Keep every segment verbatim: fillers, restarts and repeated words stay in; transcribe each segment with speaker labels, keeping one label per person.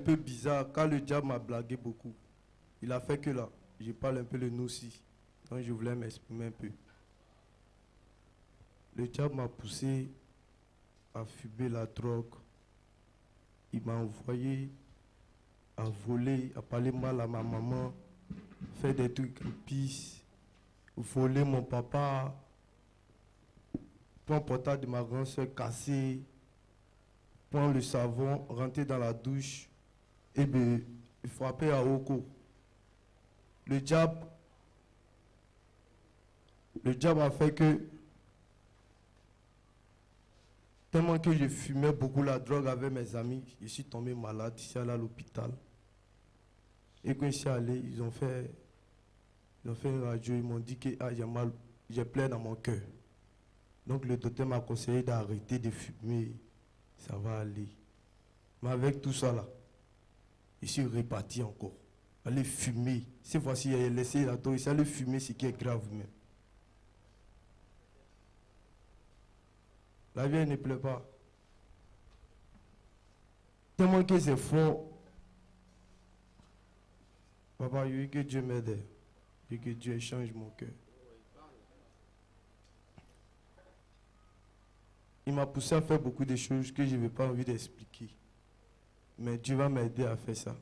Speaker 1: peu bizarre quand le diable m'a blagué beaucoup. Il a fait que là, je parle un peu le noussi. Donc je voulais m'exprimer un peu. Le diable m'a poussé à fumer la drogue. Il m'a envoyé à voler, à parler mal à ma maman, faire des trucs pisse, voler mon papa, prendre le portable de ma grande soeur cassé, prendre le savon, rentrer dans la douche et me frapper à Oko. Le diable, le diable a fait que, tellement que je fumais beaucoup la drogue avec mes amis, je suis tombé malade, je suis allé à l'hôpital. Et quand je suis allé, ils ont fait, ils ont fait une radio, ils m'ont dit que ah, j'ai mal, j'ai plein dans mon cœur. Donc le docteur m'a conseillé d'arrêter de fumer, ça va aller. Mais avec tout ça là, je suis reparti encore. Aller fumer. Cette fois-ci, j'ai laissé la drogue, aller fumer, ce qui est grave même. La vie ne plaît pas. Tellement que c'est fort. Papa, je veux que Dieu m'aide. Je veux que Dieu change mon cœur. Il m'a poussé à faire beaucoup de choses que je n'avais pas envie d'expliquer. Mais Dieu va m'aider à faire ça.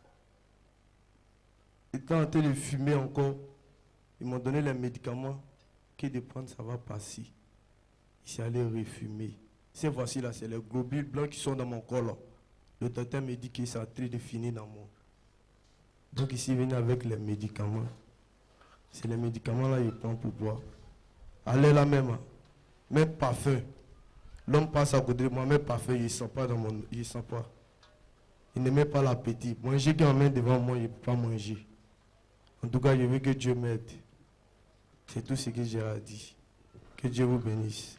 Speaker 1: Étant en train de fumer encore, ils m'ont donné les médicaments que de prendre, ça va passer. Je suis allé refumer. Ces voici là, c'est les globules blancs qui sont dans mon corps là. Le docteur me dit qu'ils sont en train de finir dans moi. Donc ici, venu avec les médicaments. C'est les médicaments là qu'il prend pour boire. Allez là même, même parfum. L'homme passe à côté de moi, même parfum, il ne sent pas dans mon. Il ne sent pas. Il ne met pas l'appétit. Manger qui en met devant moi, il ne peut pas manger. En tout cas, je veux que Dieu m'aide. C'est tout ce que j'ai à dire. Que Dieu vous bénisse.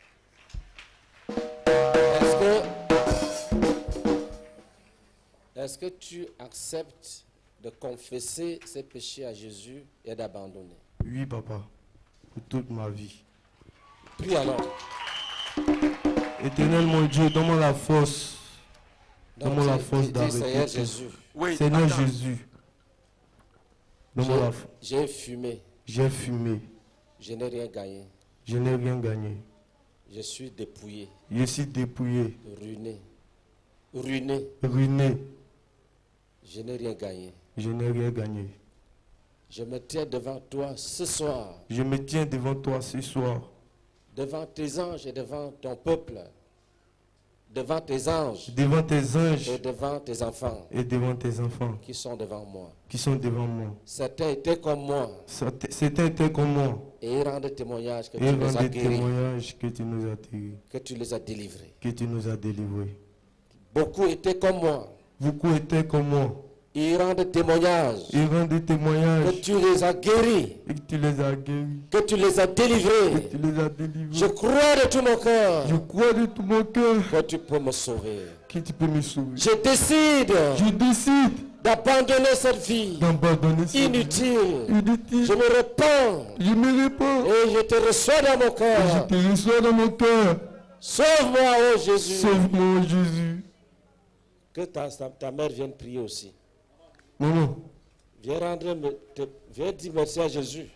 Speaker 2: Est-ce que, est-ce que tu acceptes de confesser ses péchés à Jésus et d'abandonner?
Speaker 1: Oui, papa. Pour toute ma vie.
Speaker 2: Prie alors.
Speaker 1: Éternel mon Dieu, donne-moi la force. Donne-moi la force d'arrêter.
Speaker 2: Seigneur Jésus.
Speaker 1: Oui, Seigneur attends. Jésus. Donne-moi la force.
Speaker 2: J'ai fumé.
Speaker 1: J'ai fumé.
Speaker 2: Je n'ai rien gagné.
Speaker 1: Je n'ai rien gagné.
Speaker 2: Je suis dépouillé.
Speaker 1: Je suis dépouillé.
Speaker 2: Ruiné. Ruiné.
Speaker 1: Ruiné.
Speaker 2: Je n'ai rien gagné.
Speaker 1: Je n'ai rien gagné.
Speaker 2: Je me tiens devant toi ce soir.
Speaker 1: Je me tiens devant toi ce soir.
Speaker 2: Devant tes anges et devant ton peuple. Devant tes anges.
Speaker 1: Devant tes anges.
Speaker 2: Et devant tes enfants.
Speaker 1: Et devant tes enfants.
Speaker 2: Qui sont devant moi.
Speaker 1: Qui sont devant moi.
Speaker 2: Certains étaient comme moi.
Speaker 1: Certains étaient comme moi.
Speaker 2: Et ils rendent témoignage que
Speaker 1: et
Speaker 2: tu les as guéris.
Speaker 1: témoignage que tu nous as guéris.
Speaker 2: Que tu les as délivrés.
Speaker 1: Que tu nous as délivrés.
Speaker 2: Beaucoup étaient comme moi.
Speaker 1: Beaucoup étaient comme moi.
Speaker 2: Ils rendent témoignage.
Speaker 1: Ils rendent témoignage.
Speaker 2: Que tu les as guéris.
Speaker 1: Et que tu les as guéris.
Speaker 2: Que tu les as délivrés.
Speaker 1: Que tu les as délivrés.
Speaker 2: Je crois de tout mon cœur.
Speaker 1: Je crois de tout mon cœur.
Speaker 2: Que tu peux me sauver.
Speaker 1: Que tu peux me sauver.
Speaker 2: Je décide.
Speaker 1: Je décide.
Speaker 2: D'abandonner cette vie.
Speaker 1: D'abandonner cette
Speaker 2: inutile.
Speaker 1: vie. Inutile.
Speaker 2: Je me répands.
Speaker 1: Je me répands.
Speaker 2: Et je te reçois dans mon cœur.
Speaker 1: Et je te reçois dans mon cœur.
Speaker 2: Sauve-moi, oh Jésus.
Speaker 1: Sauve-moi, oh Jésus.
Speaker 2: Que ta, ta mère vienne prier aussi.
Speaker 1: Maman.
Speaker 2: Viens rendre, te, viens dire merci à Jésus.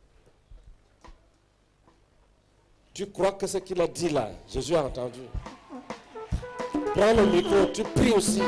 Speaker 2: Tu crois que ce qu'il a dit là, Jésus a entendu. Prends le micro, tu pries aussi.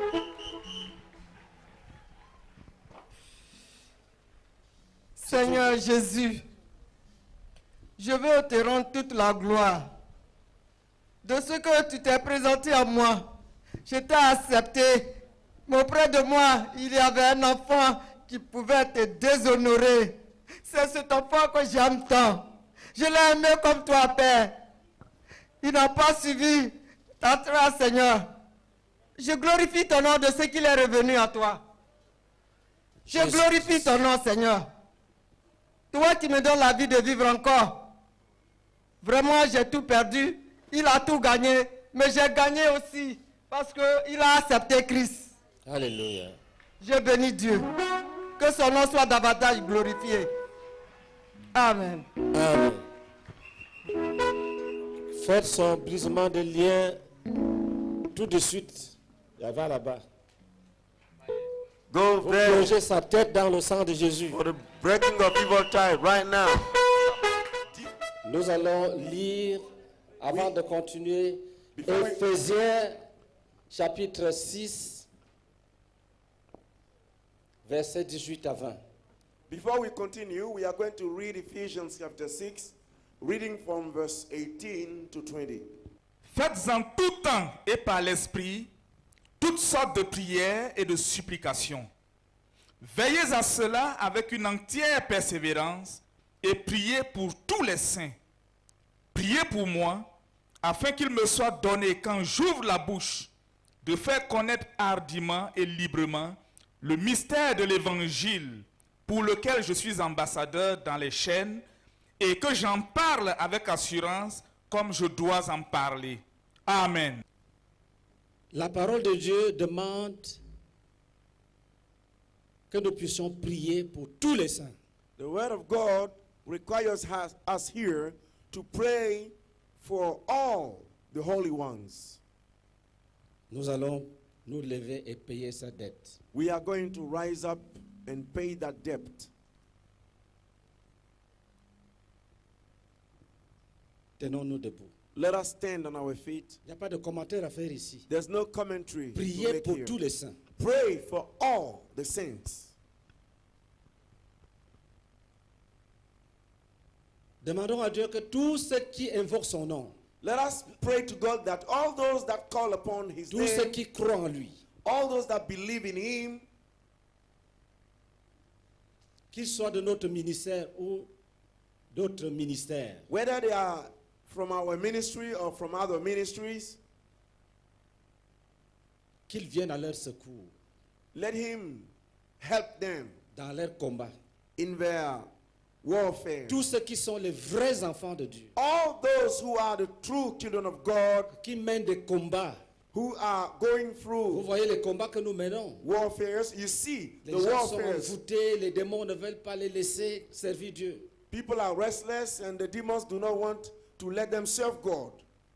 Speaker 3: Seigneur Jésus, je veux te rendre toute la gloire de ce que tu t'es présenté à moi. Je t'ai accepté. Mais auprès de moi, il y avait un enfant qui pouvait te déshonorer. C'est cet enfant que j'aime tant. Je l'ai aimé comme toi, Père. Il n'a pas suivi ta trace, Seigneur. Je glorifie ton nom de ce qu'il est revenu à toi. Je
Speaker 2: Jésus.
Speaker 3: glorifie ton nom, Seigneur. Toi qui me donnes la vie de vivre encore. Vraiment, j'ai tout perdu. Il a tout gagné. Mais j'ai gagné aussi parce qu'il a accepté Christ.
Speaker 2: Alléluia.
Speaker 3: Je bénis Dieu. Que son nom soit davantage glorifié. Amen.
Speaker 2: Amen. Faites son brisement de lien tout de suite. Il y avait là-bas.
Speaker 4: Go
Speaker 2: Pour
Speaker 4: there
Speaker 2: plonger sa tête dans le sang de Jésus.
Speaker 4: for the breaking of evil ties right now.
Speaker 2: Nous allons lire, avant de continuer,
Speaker 4: Before we-
Speaker 2: Éphésiens chapitre six, versets dix-huit à vingt.
Speaker 4: Before we continue, we are going to read Ephesians chapter six, reading from verse eighteen to twenty.
Speaker 5: Faites en tout temps et par l'Esprit toutes sortes de prières et de supplications. Veillez à cela avec une entière persévérance et priez pour tous les saints. Priez pour moi, afin qu'il me soit donné, quand j'ouvre la bouche, de faire connaître hardiment et librement le mystère de l'Évangile, pour lequel je suis ambassadeur dans les chaînes, et que j'en parle avec assurance comme je dois en parler. Amen.
Speaker 2: La parole de Dieu demande que nous puissions prier pour tous les saints.
Speaker 4: The word of God requires us, us here to pray for all the holy ones.
Speaker 2: Nous allons nous lever et payer sa dette.
Speaker 4: We are going to rise up and pay that debt.
Speaker 2: Tenons-nous debout.
Speaker 4: Let us stand on our feet.
Speaker 2: Il n'y a pas de commentaire à faire ici.
Speaker 4: There's no commentary to
Speaker 2: Priez
Speaker 4: make
Speaker 2: pour
Speaker 4: here.
Speaker 2: tous les saints.
Speaker 4: Pray for all the saints.
Speaker 2: Demandons à Dieu que tous ceux qui invoquent son nom,
Speaker 4: Let us pray to God that all those that call upon his
Speaker 2: tous ceux
Speaker 4: name,
Speaker 2: qui croient en lui,
Speaker 4: all those that believe in him,
Speaker 2: qu'ils soient de notre ministère ou d'autres ministères,
Speaker 4: whether they are from our ministry or from other ministries,
Speaker 2: qu'ils viennent à leur secours
Speaker 4: let him help them
Speaker 2: dans leur combat.
Speaker 4: in their warfare.
Speaker 2: Tous ceux qui sont les vrais enfants de Dieu,
Speaker 4: All those who are the true children of God,
Speaker 2: qui mènent des combats.
Speaker 4: who are going
Speaker 2: Vous
Speaker 4: through
Speaker 2: voyez les combats que nous menons.
Speaker 4: warfares, you see
Speaker 2: Les
Speaker 4: the
Speaker 2: gens sont
Speaker 4: warfares.
Speaker 2: envoûtés, les démons ne veulent pas les laisser servir Dieu.
Speaker 4: People are restless and the demons do not want to let them serve God.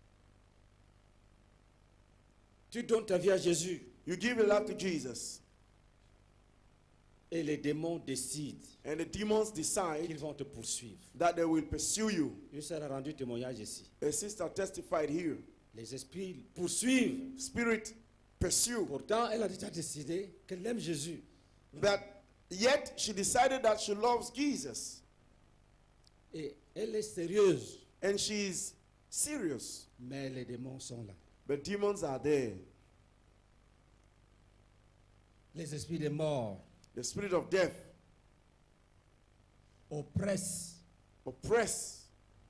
Speaker 2: Tu donnes ta vie à Jésus
Speaker 4: You give your life to Jesus
Speaker 2: et les démons décident
Speaker 4: and the demons decide
Speaker 2: qu'ils vont te poursuivre.
Speaker 4: that they will pursue you.
Speaker 2: Une sœur a rendu témoignage ici.
Speaker 4: A sister testified here.
Speaker 2: Les esprits poursuivent.
Speaker 4: Spirit pursue.
Speaker 2: Pourtant, elle a déjà décidé qu'elle aime Jésus.
Speaker 4: But yet she decided that she loves Jesus
Speaker 2: Et elle est sérieuse.
Speaker 4: and she's serious.
Speaker 2: Mais les démons sont là.
Speaker 4: But demons are there.
Speaker 2: Les esprits des morts
Speaker 4: The spirit of death
Speaker 2: oppressent.
Speaker 4: oppress.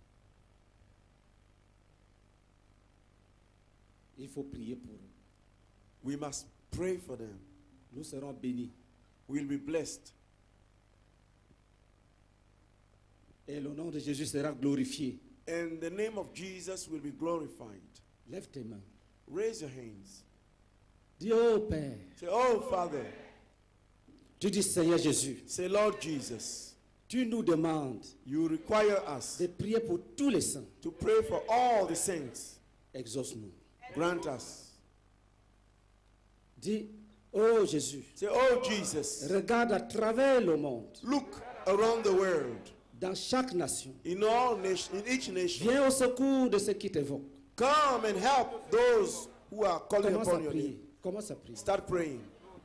Speaker 2: Il faut prier pour eux.
Speaker 4: We must pray for them.
Speaker 2: Nous serons bénis.
Speaker 4: We'll be blessed.
Speaker 2: Et le nom de Jésus sera glorifié.
Speaker 4: And the name of Jesus will be glorified.
Speaker 2: Lève tes mains.
Speaker 4: Raise your hands.
Speaker 2: Dis, oh Père.
Speaker 4: Say, oh Father.
Speaker 2: Tu dis, Seigneur Jésus,
Speaker 4: Say, Lord Jesus.
Speaker 2: tu nous demandes
Speaker 4: You require us
Speaker 2: de prier pour tous les saints.
Speaker 4: to pray for all the saints.
Speaker 2: Exauce-nous.
Speaker 4: Grant us.
Speaker 2: Dis, oh Jésus,
Speaker 4: Say, oh Jesus.
Speaker 2: regarde à travers le monde,
Speaker 4: Look around the world.
Speaker 2: dans chaque nation.
Speaker 4: In all nation, in each nation.
Speaker 2: Viens au secours de ceux qui t'évoquent.
Speaker 4: Come and help those who are calling
Speaker 2: Commence à
Speaker 4: upon your
Speaker 2: prier.
Speaker 4: name.
Speaker 2: Commence à prier.
Speaker 4: Start praying.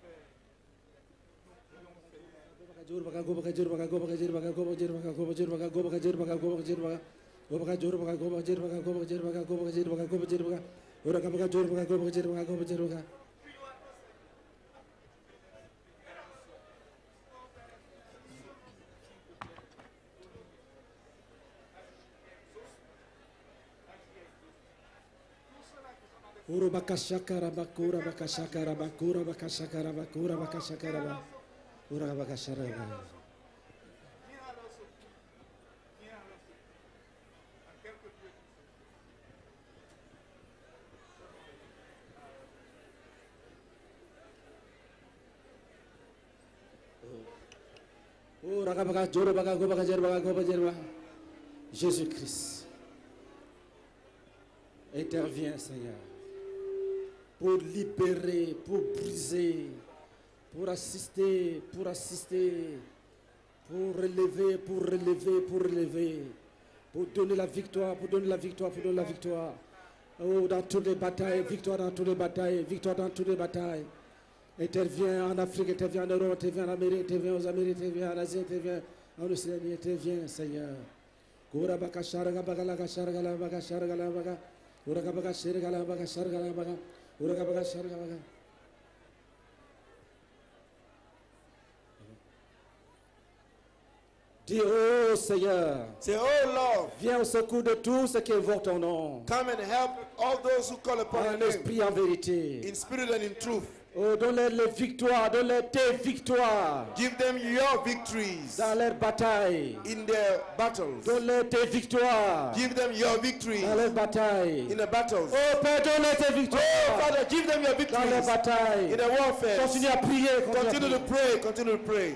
Speaker 2: Ura bakashakara bakura bakashakara bakura bakashakara bakura bakashakara ba. Ura bakashara ba. Ura baka joro baka go baka jero baka go baka jero baka. Jésus-Christ, interviens, Seigneur, pour libérer, pour briser, pour assister, pour assister, pour relever, pour relever, pour relever, pour donner la victoire, pour donner la victoire, pour donner la victoire. Oh, dans toutes les batailles, victoire dans toutes les batailles, victoire dans toutes les batailles. Interviens en Afrique, interviens en Europe, interviens en Amérique, interviens aux Amériques, interviens en Asie, interviens en Océanie, interviens, Seigneur. Dis, oh Seigneur,
Speaker 4: Say, oh Lord,
Speaker 2: viens au secours de tous ceux qui invoquent ton nom.
Speaker 4: come and help all those who call upon
Speaker 2: En
Speaker 4: your name
Speaker 2: esprit, en vérité.
Speaker 4: in spirit and in truth.
Speaker 2: Oh, donne-leur les victoires, donne-leur tes victoires
Speaker 4: Give them your victories
Speaker 2: dans leurs batailles.
Speaker 4: in their battles.
Speaker 2: Donne-leur tes victoires
Speaker 4: Give them your victories
Speaker 2: dans leurs batailles.
Speaker 4: in the battles.
Speaker 2: Oh Père, donne-leur tes
Speaker 4: Oh
Speaker 2: victoires
Speaker 4: Father, give them your
Speaker 2: dans leurs
Speaker 4: victories
Speaker 2: batailles.
Speaker 4: in the warfare.
Speaker 2: Continue à prier. Continue à
Speaker 4: Continue to
Speaker 2: prier.
Speaker 4: pray, continue to pray.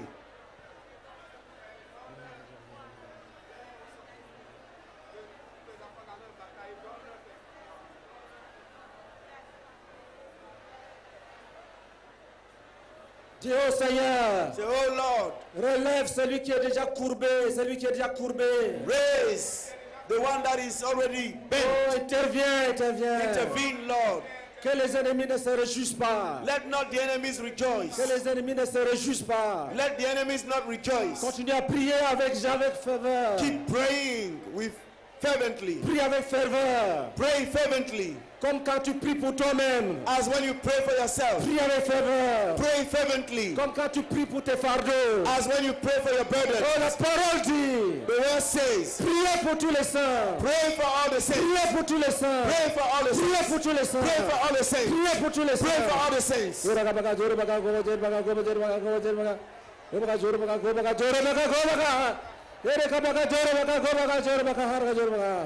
Speaker 2: Dis, oh Seigneur,
Speaker 4: Say, oh Lord,
Speaker 2: relève celui qui est déjà courbé, celui qui est déjà courbé.
Speaker 4: raise the one that is already bent.
Speaker 2: Oh, interviens, interviens.
Speaker 4: Intervene, Lord.
Speaker 2: Que les ennemis ne se réjouissent pas.
Speaker 4: Let not the enemies rejoice.
Speaker 2: Que les ennemis ne se réjouissent pas.
Speaker 4: Let the enemies not rejoice.
Speaker 2: Continue à prier avec, avec ferveur.
Speaker 4: Keep praying with fervently.
Speaker 2: Prie avec ferveur.
Speaker 4: Pray fervently.
Speaker 2: Comme quand tu pries pour toi-même.
Speaker 4: As when you pray for yourself.
Speaker 2: Prie avec ferveur.
Speaker 4: Pray fervently.
Speaker 2: Comme quand tu pries pour tes fardeaux.
Speaker 4: As when you pray for your burden.
Speaker 2: Oh, la parole dit.
Speaker 4: The word says,
Speaker 2: Priez pour tous les saints.
Speaker 4: pray for all the saints.
Speaker 2: Priez pour tous les saints.
Speaker 4: Pray for all the
Speaker 2: Priez
Speaker 4: saints.
Speaker 2: pour tous les saints.
Speaker 4: Pray for all the saints.
Speaker 2: Priez pour tous les
Speaker 4: Pray for
Speaker 2: saints.
Speaker 4: all the saints.
Speaker 2: Ora baga jore baga go jore baga go jore baga go jore baga. Ora baga jore baga go baga jore baga go baga. Ere ka baga jore baga go baga jore baga har ga jore baga.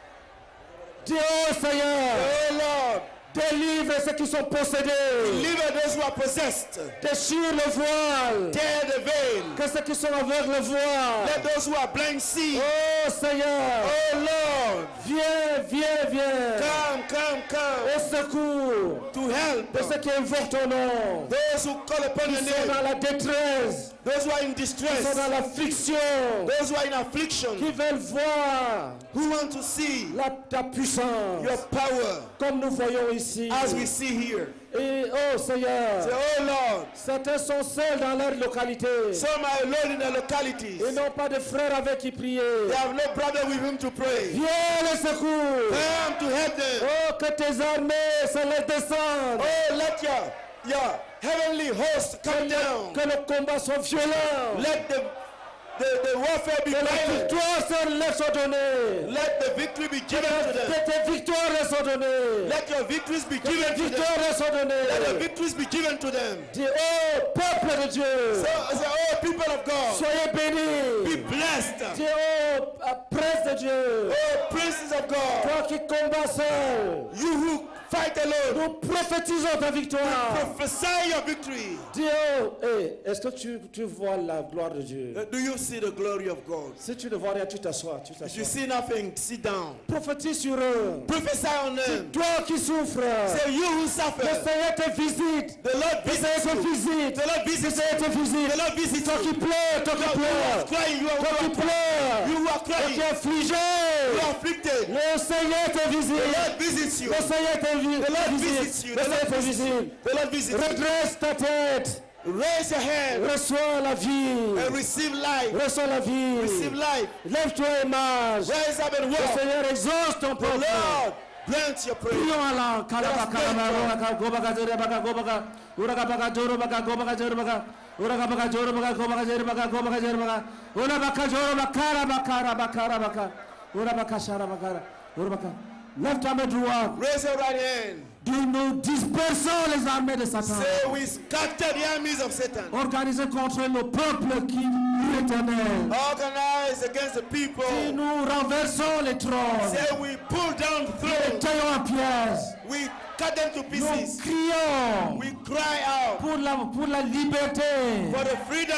Speaker 2: Dieu Seigneur,
Speaker 4: Oh Lord,
Speaker 2: délivre ceux qui sont possédés.
Speaker 4: deliver those who are possessed.
Speaker 2: Déchire le voile.
Speaker 4: Tear the veil.
Speaker 2: Que ceux qui sont aveugles voient.
Speaker 4: Let those who are blind see.
Speaker 2: Oh Seigneur,
Speaker 4: Oh Lord,
Speaker 2: viens, viens, viens.
Speaker 4: come, come, come
Speaker 2: Au secours
Speaker 4: to help
Speaker 2: de ceux qui invoquent ton nom.
Speaker 4: those who call upon your
Speaker 2: Ils sont dans
Speaker 4: name.
Speaker 2: la détresse.
Speaker 4: Those who are in
Speaker 2: Ils
Speaker 4: distress.
Speaker 2: sont dans l'affliction.
Speaker 4: Those who are in affliction.
Speaker 2: Qui veulent voir
Speaker 4: Who want to see
Speaker 2: la, ta puissance.
Speaker 4: your power
Speaker 2: Comme nous voyons ici.
Speaker 4: as we see here.
Speaker 2: Et oh Seigneur,
Speaker 4: Say, oh Lord,
Speaker 2: certains sont seuls dans leur localité.
Speaker 4: some are alone in the localities.
Speaker 2: Ils n'ont pas de frères avec qui prier.
Speaker 4: They have no brother with whom to pray.
Speaker 2: Viens les secours.
Speaker 4: Come to help them.
Speaker 2: Oh, que tes armées se les descendent.
Speaker 4: Oh, let your, your heavenly host come down.
Speaker 2: Que le combat soit violent.
Speaker 4: Let the, the, the warfare be
Speaker 2: Que la
Speaker 4: violent.
Speaker 2: victoire se leur soit donnée.
Speaker 4: Let the victory be given to them.
Speaker 2: Que tes victoires leur soient données.
Speaker 4: Let your victories be
Speaker 2: Que tes
Speaker 4: given to them.
Speaker 2: victoires leur soient
Speaker 4: Let the
Speaker 2: données.
Speaker 4: victories be given to them.
Speaker 2: Dis, oh, peuple de Dieu,
Speaker 4: So, say, oh, people of God,
Speaker 2: soyez
Speaker 4: be
Speaker 2: bénis.
Speaker 4: blessed.
Speaker 2: Dis, oh, prince de Dieu,
Speaker 4: Oh, princes of God,
Speaker 2: toi qui combats seul,
Speaker 4: you who fight alone,
Speaker 2: nous prophétisons ta victoire.
Speaker 4: prophesy your victory.
Speaker 2: Dis, oh, hey, est-ce que tu, tu vois la gloire de Dieu?
Speaker 4: Uh, Do you see the glory of God?
Speaker 2: Si tu ne vois rien, tu t'assois. Tu
Speaker 4: If you
Speaker 2: t'assois.
Speaker 4: see nothing, sit down.
Speaker 2: Prophétise sur eux.
Speaker 4: Prophesy on them.
Speaker 2: Toi qui souffres,
Speaker 4: Say, you who
Speaker 2: le
Speaker 4: suffer,
Speaker 2: Seigneur te visite.
Speaker 4: the Lord
Speaker 2: Le Seigneur
Speaker 4: visits
Speaker 2: te
Speaker 4: you.
Speaker 2: visite.
Speaker 4: The Lord
Speaker 2: Le
Speaker 4: visits
Speaker 2: Seigneur
Speaker 4: you.
Speaker 2: te visite.
Speaker 4: The Lord visits
Speaker 2: Toi qui
Speaker 4: you.
Speaker 2: pleures, toi
Speaker 4: You
Speaker 2: qui
Speaker 4: are, you are
Speaker 2: pleures.
Speaker 4: crying, you are,
Speaker 2: Toi qui
Speaker 4: you are,
Speaker 2: pleures.
Speaker 4: you are
Speaker 2: Toi qui
Speaker 4: crying,
Speaker 2: es affligé.
Speaker 4: you are afflicted.
Speaker 2: Le Seigneur te
Speaker 4: The
Speaker 2: visite.
Speaker 4: Lord visits you.
Speaker 2: Le Seigneur te vi-
Speaker 4: The Lord
Speaker 2: visite.
Speaker 4: visits you.
Speaker 2: Le
Speaker 4: The
Speaker 2: Seigneur
Speaker 4: Lord
Speaker 2: te
Speaker 4: visits you.
Speaker 2: visite.
Speaker 4: The Lord visits you.
Speaker 2: Redresse ta tête.
Speaker 4: Raise your hand
Speaker 2: Reçois la vie.
Speaker 4: and receive life.
Speaker 2: Reçois la vie.
Speaker 4: Receive life.
Speaker 2: Lève-toi et marche.
Speaker 4: Rise up and
Speaker 2: Le
Speaker 4: walk.
Speaker 2: Seigneur exauce ton
Speaker 4: The
Speaker 2: peuple.
Speaker 4: Lord grant your prayer.
Speaker 2: Prions alors. Kalaba, kalaba, roaka, gobaka, zerebaka, gobaka, uraka, baka, jorobaka, gobaka, zerebaka, uraka, baka, jorobaka, gobaka, zerebaka, gobaka, zerebaka, urabaka, jorobaka, rabaka, rabaka, rabaka, urabaka, sharabaka, urabaka. Lève ta main droite.
Speaker 4: Raise your right hand.
Speaker 2: Dis, nous dispersons les armées de Satan.
Speaker 4: Say, we scatter the armies of Satan.
Speaker 2: Organisés contre le peuple qui est éternel.
Speaker 4: Organize against the people.
Speaker 2: Dis, nous renversons les trônes.
Speaker 4: Say, we pull down
Speaker 2: Les
Speaker 4: thrones.
Speaker 2: taillons en pièces.
Speaker 4: We cut them to
Speaker 2: Nous
Speaker 4: pieces.
Speaker 2: crions
Speaker 4: We cry out
Speaker 2: pour la, pour la liberté.
Speaker 4: for the freedom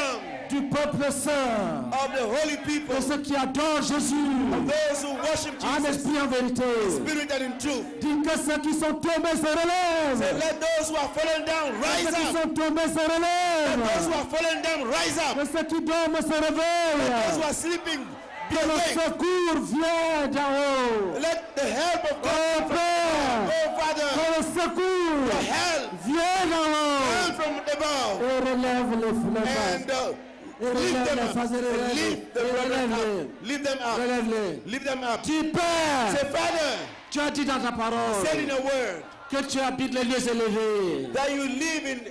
Speaker 2: du peuple saint,
Speaker 4: of the holy
Speaker 2: de
Speaker 4: people,
Speaker 2: ceux qui adorent Jésus,
Speaker 4: of those who worship
Speaker 2: en
Speaker 4: Jesus,
Speaker 2: esprit et en vérité.
Speaker 4: spirit and in truth.
Speaker 2: Dis que ceux qui sont tombés se
Speaker 4: Say,
Speaker 2: relèvent.
Speaker 4: let those who are fallen down
Speaker 2: Que
Speaker 4: rise
Speaker 2: ceux qui
Speaker 4: up.
Speaker 2: sont tombés se
Speaker 4: Let those who
Speaker 2: relèvent.
Speaker 4: are fallen down rise up.
Speaker 2: Que ceux qui dorment se
Speaker 4: Those who
Speaker 2: réveillent.
Speaker 4: are sleeping be
Speaker 2: Que le
Speaker 4: awake.
Speaker 2: secours vienne d'en haut.
Speaker 4: Let the help of
Speaker 2: Oh
Speaker 4: God come.
Speaker 2: Père,
Speaker 4: Oh Father,
Speaker 2: que le secours
Speaker 4: the help
Speaker 2: vienne d'en
Speaker 4: come
Speaker 2: haut.
Speaker 4: from above.
Speaker 2: Et relève les fleuves.
Speaker 4: And uh,
Speaker 2: Et
Speaker 4: lift
Speaker 2: relève
Speaker 4: them
Speaker 2: les
Speaker 4: up.
Speaker 2: faces et
Speaker 4: And
Speaker 2: relève.
Speaker 4: lift the
Speaker 2: Et
Speaker 4: brethren
Speaker 2: relève-les.
Speaker 4: up. Lift them up.
Speaker 2: Relève-les.
Speaker 4: Lift them up.
Speaker 2: Dis Père,
Speaker 4: Say, Father,
Speaker 2: tu as dit dans ta
Speaker 4: said in
Speaker 2: parole
Speaker 4: a word
Speaker 2: que tu habites les lieux élevés.
Speaker 4: that you live in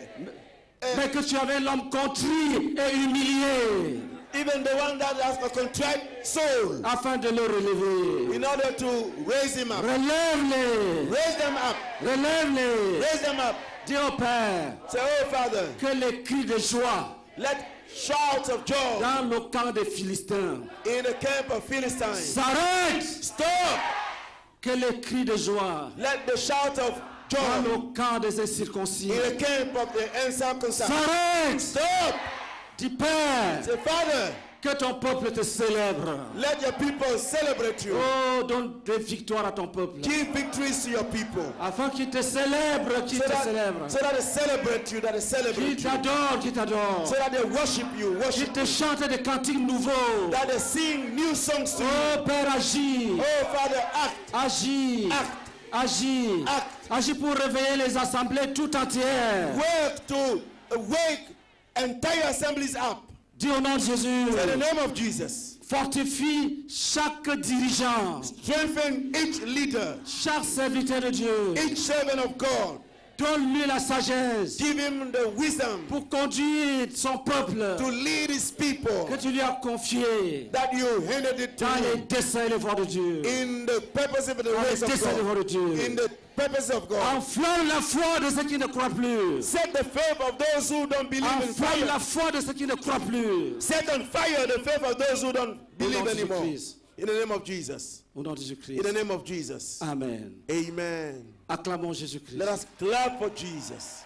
Speaker 2: Mais que tu avais l'homme contrit et humilié
Speaker 4: even the one that has a contrite soul
Speaker 2: afin de le relever.
Speaker 4: in order to raise him up.
Speaker 2: Relève-les.
Speaker 4: Raise them up.
Speaker 2: Relève-les.
Speaker 4: Raise them up.
Speaker 2: Dis au Père
Speaker 4: Say, oh Father,
Speaker 2: que les cris de joie
Speaker 4: let shouts of joy
Speaker 2: dans le camp des Philistins
Speaker 4: in the camp of Philistines
Speaker 2: s'arrêtent.
Speaker 4: stop.
Speaker 2: Que les cris de joie
Speaker 4: Let the shout of
Speaker 2: dans
Speaker 4: joy
Speaker 2: le camp des incirconcis
Speaker 4: in the camp of the uncircumcised
Speaker 2: s'arrêtent.
Speaker 4: stop.
Speaker 2: Dis Père
Speaker 4: Say, Father,
Speaker 2: que ton peuple te célèbre.
Speaker 4: let your people celebrate you.
Speaker 2: Oh, donne des victoires à ton peuple.
Speaker 4: Give victories to your people.
Speaker 2: Afin qu'il te célèbre, qu'il
Speaker 4: So
Speaker 2: te
Speaker 4: that,
Speaker 2: célèbre.
Speaker 4: so that they celebrate you, that they
Speaker 2: Qu'il
Speaker 4: celebrate you.
Speaker 2: t'adore, qu'il t'adore.
Speaker 4: So that they worship you,
Speaker 2: Qu'il
Speaker 4: worship
Speaker 2: te
Speaker 4: you.
Speaker 2: chante des cantiques nouveaux.
Speaker 4: That they sing new songs to you.
Speaker 2: Oh Père, agis.
Speaker 4: Oh Father, act,
Speaker 2: Agis.
Speaker 4: act,
Speaker 2: Agis.
Speaker 4: act.
Speaker 2: Agis pour réveiller les assemblées tout entières.
Speaker 4: Work to wake entire assemblies up.
Speaker 2: Dis au nom de Jésus.
Speaker 4: In the name of Jesus.
Speaker 2: Fortifie chaque dirigeant,
Speaker 4: Strengthen each leader,
Speaker 2: chaque serviteur de Dieu.
Speaker 4: each servant of God.
Speaker 2: Donne-lui la sagesse
Speaker 4: Give him the wisdom
Speaker 2: pour conduire son peuple
Speaker 4: to lead his people
Speaker 2: que tu lui as confié
Speaker 4: that you handed it to
Speaker 2: dans les
Speaker 4: him
Speaker 2: desseins et les voies de Dieu.
Speaker 4: in the purpose of the
Speaker 2: Dans les
Speaker 4: ways of
Speaker 2: desseins et les voies
Speaker 4: God.
Speaker 2: de Dieu.
Speaker 4: In the purpose of God.
Speaker 2: Enflamme la foi de ceux qui ne croient plus.
Speaker 4: Set the faith of those who don't believe in
Speaker 2: Enflamme la
Speaker 4: fire.
Speaker 2: foi de ceux qui ne croient plus.
Speaker 4: Set on fire the faith of those who don't believe
Speaker 2: nom de
Speaker 4: anymore.
Speaker 2: Jésus-Christ.
Speaker 4: In the name of Jesus.
Speaker 2: Au nom de
Speaker 4: In
Speaker 2: Jésus-Christ.
Speaker 4: the name of Jesus.
Speaker 2: Amen.
Speaker 4: Amen.
Speaker 2: Acclamons Jésus-Christ.
Speaker 4: Let us clap for Jesus.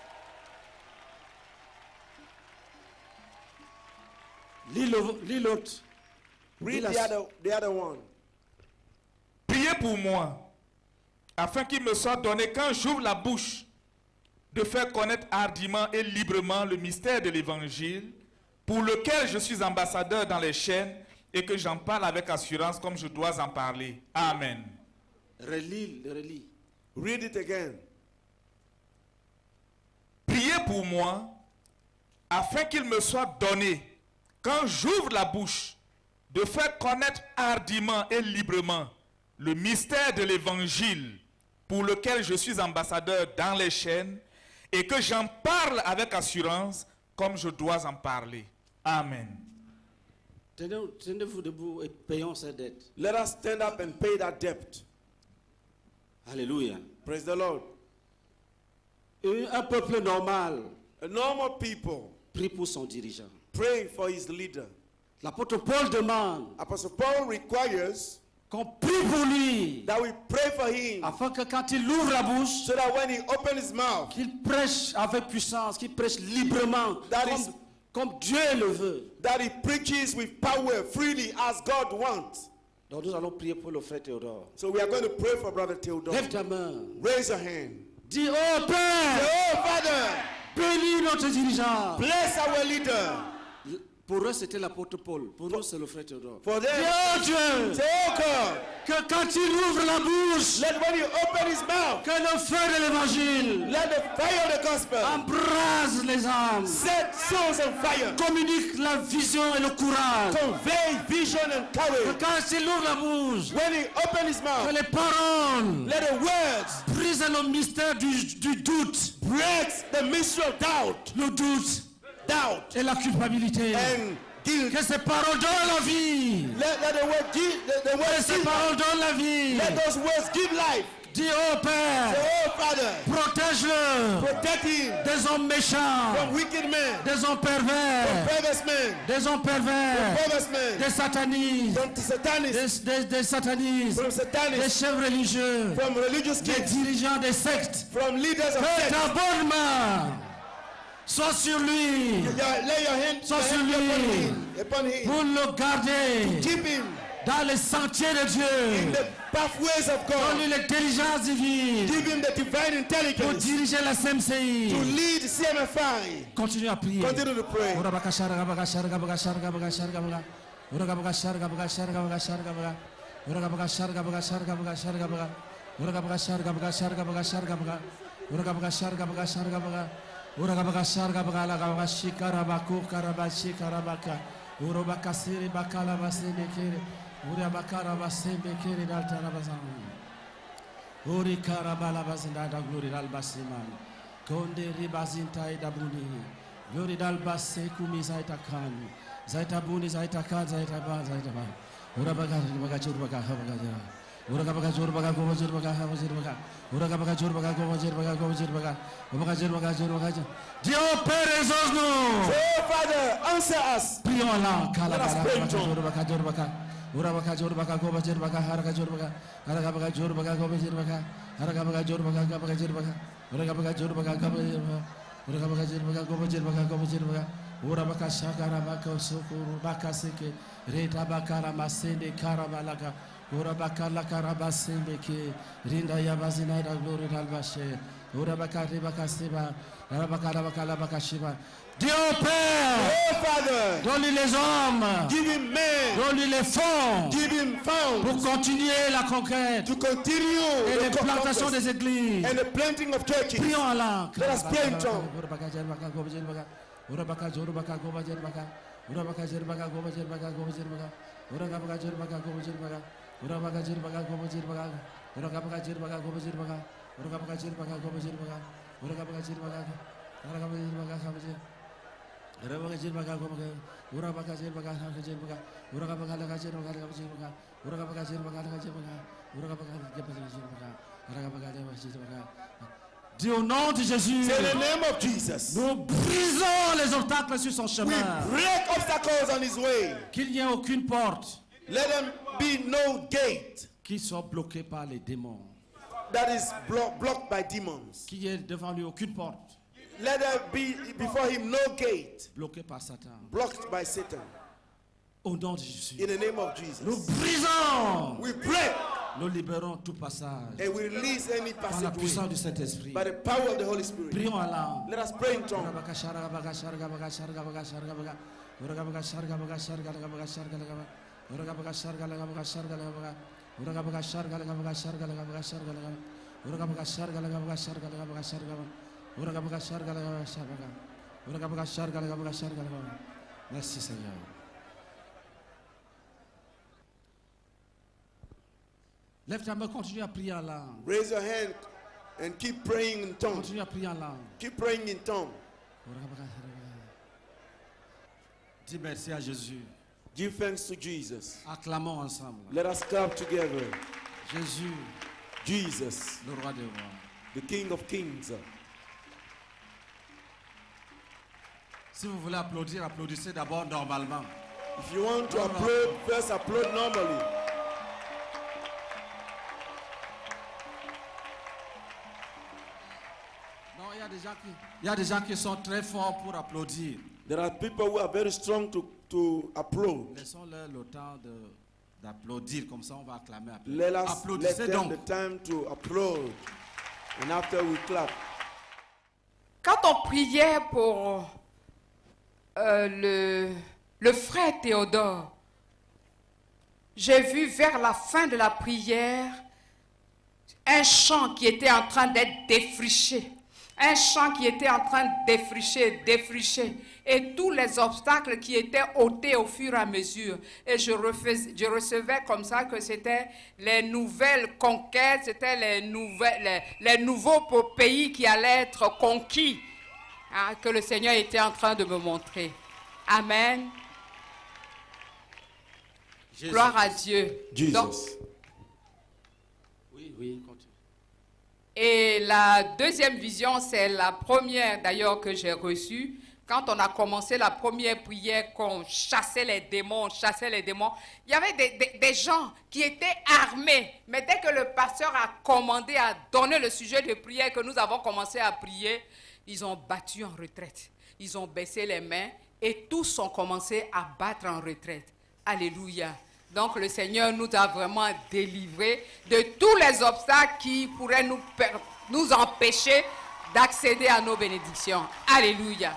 Speaker 2: Lis le- lis l'autre.
Speaker 4: Read
Speaker 2: Lis
Speaker 4: the
Speaker 2: la-
Speaker 4: other, the other one.
Speaker 5: Priez pour moi, afin qu'il me soit donné, quand j'ouvre la bouche, de faire connaître hardiment et librement le mystère de l'Évangile, pour lequel je suis ambassadeur dans les chaînes, et que j'en parle avec assurance comme je dois en parler. Amen.
Speaker 2: Relis, relis.
Speaker 4: Read it again.
Speaker 5: Priez pour moi, afin qu'il me soit donné, quand j'ouvre la bouche, de faire connaître hardiment et librement le mystère de l'Évangile, pour lequel je suis ambassadeur dans les chaînes, et que j'en parle avec assurance comme je dois en parler. Amen.
Speaker 2: Tenez- Tenez-vous debout et payons cette dette.
Speaker 4: Let us stand up and pay that debt.
Speaker 2: Alléluia.
Speaker 4: Praise the Lord.
Speaker 2: Et un peuple normal
Speaker 4: A normal people
Speaker 2: prie pour son dirigeant.
Speaker 4: pray for his leader.
Speaker 2: L'apôtre Paul demande
Speaker 4: Apostle Paul requires
Speaker 2: qu'on prie pour lui,
Speaker 4: that we pray for him
Speaker 2: afin que quand il ouvre la bouche,
Speaker 4: so that when he opens his mouth,
Speaker 2: qu'il prêche avec puissance, qu'il prêche librement,
Speaker 4: That
Speaker 2: comme,
Speaker 4: is-
Speaker 2: comme Dieu le veut.
Speaker 4: that he preaches with power freely as God wants.
Speaker 2: Donc nous allons prier pour le frère Théodore.
Speaker 4: So we are going to pray for Brother Theodore.
Speaker 2: Lève ta main.
Speaker 4: Raise your hand.
Speaker 2: Dis, oh Père,
Speaker 4: Oh Father,
Speaker 2: bénis notre dirigeant.
Speaker 4: bless our leader.
Speaker 2: Pour eux, c'était l'apôtre Paul. Pour nous, c'est le frère Théodore.
Speaker 4: For
Speaker 2: Dis,
Speaker 4: them,
Speaker 2: oh Dieu,
Speaker 4: say, oh God,
Speaker 2: que quand il ouvre la bouche,
Speaker 4: let when he open his mouth,
Speaker 2: que le feu de l'évangile
Speaker 4: let the fire of the gospel
Speaker 2: embrase les âmes,
Speaker 4: set souls on fire,
Speaker 2: communique la vision et le courage.
Speaker 4: convey vision and
Speaker 2: Que
Speaker 4: courage.
Speaker 2: quand il ouvre la bouche,
Speaker 4: When he opens his
Speaker 2: que
Speaker 4: mouth,
Speaker 2: les paroles
Speaker 4: let the words
Speaker 2: brisent le mystère du, du doute,
Speaker 4: break the mystery of doubt,
Speaker 2: le doute
Speaker 4: doubt,
Speaker 2: et la culpabilité.
Speaker 4: and guilt.
Speaker 2: Que ces paroles donnent la vie.
Speaker 4: Let, let the word give, the, the
Speaker 2: Que
Speaker 4: words
Speaker 2: ces
Speaker 4: give,
Speaker 2: paroles donnent la vie.
Speaker 4: let those words give life.
Speaker 2: Dis, oh
Speaker 4: Say,
Speaker 2: Père,
Speaker 4: oh Father,
Speaker 2: protège-le
Speaker 4: protect him
Speaker 2: des hommes méchants,
Speaker 4: from wicked men,
Speaker 2: des hommes
Speaker 4: from
Speaker 2: pervers,
Speaker 4: perverse men,
Speaker 2: des hommes pervers,
Speaker 4: perverse men,
Speaker 2: des satanistes,
Speaker 4: from satanism,
Speaker 2: des, des, des satanistes,
Speaker 4: from
Speaker 2: des
Speaker 4: satanists,
Speaker 2: chefs religieux,
Speaker 4: from religious
Speaker 2: des
Speaker 4: kids,
Speaker 2: dirigeants des sectes.
Speaker 4: from leaders of
Speaker 2: Que
Speaker 4: sects.
Speaker 2: ta bonne main
Speaker 6: Sois sur lui.
Speaker 4: You- Lay your hand,
Speaker 6: Sois
Speaker 4: your
Speaker 6: sur
Speaker 4: hand
Speaker 6: lui.
Speaker 4: upon him, upon him.
Speaker 6: Pour le garder
Speaker 4: Keep him
Speaker 6: dans les sentiers de
Speaker 4: in
Speaker 6: Dieu.
Speaker 4: the pathways of
Speaker 6: Donne-lui
Speaker 4: God.
Speaker 6: l'intelligence divine
Speaker 4: Give him the divine
Speaker 6: pour
Speaker 4: intelligence
Speaker 6: diriger la C M C
Speaker 4: to
Speaker 6: I.
Speaker 4: lead C M F I.
Speaker 6: Continue à prier.
Speaker 4: Continue to pray.
Speaker 6: Uri karabala bazinda da glory dal basiman. Konde ribazinta ida buni. Glory dal basse kumi zaita kan. Zaita buni zaita kan zaita ba zaita ba. Ura baga baga chur baga ha baga ja. Ura baga chur baga go jir baga ha jir baga. Ura baga chur baga go jir baga go jir baga. Baga jir baga jir baga ja. Dieu Père exauce-nous.
Speaker 4: Oh Father, answer us.
Speaker 6: Prions là kala
Speaker 4: Let us
Speaker 6: kala
Speaker 4: pray
Speaker 6: baga
Speaker 4: to him.
Speaker 6: jur baga jur baga. Ura baga jur baga go jir baga har ga jur baga. Har baga jur baga go jir baga. Har baga jur baga ga baga jir baga. Ura baga jur baga ga baga jir baga. Ura baga jir baga go jir baga go jir baga. Ura baga shakara baga sukuru baga seke. Reta bakara masende karabalaka. Ura baga la karabasende ke. Rinda yabazina da glory dal bashe. Ura baga ribaka seba. Ura baga baga la baga shiba. Dieu Père,
Speaker 4: Oh Father,
Speaker 6: donne-lui les hommes,
Speaker 4: give him men,
Speaker 6: donne-lui les fonds
Speaker 4: give him
Speaker 6: pour
Speaker 4: funds
Speaker 6: continuer la conquête
Speaker 4: to continue
Speaker 6: et
Speaker 4: the
Speaker 6: les plantations
Speaker 4: conquest
Speaker 6: des églises.
Speaker 4: and the planting of churches.
Speaker 6: Prions à l'an.
Speaker 4: Let us pray in tongues.
Speaker 6: Dis au nom de Jésus,
Speaker 4: Say the name of Jesus.
Speaker 6: nous brisons les obstacles sur son
Speaker 4: We
Speaker 6: chemin.
Speaker 4: break obstacles on his way.
Speaker 6: Qu'il n'y ait aucune porte
Speaker 4: Let there be no gate
Speaker 6: qui soit bloquée par les démons.
Speaker 4: that is blo- blocked by demons.
Speaker 6: Qu'il n'y ait devant lui aucune porte
Speaker 4: Let there be before him no gate
Speaker 6: bloquée par Satan.
Speaker 4: blocked by Satan.
Speaker 6: Au nom de Jésus,
Speaker 4: In the name of
Speaker 6: nous
Speaker 4: Jesus.
Speaker 6: brisons,
Speaker 4: We break
Speaker 6: nous libérons tout passage
Speaker 4: and we release any
Speaker 6: par la puissance
Speaker 4: passageway
Speaker 6: du Saint-Esprit.
Speaker 4: by the power of the Holy Spirit.
Speaker 6: Prions à l'âme.
Speaker 4: Let us pray in tongues.
Speaker 6: Merci Seigneur. Lève ta main, continue à prier en langue.
Speaker 4: Raise your hand and keep praying in tongues.
Speaker 6: Continue à prier en langue.
Speaker 4: Keep praying in tongues.
Speaker 6: Dis merci à Jésus.
Speaker 4: Give thanks to Jesus.
Speaker 6: Acclamons ensemble.
Speaker 4: Let us clap together.
Speaker 6: Jésus,
Speaker 4: Jesus,
Speaker 6: le roi des rois.
Speaker 4: the King of Kings.
Speaker 6: Si vous voulez applaudir, applaudissez d'abord normalement.
Speaker 4: If you want to applaud, first applaud normally.
Speaker 6: Non, il y a des gens qui, il y a des gens qui sont très forts pour applaudir.
Speaker 4: There are people who are very strong to, to applaud.
Speaker 6: Laissons-leur le temps de, d'applaudir, comme ça on va acclamer après.
Speaker 4: Let us let
Speaker 6: Applaudissez
Speaker 4: them
Speaker 6: donc.
Speaker 4: the time to applaud. And after we clap.
Speaker 7: Quand on priait pour euh, le, le frère Théodore, j'ai vu vers la fin de la prière un champ qui était en train d'être défriché. Un champ qui était en train de défricher, défricher. Et tous les obstacles qui étaient ôtés au fur et à mesure. Et je, refais, je recevais comme ça que c'était les nouvelles conquêtes, c'était les, nouvelles, les, les nouveaux pays qui allaient être conquis, hein, que le Seigneur était en train de me montrer. Amen.
Speaker 6: Jésus.
Speaker 7: Gloire à Dieu.
Speaker 4: Jesus.
Speaker 7: Donc,
Speaker 6: Oui, oui, continue.
Speaker 7: et la deuxième vision, c'est la première d'ailleurs que j'ai reçue. Quand on a commencé la première prière, qu'on chassait les démons, on chassait les démons, il y avait des, des, des gens qui étaient armés. Mais dès que le pasteur a commandé à donner le sujet de prière, que nous avons commencé à prier, ils ont battu en retraite. ils ont baissé les mains et tous ont commencé à battre en retraite. Alléluia. Donc le Seigneur nous a vraiment délivrés de tous les obstacles qui pourraient nous, nous empêcher d'accéder à nos bénédictions. Alléluia.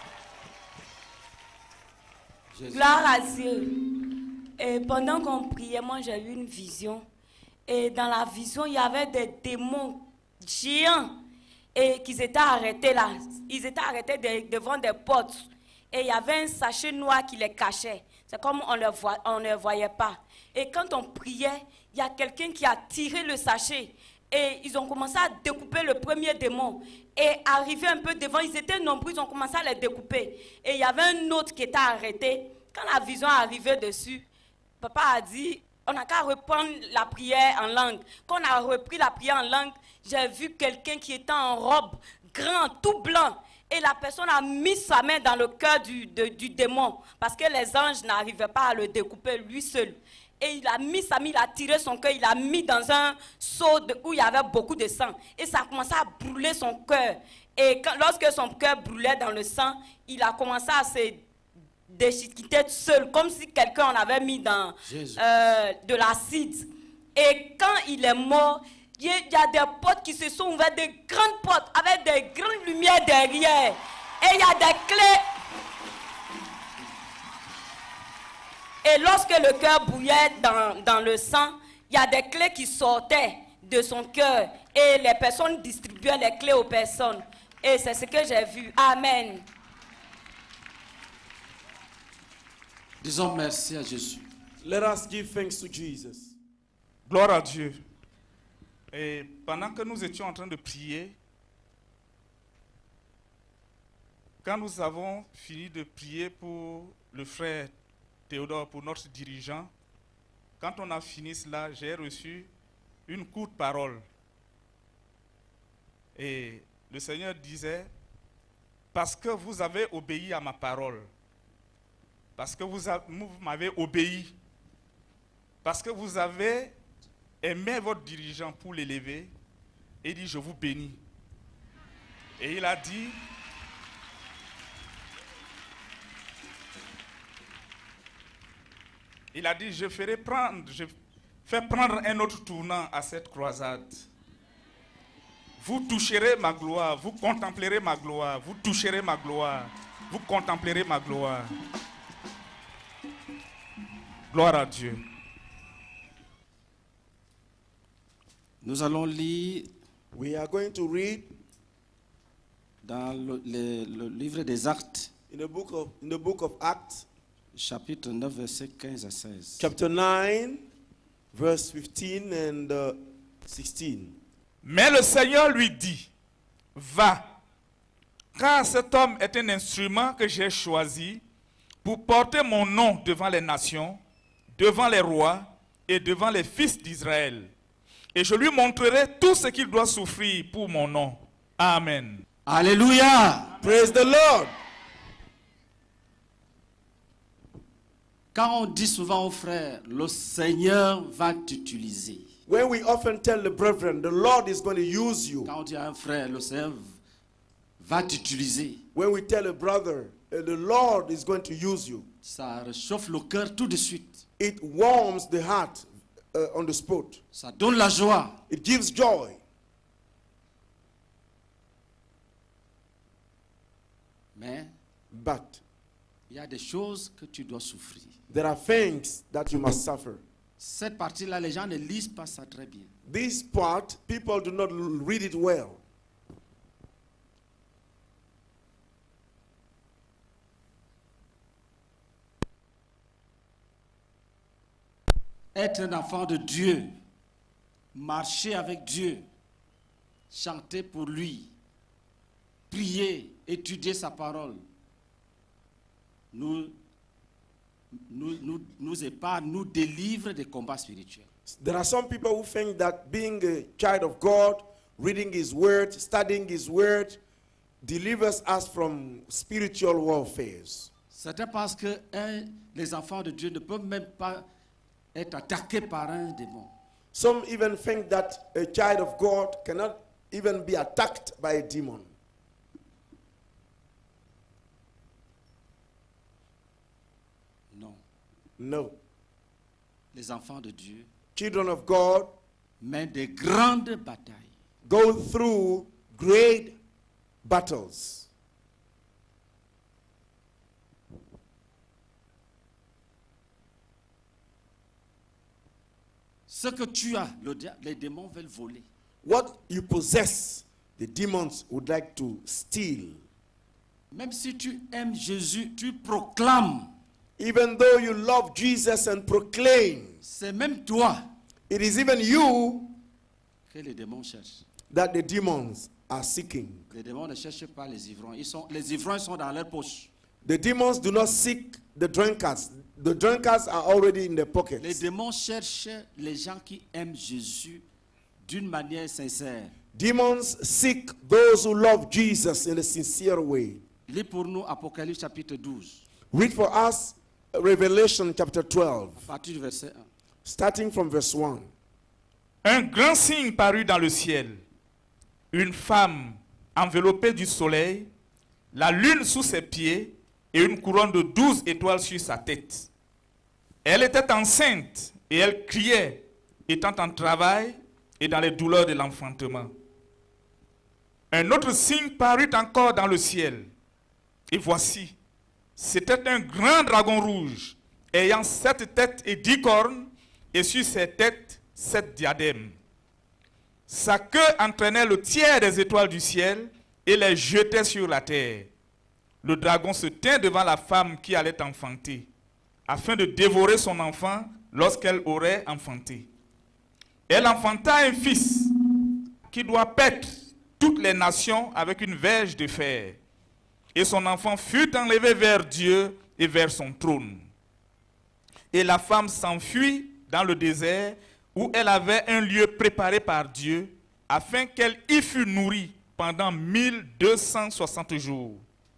Speaker 8: Gloire à Dieu. Et pendant qu'on priait, moi j'ai eu une vision. Et dans la vision, il y avait des démons géants et qu'ils étaient arrêtés là. Ils étaient arrêtés de, devant des portes. Et il y avait un sachet noir qui les cachait. C'est comme on ne voit, on ne voyait pas. Et quand on priait, il y a quelqu'un qui a tiré le sachet. Et ils ont commencé à découper le premier démon. Et arrivé un peu devant, ils étaient nombreux, ils ont commencé à les découper. Et il y avait un autre qui était arrêté. Quand la vision est arrivée dessus, papa a dit, on n'a qu'à reprendre la prière en langue. Quand on a repris la prière en langue, j'ai vu quelqu'un qui était en robe, grand, tout blanc. Et la personne a mis sa main dans le cœur du, de, du démon. Parce que les anges n'arrivaient pas à le découper lui seul. Et il a mis sa main, il a tiré son cœur, il l'a mis dans un seau de, où il y avait beaucoup de sang. Et ça a commencé à brûler son cœur. Et quand, lorsque son cœur brûlait dans le sang, il a commencé à se déchiqueter seul, comme si quelqu'un en avait mis dans euh, de l'acide. Et quand il est mort, il y a des portes qui se sont ouvertes, des grandes portes avec des grandes lumières derrière. Et il y a des clés. Et lorsque le cœur bouillait dans, dans le sang, il y a des clés qui sortaient de son cœur. Et les personnes distribuaient les clés aux personnes. Et c'est ce que j'ai vu. Amen.
Speaker 6: Disons merci à Jésus.
Speaker 4: Let us give thanks to Jesus.
Speaker 5: Gloire à Dieu. Et pendant que nous étions en train de prier, quand nous avons fini de prier pour le frère Théodore, pour notre dirigeant, quand on a fini cela, j'ai reçu une courte parole. Et le Seigneur disait, parce que vous avez obéi à ma parole, parce que vous, vous m'avez obéi, parce que vous avez aimé votre dirigeant pour l'élever, et il dit, je vous bénis. Et il a dit, il a dit, je ferai prendre, je fais prendre un autre tournant à cette croisade. Vous toucherez ma gloire, vous contemplerez ma gloire, vous toucherez ma gloire, vous contemplerez ma gloire. Gloire à Dieu.
Speaker 6: Nous allons lire
Speaker 4: We are going to read
Speaker 6: dans le, le- le livre des Actes,
Speaker 4: in the book of in the book of Acts,
Speaker 6: chapitre neuf, versets quinze à seize.
Speaker 4: chapter nine, verse fifteen and uh, sixteen.
Speaker 5: Mais le Seigneur lui dit, va, car cet homme est un instrument que j'ai choisi pour porter mon nom devant les nations, devant les rois et devant les fils d'Israël. Et je lui montrerai tout ce qu'il doit souffrir pour mon nom. Amen.
Speaker 6: Alléluia!
Speaker 4: Praise the Lord.
Speaker 6: Quand on dit souvent aux frères, le Seigneur va t'utiliser.
Speaker 4: When we often tell the brethren, the Lord is going to use you.
Speaker 6: Quand on dit à un frère, le Seigneur va t'utiliser,
Speaker 4: When we tell a brother, uh, the Lord is going to use you,
Speaker 6: ça réchauffe le cœur tout de suite.
Speaker 4: it warms the heart uh, on the spot.
Speaker 6: Ça donne la joie.
Speaker 4: It gives joy.
Speaker 6: Mais
Speaker 4: But
Speaker 6: il y a des choses que tu dois souffrir.
Speaker 4: there are things that you must suffer.
Speaker 6: Cette partie-là, les gens ne lisent pas ça très bien.
Speaker 4: This part, people do not l- read it well.
Speaker 6: Être un enfant de Dieu, marcher avec Dieu, chanter pour lui, prier, étudier sa parole, nous, nous, nous, nous épargne, nous délivre des combats spirituels.
Speaker 4: There are some people who think that being a child of God, reading His Word, studying His Word, delivers us from spiritual warfares.
Speaker 6: Certains pensent que hein, les enfants de Dieu ne peuvent même pas être attaqués par un démon.
Speaker 4: Some even think that a child of God cannot even be attacked by a demon. No.
Speaker 6: Les enfants de Dieu
Speaker 4: Children of God
Speaker 6: mènent des grandes batailles.
Speaker 4: go through great battles.
Speaker 6: Ce que tu as, le dia- les démons veulent voler.
Speaker 4: What you possess, the demons would like to steal.
Speaker 6: Même si tu aimes Jésus, tu proclames.
Speaker 4: Even though you love Jesus and proclaim,
Speaker 6: C'est même toi
Speaker 4: it is even you
Speaker 6: que les démons cherchent.
Speaker 4: that the demons are seeking.
Speaker 6: Les démons ne cherchent pas les ivrognes. Ils sont, les ivrognes sont dans leur poche.
Speaker 4: The demons do not seek the drunkards. The drunkards are already in their
Speaker 6: Les
Speaker 4: pockets.
Speaker 6: démons cherchent les gens qui aiment Jésus d'une manière sincère.
Speaker 4: Demons seek those who love Jesus in a sincere way.
Speaker 6: Lis pour nous Apocalypse chapitre douze,
Speaker 4: Read for us Revelation chapter twelve,
Speaker 6: à partir du verset un.
Speaker 4: starting from verse one.
Speaker 5: Un grand signe parut dans le ciel. Une femme enveloppée du soleil, la lune sous ses pieds et une couronne de douze étoiles sur sa tête. Elle était enceinte et elle criait, étant en travail et dans les douleurs de l'enfantement. Un autre signe parut encore dans le ciel. Et voici, c'était un grand dragon rouge, ayant sept têtes et dix cornes, et sur ses têtes, sept diadèmes. Sa queue entraînait le tiers des étoiles du ciel et les jetait sur la terre. Le dragon se tint devant la femme qui allait enfanter, afin de dévorer son enfant lorsqu'elle aurait enfanté. Elle enfanta un fils qui doit paître toutes les nations avec une verge de fer. Et son enfant fut enlevé vers Dieu et vers son trône. Et la femme s'enfuit dans le désert où elle avait un lieu préparé par Dieu afin qu'elle y fût nourrie pendant mille deux cent soixante jours.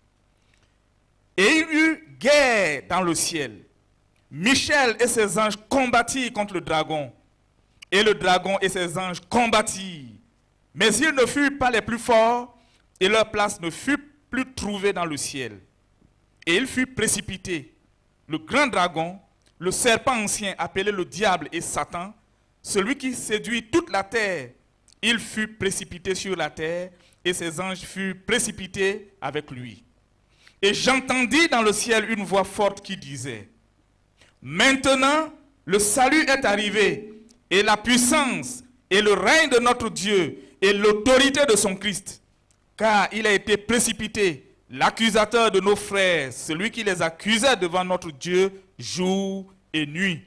Speaker 5: Et il y eut guerre dans le ciel. Michel et ses anges combattirent contre le dragon. Et le dragon et ses anges combattirent. Mais ils ne furent pas les plus forts et leur place ne fut plus trouvée dans le ciel. Et il fut précipité. Le grand dragon, le serpent ancien appelé le diable et Satan, celui qui séduit toute la terre, il fut précipité sur la terre et ses anges furent précipités avec lui. Et j'entendis dans le ciel une voix forte qui disait, « Maintenant, le salut est arrivé, et la puissance, et le règne de notre Dieu, et l'autorité de son Christ. Car il a été précipité, l'accusateur de nos frères, celui qui les accusait devant notre Dieu jour et nuit.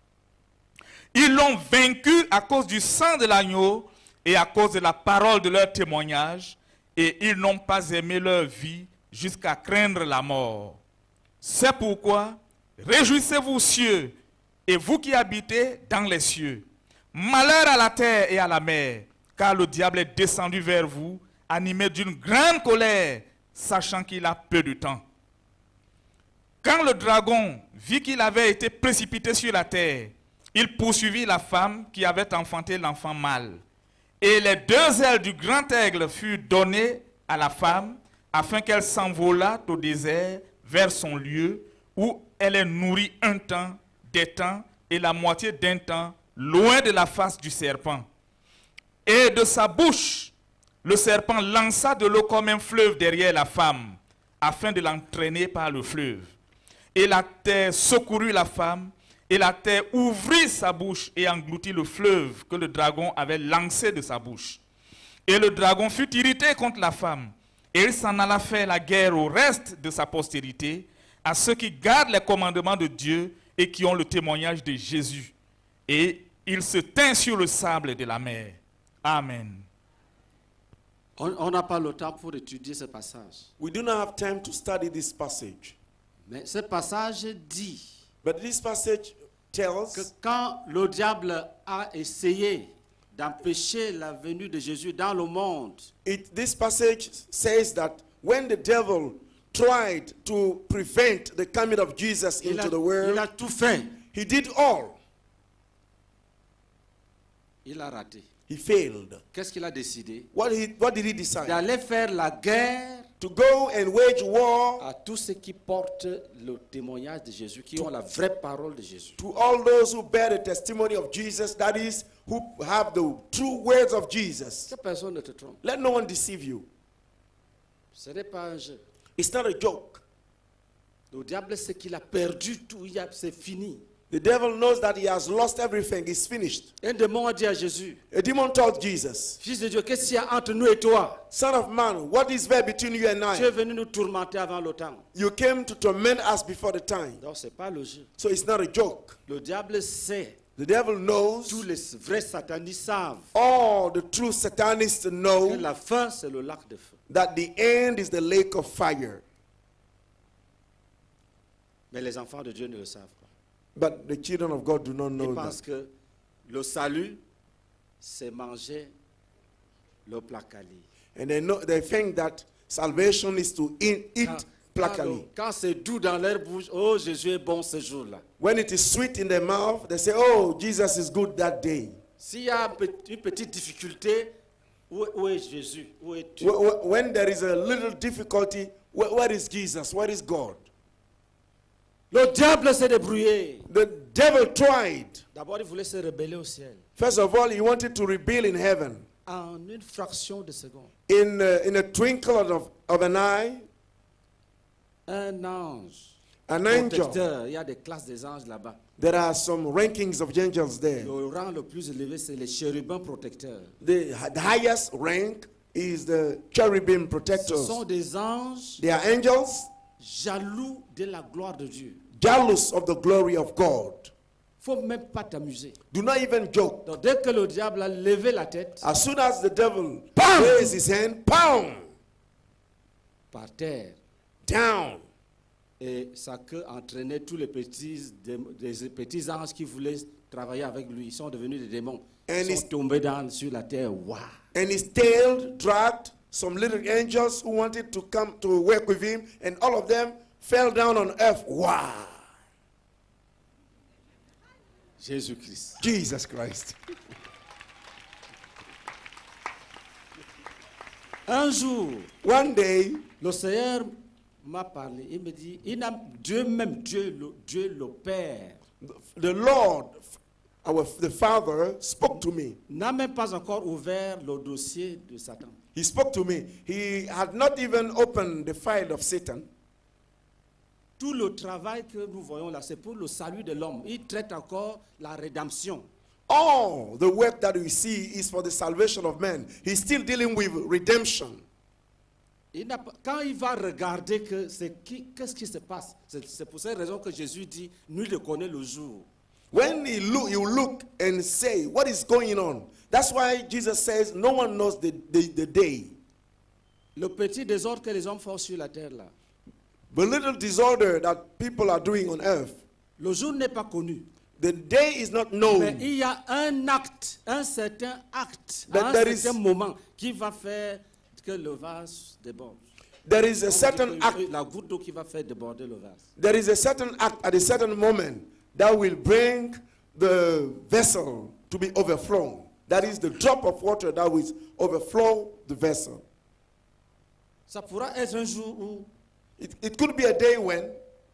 Speaker 5: Ils l'ont vaincu à cause du sang de l'agneau et à cause de la parole de leur témoignage, et ils n'ont pas aimé leur vie jusqu'à craindre la mort. C'est pourquoi, réjouissez-vous cieux, et vous qui habitez dans les cieux. Malheur à la terre et à la mer, car le diable est descendu vers vous, animé d'une grande colère, sachant qu'il a peu de temps. Quand le dragon vit qu'il avait été précipité sur la terre, il poursuivit la femme qui avait enfanté l'enfant mâle. Et les deux ailes du grand aigle furent données à la femme, afin qu'elle s'envolât au désert vers son lieu, où elle est nourrie un temps, des temps et la moitié d'un temps, loin de la face du serpent. Et de sa bouche, le serpent lança de l'eau comme un fleuve derrière la femme, afin de l'entraîner par le fleuve. Et la terre secourut la femme, et la terre ouvrit sa bouche et engloutit le fleuve que le dragon avait lancé de sa bouche. Et le dragon fut irrité contre la femme, et il s'en alla faire la guerre au reste de sa postérité, à ceux qui gardent les commandements de Dieu et qui ont le témoignage de Jésus. Et il se tint sur le sable de la mer. Amen.
Speaker 6: On n'a pas le temps pour étudier ce passage.
Speaker 4: We do not have time to study this passage.
Speaker 6: Mais ce passage dit
Speaker 4: But this passage tells
Speaker 6: que quand le diable a essayé d'empêcher la venue de Jésus dans le monde,
Speaker 4: it, this passage says that when the devil tried to prevent the coming of Jesus
Speaker 6: il a,
Speaker 4: into the
Speaker 6: il
Speaker 4: world,
Speaker 6: a tout fait.
Speaker 4: he did all.
Speaker 6: Il Il a raté.
Speaker 4: He failed.
Speaker 6: Qu'est-ce qu'il a décidé?
Speaker 4: What, he, what did he decide?
Speaker 6: D'aller faire la guerre
Speaker 4: To go and wage war
Speaker 6: à tous ceux qui portent le témoignage de Jésus, qui ont la vraie parole de Jésus.
Speaker 4: to all those who bear the testimony of Jesus, that is, who have the true words of Jesus.
Speaker 6: Que personne ne te trompe.
Speaker 4: Let no one deceive you.
Speaker 6: Ce n'est pas un jeu.
Speaker 4: It's not a joke.
Speaker 6: Le diable sait qu'il a perdu tout, il a- c'est fini.
Speaker 4: The devil knows that he has lost everything. It's finished.
Speaker 6: Un démon a dit à Jésus,
Speaker 4: A demon told Jesus,
Speaker 6: Fils de Dieu, qu'est-ce qu'il y a entre nous et toi?
Speaker 4: Son of man, what is there between you and
Speaker 6: Tu es
Speaker 4: I?
Speaker 6: venu nous tourmenter avant le temps.
Speaker 4: You came to torment us before the time.
Speaker 6: Donc, ce n'est pas le jeu.
Speaker 4: So it's not a joke.
Speaker 6: Le diable sait,
Speaker 4: The devil knows,
Speaker 6: tous les vrais satanistes savent
Speaker 4: all the true satanists
Speaker 6: que
Speaker 4: know
Speaker 6: la fin, c'est le lac de feu.
Speaker 4: that the end is the lake of fire.
Speaker 6: Mais les enfants de Dieu ne le savent pas.
Speaker 4: But the children of God do not
Speaker 6: Ils
Speaker 4: know
Speaker 6: pensent
Speaker 4: that.
Speaker 6: que le salut, c'est manger le placali.
Speaker 4: And they know they think that salvation is to eat, eat
Speaker 6: Quand,
Speaker 4: placally.
Speaker 6: quand c'est doux dans leur bouche, oh Jésus est bon ce jour-là.
Speaker 4: When it is sweet in their mouth, they say, oh, Jesus is good that day.
Speaker 6: S'il y a un petit- une petite difficulté, où, où est Jésus? Où est Dieu?
Speaker 4: Wh- wh- When there is a little difficulty, wh- where is Jesus? Where is God?
Speaker 6: Le diable s'est débrouillé.
Speaker 4: The devil tried.
Speaker 6: D'abord, il voulait se rebeller au ciel.
Speaker 4: First of all, he wanted to rebel in heaven.
Speaker 6: En une fraction de seconde,
Speaker 4: In, uh, in a twinkle of, of an eye,
Speaker 6: un ange,
Speaker 4: an angel.
Speaker 6: protecteur, il y a des classes des anges là-bas.
Speaker 4: There are some rankings of angels there.
Speaker 6: Le rang le plus élevé, c'est les chérubins protecteurs.
Speaker 4: The, the highest rank is the cherubim
Speaker 6: Ce
Speaker 4: protectors.
Speaker 6: sont des anges
Speaker 4: They are angels
Speaker 6: jaloux de la gloire de Dieu.
Speaker 4: jealous of the glory of God.
Speaker 6: Faut même pas t'amuser.
Speaker 4: Do not even joke.
Speaker 6: Donc dès que le diable a levé la tête,
Speaker 4: As soon as the devil raised his hand, pound,
Speaker 6: par terre,
Speaker 4: down.
Speaker 6: et sa queue entraînait tous les petits, dé- des petits anges qui voulaient travailler avec lui. Ils sont devenus des démons.
Speaker 4: And
Speaker 6: Ils
Speaker 4: his-
Speaker 6: sont tombés dans, sur la terre. Waouh!
Speaker 4: And his tail dragged some little angels who wanted to come to work with him, and all of them fell down on earth. Wow.
Speaker 6: Jésus-Christ.
Speaker 4: Jesus Christ.
Speaker 6: Un jour,
Speaker 4: One day,
Speaker 6: le Seigneur m'a parlé. Il me dit, il n'a- Dieu même, Dieu le, Dieu le Père,
Speaker 4: the Lord, our the Father, spoke to me.
Speaker 6: n'a même pas encore ouvert le dossier de Satan.
Speaker 4: He spoke to me. He had not even opened the file of Satan.
Speaker 6: Tout le travail que nous voyons là, c'est pour le salut de l'homme. Il traite encore la rédemption.
Speaker 4: All the work that we see is for the salvation of man. He's still dealing with redemption.
Speaker 6: Il n'a pas- quand il va regarder que c'est qui, qu'est-ce qui se passe, c'est c'est pour cette raison que Jésus dit, nul ne connaît le jour.
Speaker 4: When he look, you look and say, what is going on? That's why Jesus says, no one knows the, the, the day.
Speaker 6: Le petit désordre que les hommes font sur la terre là,
Speaker 4: The little disorder that people are doing on earth,
Speaker 6: le jour n'est pas connu.
Speaker 4: the day is not
Speaker 6: Mais
Speaker 4: known.
Speaker 6: il y a un acte, un certain acte,
Speaker 4: That
Speaker 6: à un
Speaker 4: there
Speaker 6: certain
Speaker 4: is-
Speaker 6: moment qui va faire que le vase déborde.
Speaker 4: There is a
Speaker 6: On dit
Speaker 4: certain
Speaker 6: que
Speaker 4: act,
Speaker 6: La goutte d'eau qui va faire déborder le vase.
Speaker 4: there is a certain act at a certain moment that will bring the vessel to be overflown. That is the drop of water that will overflow the vessel.
Speaker 6: Ça pourra être un jour où
Speaker 4: It, it could be a day when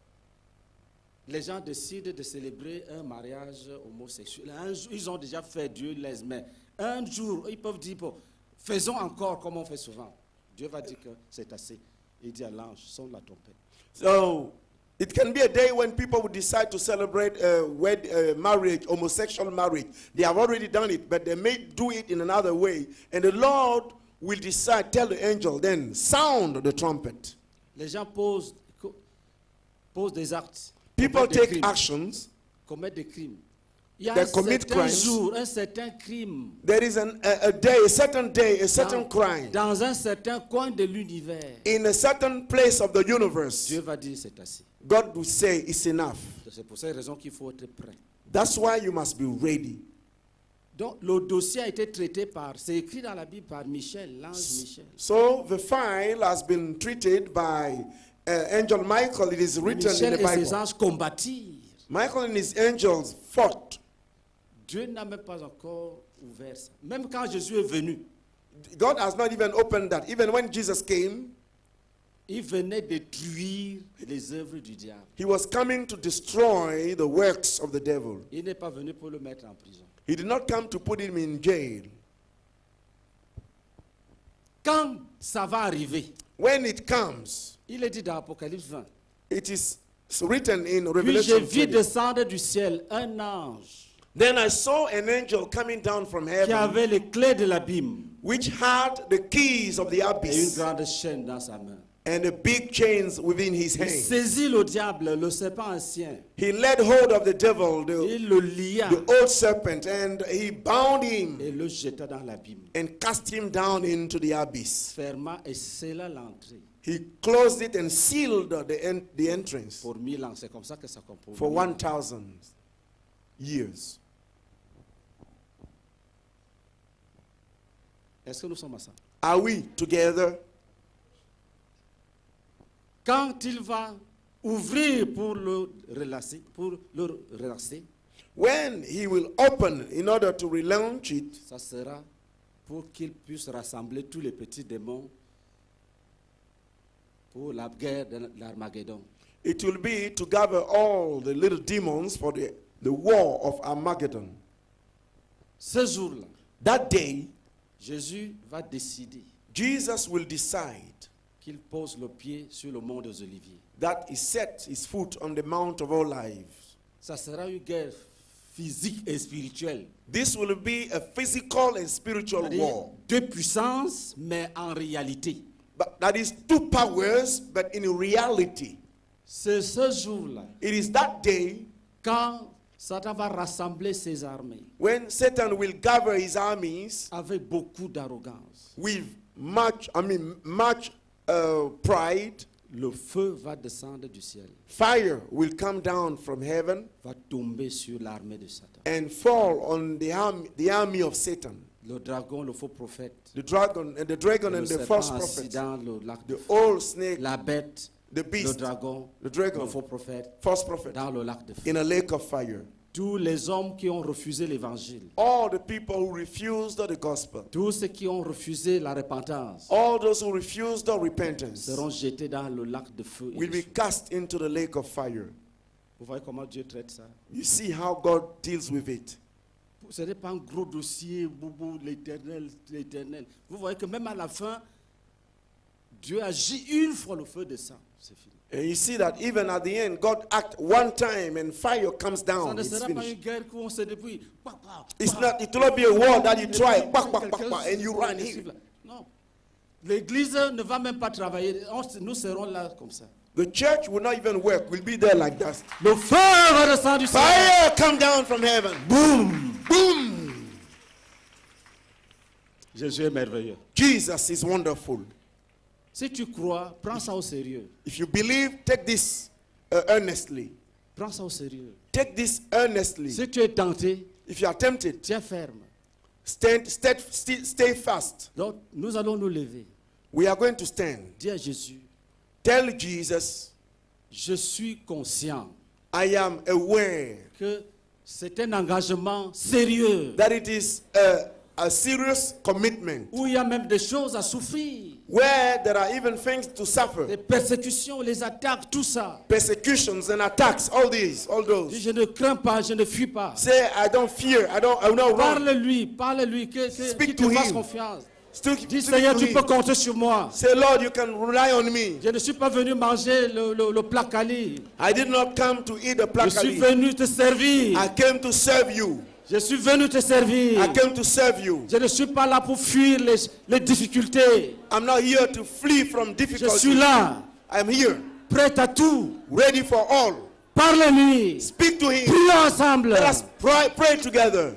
Speaker 6: les gens décident de célébrer un mariage homosexuel. Un jour, ils ont déjà fait Dieu laisse, mais un jour, ils peuvent dire, bon, faisons encore comme on fait souvent. Dieu va dire que c'est assez. Il dit à l'ange, sonne la trompette.
Speaker 4: So it can be a day when people would decide to celebrate uh, wed, uh, marriage, homosexual marriage. They have already done it, but they may do it in another way. And the Lord will decide, tell the angel, then sound the trumpet.
Speaker 6: Les gens posent, co- posent des actes.
Speaker 4: People
Speaker 6: commettent des
Speaker 4: take
Speaker 6: crimes,
Speaker 4: actions.
Speaker 6: commettent des crimes. Il y a
Speaker 4: They
Speaker 6: un
Speaker 4: commit
Speaker 6: certain
Speaker 4: crimes.
Speaker 6: jour, un certain crime,
Speaker 4: There is an, a, a day, a certain day, a certain
Speaker 6: dans,
Speaker 4: crime.
Speaker 6: dans un certain coin de l'univers.
Speaker 4: In a certain place of the universe,
Speaker 6: Dieu va dire, c'est assez.
Speaker 4: God will say, it's enough.
Speaker 6: C'est pour cette raison qu'il faut être prêt.
Speaker 4: That's why you must be ready.
Speaker 6: Donc, le dossier a été traité par, c'est écrit dans la Bible par Michel, l'ange Michel.
Speaker 4: So the file has been treated by uh, Angel Michael. It is written
Speaker 6: Michel
Speaker 4: in the
Speaker 6: et ses
Speaker 4: Bible.
Speaker 6: anges combattirent.
Speaker 4: Michael and his angels fought.
Speaker 2: Dieu n'a même pas encore ouvert ça. Même quand Jésus est venu,
Speaker 4: God has not even opened that. Even when Jesus came,
Speaker 2: il venait détruire les œuvres du diable.
Speaker 4: he was coming to destroy the works of the devil.
Speaker 2: Il n'est pas venu pour le mettre en prison.
Speaker 4: He did not come to put him in jail.
Speaker 2: Quand ça va arriver,
Speaker 4: When it comes,
Speaker 2: il est dit dans Apocalypse vingt.
Speaker 4: it is written in
Speaker 2: Puis
Speaker 4: Revelation
Speaker 2: j'ai vu
Speaker 4: twenty.
Speaker 2: descendre du ciel un ange
Speaker 4: Then I saw an angel coming down from
Speaker 2: qui
Speaker 4: heaven,
Speaker 2: avait les clés de l'abîme
Speaker 4: which had the keys of the
Speaker 2: et une
Speaker 4: abyss
Speaker 2: grande chaîne dans sa main.
Speaker 4: and the big chains within his
Speaker 2: Il
Speaker 4: hand.
Speaker 2: saisit le diable, le serpent ancien.
Speaker 4: He laid hold of the devil, the,
Speaker 2: Il le lia
Speaker 4: the old serpent, and he bound him
Speaker 2: et le jeta dans l'abîme.
Speaker 4: and cast him down into the abyss.
Speaker 2: Ferma et scella l'entrée.
Speaker 4: He closed it and sealed the, en- the entrance
Speaker 2: Pour mille ans, c'est comme ça que ça compose.
Speaker 4: for one thousand years.
Speaker 2: Est-ce que nous sommes ensemble?
Speaker 4: Are we together?
Speaker 2: Quand il va ouvrir pour le relancer, pour le relancer,
Speaker 4: When he will open in order to relaunch it,
Speaker 2: ça sera pour qu'il puisse rassembler tous les petits démons pour la guerre de l'Armageddon.
Speaker 4: it will be to gather all the little demons for the, the war of Armageddon.
Speaker 2: Ce jour-là,
Speaker 4: That day,
Speaker 2: Jésus va décider
Speaker 4: Jesus will decide
Speaker 2: qu'il pose le pied sur le mont des Oliviers.
Speaker 4: that he set his foot on the Mount of Olives.
Speaker 2: Ça sera une guerre physique et spirituelle.
Speaker 4: This will be a physical and spiritual
Speaker 2: C'est-à-dire
Speaker 4: war.
Speaker 2: deux puissances, mais en réalité.
Speaker 4: But that is two powers, but in reality,
Speaker 2: C'est ce jour-là,
Speaker 4: it is that day
Speaker 2: quand Satan va rassembler ses armées
Speaker 4: when Satan will gather his armies
Speaker 2: avec beaucoup d'arrogance.
Speaker 4: with much, I mean, much uh, pride.
Speaker 2: Le feu va descendre du ciel,
Speaker 4: Fire will come down from heaven
Speaker 2: va tomber sur l'armée de Satan.
Speaker 4: and fall on the army, the army of Satan.
Speaker 2: Le dragon, le faux prophète,
Speaker 4: The dragon and the dragon
Speaker 2: le
Speaker 4: and the
Speaker 2: serpent
Speaker 4: false prophet,
Speaker 2: accident, le lac de
Speaker 4: the
Speaker 2: feu,
Speaker 4: old snake,
Speaker 2: la bête,
Speaker 4: the
Speaker 2: le
Speaker 4: beast,
Speaker 2: dragon,
Speaker 4: the dragon,
Speaker 2: le faux prophète,
Speaker 4: false prophet,
Speaker 2: dans le lac de feu.
Speaker 4: in a lake of fire.
Speaker 2: Tous les hommes qui ont refusé l'évangile,
Speaker 4: All the people who refused the gospel,
Speaker 2: tous ceux qui ont refusé la repentance,
Speaker 4: all those who refused the repentance,
Speaker 2: seront jetés dans le lac de feu. et
Speaker 4: will
Speaker 2: de
Speaker 4: be
Speaker 2: feu.
Speaker 4: cast into the lake of fire.
Speaker 2: Vous voyez comment Dieu traite ça?
Speaker 4: You see how God deals with it.
Speaker 2: Ce n'est pas un gros dossier, boubou, l'éternel, l'éternel. Vous voyez que même à la fin, Dieu agit une fois, le feu descend. C'est fini.
Speaker 4: And you see that even at the end, God acts one time and fire comes
Speaker 2: Ça
Speaker 4: down.
Speaker 2: ne
Speaker 4: It's
Speaker 2: sera pas une
Speaker 4: finished.
Speaker 2: guerre où on se débrouille. Pa, pa,
Speaker 4: It's
Speaker 2: pa.
Speaker 4: not, it will not be a war that you try,
Speaker 2: Quelqu'un
Speaker 4: back, back, back, back, and you
Speaker 2: suit
Speaker 4: run
Speaker 2: les
Speaker 4: here.
Speaker 2: suivre. Non. L'église ne va même pas travailler. On- nous serons là comme ça.
Speaker 4: The church will not even work. We'll be there like that.
Speaker 2: Le feu va descendre du ciel.
Speaker 4: Fire come down from heaven. Boom, boom.
Speaker 2: Jésus est merveilleux.
Speaker 4: Jesus is wonderful.
Speaker 2: Si tu crois, prends ça au sérieux.
Speaker 4: If you believe, take this uh, earnestly.
Speaker 2: Prends ça au sérieux.
Speaker 4: Take this earnestly.
Speaker 2: Si tu es tenté,
Speaker 4: If you are tempted,
Speaker 2: tiens ferme.
Speaker 4: stand, stay, stay, stay fast.
Speaker 2: Donc, nous allons nous lever.
Speaker 4: We are going to stand.
Speaker 2: Dis à Jésus,
Speaker 4: Tell Jesus,
Speaker 2: je suis conscient
Speaker 4: I am aware
Speaker 2: que c'est un engagement sérieux
Speaker 4: that it is a, a serious commitment
Speaker 2: où il y a même des choses à souffrir,
Speaker 4: where there are even things to suffer,
Speaker 2: les persécutions, les attaques, tout ça.
Speaker 4: persecutions and attacks, all these, all
Speaker 2: Dis,
Speaker 4: those.
Speaker 2: je ne crains pas, je ne fuis pas.
Speaker 4: Say, I don't fear, I don't, I will not run.
Speaker 2: Parle-lui, parle-lui, que, que,
Speaker 4: Speak
Speaker 2: qu'il te
Speaker 4: to
Speaker 2: fasse
Speaker 4: him.
Speaker 2: confiance.
Speaker 4: Still,
Speaker 2: Dis,
Speaker 4: speak
Speaker 2: Seigneur,
Speaker 4: to
Speaker 2: tu
Speaker 4: him.
Speaker 2: peux compter sur moi.
Speaker 4: Say, Lord, you can rely on me.
Speaker 2: Je ne suis pas venu manger le, le, le plat quali.
Speaker 4: I did not come to eat a
Speaker 2: Je suis
Speaker 4: placard.
Speaker 2: venu te servir.
Speaker 4: I came to serve you.
Speaker 2: Je suis venu te servir.
Speaker 4: I came to serve you.
Speaker 2: Je ne suis pas là pour fuir les, les difficultés.
Speaker 4: I'm not here to flee from
Speaker 2: Je suis
Speaker 4: difficulty.
Speaker 2: là,
Speaker 4: I'm here,
Speaker 2: prêt à tout.
Speaker 4: ready for all.
Speaker 2: Parle-lui.
Speaker 4: Speak to him.
Speaker 2: Prions ensemble.
Speaker 4: Let us pray, pray together.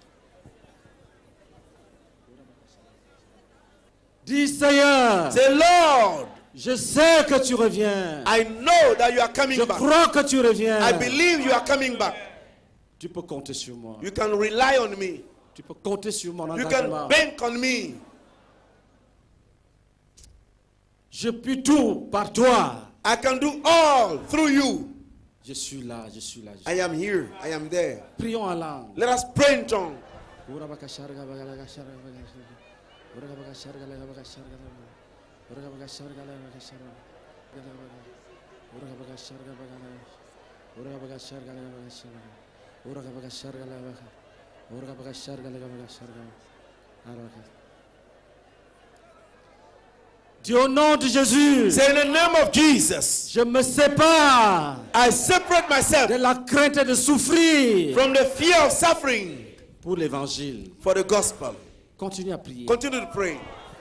Speaker 2: Dis, Seigneur,
Speaker 4: Say, Lord,
Speaker 2: je sais que tu reviens.
Speaker 4: I know that you are coming
Speaker 2: Je
Speaker 4: back.
Speaker 2: crois que tu reviens.
Speaker 4: I believe you are coming back.
Speaker 2: Tu peux compter sur moi.
Speaker 4: You can rely on me.
Speaker 2: Tu peux compter sur mon
Speaker 4: You
Speaker 2: engagement.
Speaker 4: can bank on me.
Speaker 2: Je puis tout par toi.
Speaker 4: I can do all through you.
Speaker 2: Je suis là, je suis là. Je suis
Speaker 4: I am here. I am there.
Speaker 2: là. Prions en langue.
Speaker 4: Let us pray in tongue.
Speaker 2: Dis au nom de Jésus,
Speaker 4: Say in the name of Jesus,
Speaker 2: je me sépare
Speaker 4: I separate myself
Speaker 2: de la crainte de souffrir
Speaker 4: from the fear of suffering
Speaker 2: pour l'évangile.
Speaker 4: for the gospel.
Speaker 2: Continue à prier.
Speaker 4: Continue to pray.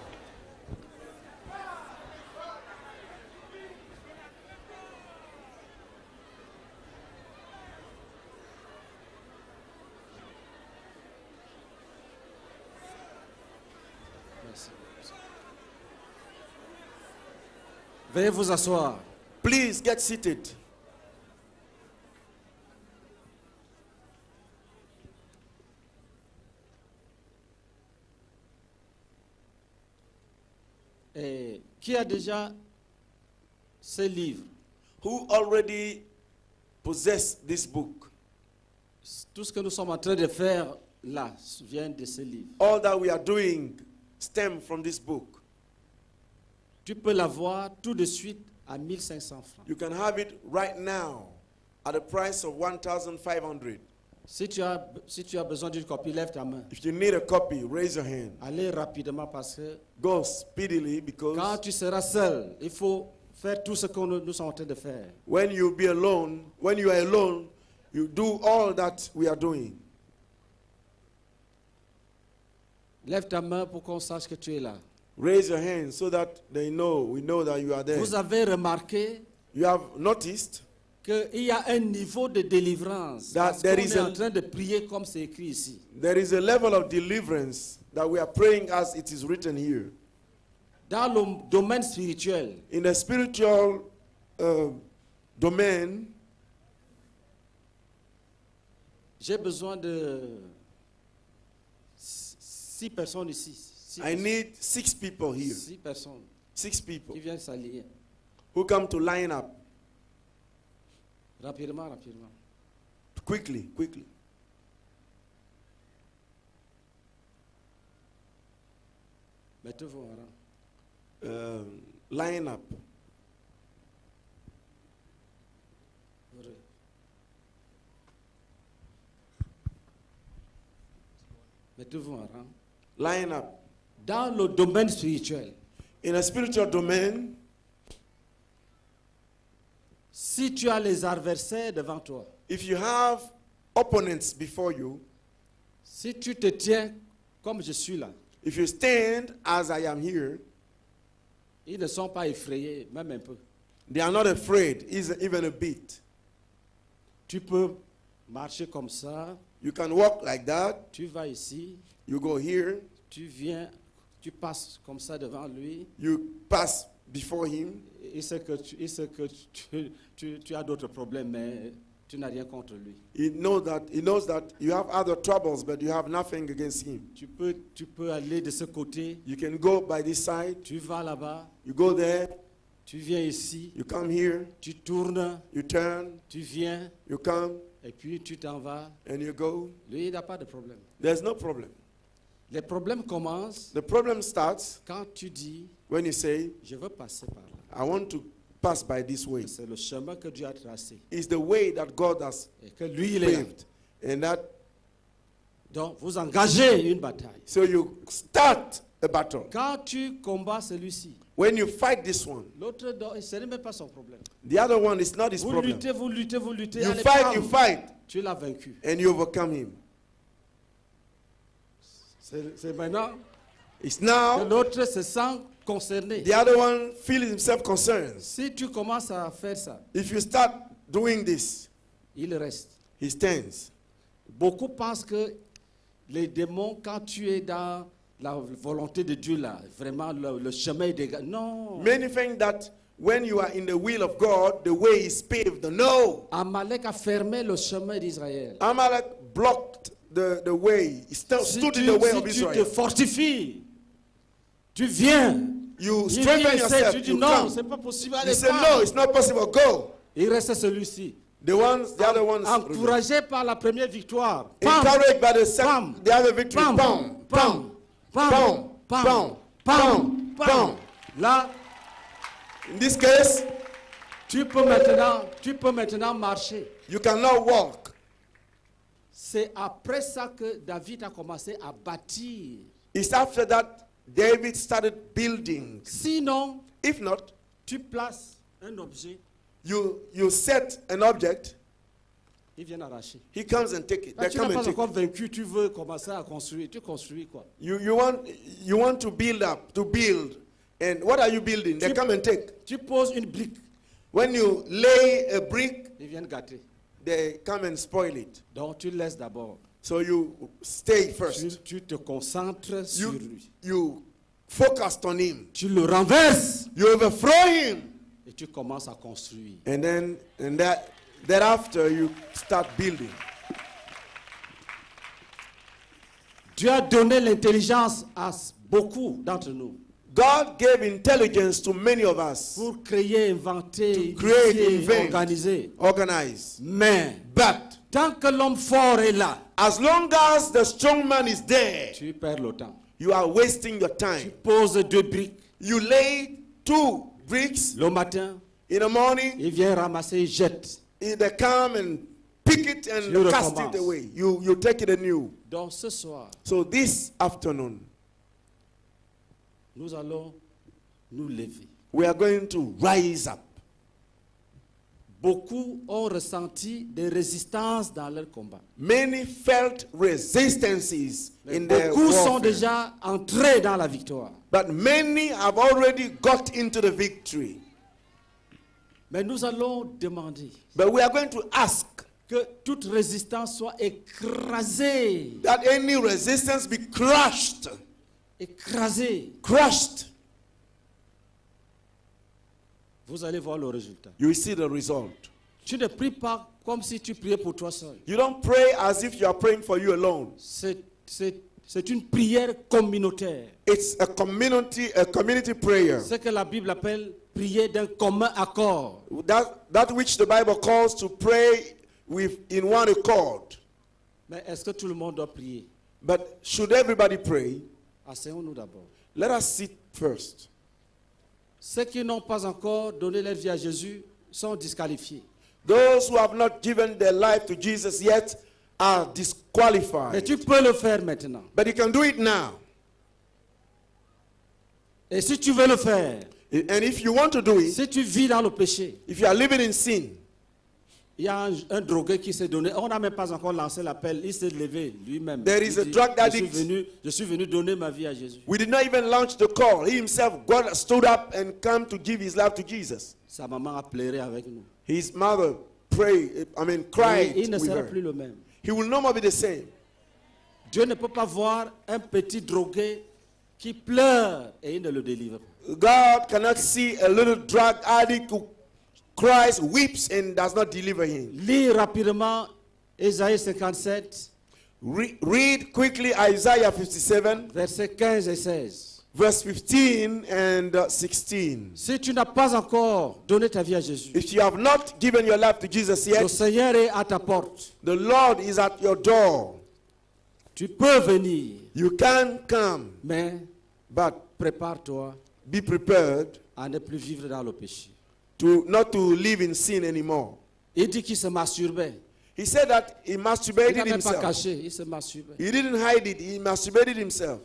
Speaker 2: Merci. Veuillez vous asseoir.
Speaker 4: Please get seated.
Speaker 2: Et qui a déjà ce livre?
Speaker 4: Who already possess this book?
Speaker 2: Tout ce que nous sommes en train de faire là vient de ce livre.
Speaker 4: All that we are doing stem from this book.
Speaker 2: Tu peux l'avoir tout de suite à mille cinq cents francs.
Speaker 4: You can have it right now at the price of one thousand five hundred.
Speaker 2: Si tu as, si tu as besoin d'une copie, lève ta main.
Speaker 4: If you need a copy, raise your hand.
Speaker 2: Allez rapidement parce que
Speaker 4: Go speedily
Speaker 2: quand
Speaker 4: because
Speaker 2: tu seras seul, il faut faire tout ce que nous, nous sommes en train de faire.
Speaker 4: when you be alone, when you are alone, you do all that we are doing.
Speaker 2: Lève ta main pour qu'on sache que tu es là.
Speaker 4: Raise your hand so that they know, we know that you are there.
Speaker 2: Vous avez remarqué
Speaker 4: You have noticed
Speaker 2: qu'il y a un niveau de délivrance.
Speaker 4: That
Speaker 2: Parce
Speaker 4: there
Speaker 2: qu'on
Speaker 4: is
Speaker 2: est
Speaker 4: a-
Speaker 2: en train de prier comme c'est écrit ici.
Speaker 4: there is a level of deliverance that we are praying as it is written here.
Speaker 2: Dans le domaine spirituel,
Speaker 4: In the spiritual uh, domain,
Speaker 2: j'ai besoin de six six personnes ici. Six,
Speaker 4: I need six people here.
Speaker 2: six personnes
Speaker 4: Six people
Speaker 2: qui viennent s'allier.
Speaker 4: who come to line up
Speaker 2: Rapidement, rapidement.
Speaker 4: quickly, quickly.
Speaker 2: Mettez-vous en rang.
Speaker 4: Um, line up.
Speaker 2: Mettez-vous en rang.
Speaker 4: Line up.
Speaker 2: Dans le domaine spirituel,
Speaker 4: In a spiritual domain,
Speaker 2: si tu as les adversaires devant toi,
Speaker 4: if you have opponents before you,
Speaker 2: si tu te tiens comme je suis là,
Speaker 4: if you stand as I am here,
Speaker 2: ils ne sont pas effrayés, même un peu.
Speaker 4: they are not afraid, is- even a bit.
Speaker 2: Tu peux marcher comme ça,
Speaker 4: You can walk like that.
Speaker 2: tu vas ici,
Speaker 4: You go here.
Speaker 2: tu viens, tu passes comme ça devant lui.
Speaker 4: You pass before him.
Speaker 2: Il sait que tu, il sait que tu, tu- tu as d'autres problèmes, mais tu n'as rien contre lui.
Speaker 4: He knows that. He knows that you have other troubles, but you have nothing against him.
Speaker 2: Tu peux, tu peux aller de ce côté,
Speaker 4: You can go by this side.
Speaker 2: tu vas là-bas,
Speaker 4: You go there.
Speaker 2: tu viens ici,
Speaker 4: You come here.
Speaker 2: tu tournes,
Speaker 4: You turn.
Speaker 2: tu viens,
Speaker 4: You come
Speaker 2: et puis tu t'en vas.
Speaker 4: and you go.
Speaker 2: Lui, il n'a pas de problème.
Speaker 4: There's no problem.
Speaker 2: Les problèmes commencent
Speaker 4: The problem starts
Speaker 2: quand tu dis,
Speaker 4: when you say,
Speaker 2: je veux passer par là.
Speaker 4: I want to pass by this way.
Speaker 2: C'est le chemin que Dieu a tracé.
Speaker 4: It's the way that God has
Speaker 2: Et que lui, il est là.
Speaker 4: paved. And that,
Speaker 2: Donc, vous engagez une bataille.
Speaker 4: so you start a battle.
Speaker 2: Quand tu combats celui-ci,
Speaker 4: When you fight this one,
Speaker 2: l'autre, donc, ce n'est même pas son problème.
Speaker 4: the other one is not his
Speaker 2: Vous
Speaker 4: problem.
Speaker 2: luttez, vous luttez, vous luttez.
Speaker 4: You
Speaker 2: allez,
Speaker 4: fight,
Speaker 2: bam,
Speaker 4: you fight,
Speaker 2: tu l'as vaincu.
Speaker 4: and you overcome him.
Speaker 2: C'est c'est maintenant
Speaker 4: It's
Speaker 2: que
Speaker 4: now
Speaker 2: l'autre se sent concerné.
Speaker 4: the other one feels himself concerned.
Speaker 2: Si tu commences à faire ça,
Speaker 4: If you start doing this,
Speaker 2: il reste.
Speaker 4: he stands.
Speaker 2: Beaucoup pensent que les démons, quand tu es dans la volonté de Dieu, là, vraiment le, le chemin est dégagé. Non.
Speaker 4: Many think that when you are in the will of God, the way is paved. No.
Speaker 2: Amalek a fermé le chemin d'Israël.
Speaker 4: Amalek blocked the, the way. He st-
Speaker 2: Si
Speaker 4: stood
Speaker 2: tu,
Speaker 4: in the way
Speaker 2: si
Speaker 4: of
Speaker 2: tu te
Speaker 4: Israel.
Speaker 2: fortifies, tu viens.
Speaker 4: You
Speaker 2: Il
Speaker 4: strengthen
Speaker 2: vient, essaie,
Speaker 4: yourself.
Speaker 2: tu dis
Speaker 4: You
Speaker 2: non,
Speaker 4: come.
Speaker 2: c'est pas possible.
Speaker 4: You
Speaker 2: Allez,
Speaker 4: say,
Speaker 2: pars.
Speaker 4: no, it's not possible. Go.
Speaker 2: Il reste celui-ci.
Speaker 4: The ones, the other ones,
Speaker 2: encouragés par la première victoire. Pam,
Speaker 4: encouraged by the
Speaker 2: pam,
Speaker 4: second, the other victory.
Speaker 2: pam,
Speaker 4: Pam,
Speaker 2: pam,
Speaker 4: pam,
Speaker 2: pam,
Speaker 4: pam,
Speaker 2: pam,
Speaker 4: pam, pam, pam.
Speaker 2: Là,
Speaker 4: In this case,
Speaker 2: tu peux maintenant, tu peux maintenant marcher.
Speaker 4: you cannot walk.
Speaker 2: C'est après ça que David a commencé à bâtir.
Speaker 4: It's after that David started building.
Speaker 2: Sinon,
Speaker 4: If not,
Speaker 2: tu places un objet,
Speaker 4: you you set an object,
Speaker 2: il vient arracher.
Speaker 4: he comes and take it.
Speaker 2: Quand
Speaker 4: They
Speaker 2: tu n'as
Speaker 4: come and
Speaker 2: pas
Speaker 4: take
Speaker 2: encore
Speaker 4: it.
Speaker 2: vaincu, tu veux commencer à construire. Tu construis quoi?
Speaker 4: You you want you want to build up, to build. And what are you building? They
Speaker 2: Tu-
Speaker 4: come and take.
Speaker 2: Tu poses une brique,
Speaker 4: When you lay a brick,
Speaker 2: ils viennent gâter.
Speaker 4: they come and spoil it.
Speaker 2: Donc tu laisses d'abord.
Speaker 4: So you stay
Speaker 2: Tu,
Speaker 4: first.
Speaker 2: tu te concentres sur
Speaker 4: You
Speaker 2: lui.
Speaker 4: you focused on him.
Speaker 2: Tu le renverses
Speaker 4: You overthrow him.
Speaker 2: et tu commences à construire.
Speaker 4: And then and that thereafter you start building.
Speaker 2: Dieu a donné l'intelligence à beaucoup d'entre nous
Speaker 4: God gave intelligence to many of us.
Speaker 2: pour créer, inventer,
Speaker 4: To create,
Speaker 2: initier,
Speaker 4: invent.
Speaker 2: organiser.
Speaker 4: Organize.
Speaker 2: Mais
Speaker 4: But
Speaker 2: tant que l'homme fort est là,
Speaker 4: as long as the strong man is there,
Speaker 2: tu perds le temps.
Speaker 4: you are wasting your
Speaker 2: Tu
Speaker 4: time.
Speaker 2: poses deux briques.
Speaker 4: You lay two bricks
Speaker 2: Le matin,
Speaker 4: in the morning,
Speaker 2: il vient ramasser, il jette.
Speaker 4: they come and pick it and
Speaker 2: You
Speaker 4: cast
Speaker 2: recommence.
Speaker 4: it away. You you take it anew.
Speaker 2: Donc ce soir,
Speaker 4: So this afternoon,
Speaker 2: nous allons nous lever.
Speaker 4: we are going to rise up.
Speaker 2: Beaucoup ont ressenti des résistances dans leur combat.
Speaker 4: Many felt resistances
Speaker 2: Mais
Speaker 4: in their
Speaker 2: beaucoup sont
Speaker 4: warfare,
Speaker 2: déjà entrés dans la victoire.
Speaker 4: but many have already got into the victory.
Speaker 2: Mais nous allons demander
Speaker 4: But we are going to ask
Speaker 2: que toute résistance soit écrasée.
Speaker 4: that any resistance be crushed,
Speaker 2: Écrasée.
Speaker 4: crushed.
Speaker 2: Vous allez voir le résultat.
Speaker 4: You will see the result.
Speaker 2: Tu ne pries pas comme si tu priais pour toi seul.
Speaker 4: You don't pray as if you are praying for you alone.
Speaker 2: C'est, c'est, c'est une prière communautaire.
Speaker 4: It's a community, a community prayer.
Speaker 2: Ce que la Bible appelle prier d'un commun accord.
Speaker 4: That, that which the Bible calls to pray with in one accord.
Speaker 2: Mais est-ce que tout le monde doit prier?
Speaker 4: But should everybody pray?
Speaker 2: Asseyons-nous d'abord.
Speaker 4: Let us sit first.
Speaker 2: Ceux qui n'ont pas encore donné leur vie à Jésus sont disqualifiés.
Speaker 4: Those who have not given their life to Jesus yet are
Speaker 2: Mais
Speaker 4: disqualified.
Speaker 2: tu peux le faire maintenant.
Speaker 4: But you can do it now.
Speaker 2: Et si tu veux le faire,
Speaker 4: And if you want to do it,
Speaker 2: si tu vis dans le péché,
Speaker 4: if you are living in sin,
Speaker 2: il y a un, un drogué qui s'est donné, on n'a même pas encore lancé l'appel, il s'est levé lui-même.
Speaker 4: There is
Speaker 2: Il
Speaker 4: a
Speaker 2: dit,
Speaker 4: drug
Speaker 2: je,
Speaker 4: addict.
Speaker 2: suis venu, je suis venu donner ma vie à Jésus.
Speaker 4: we did not even launch the call. He himself got stood up and come to give his life to Jesus.
Speaker 2: Sa maman a pleuré avec nous.
Speaker 4: His mother prayed, I mean, cried
Speaker 2: Et il ne
Speaker 4: with
Speaker 2: sera
Speaker 4: her.
Speaker 2: plus le même.
Speaker 4: He will no more be the same.
Speaker 2: Dieu ne peut pas voir un petit drogué qui pleure et il ne le délivre pas.
Speaker 4: God cannot see a little drug addict who cries, weeps, and does not deliver him.
Speaker 2: Lis rapidement Ésaïe cinquante-sept,
Speaker 4: Re- read quickly Isaiah fifty-seven,
Speaker 2: versets quinze et seize.
Speaker 4: verse fifteen and uh, sixteen.
Speaker 2: Si tu n'as pas encore donné ta vie à Jésus,
Speaker 4: If you have not given your life to Jesus
Speaker 2: le
Speaker 4: yet,
Speaker 2: Seigneur est à ta porte.
Speaker 4: the Lord is at your door.
Speaker 2: Tu peux venir,
Speaker 4: You can come,
Speaker 2: mais
Speaker 4: but
Speaker 2: prépare-toi
Speaker 4: be prepared
Speaker 2: à ne plus vivre dans le péché.
Speaker 4: to not to live in sin anymore.
Speaker 2: Il dit qu'il se masturbait.
Speaker 4: He said that he
Speaker 2: Il
Speaker 4: masturbated
Speaker 2: n'a même pas
Speaker 4: himself.
Speaker 2: caché, il se masturbait.
Speaker 4: He didn't hide it, he masturbated himself.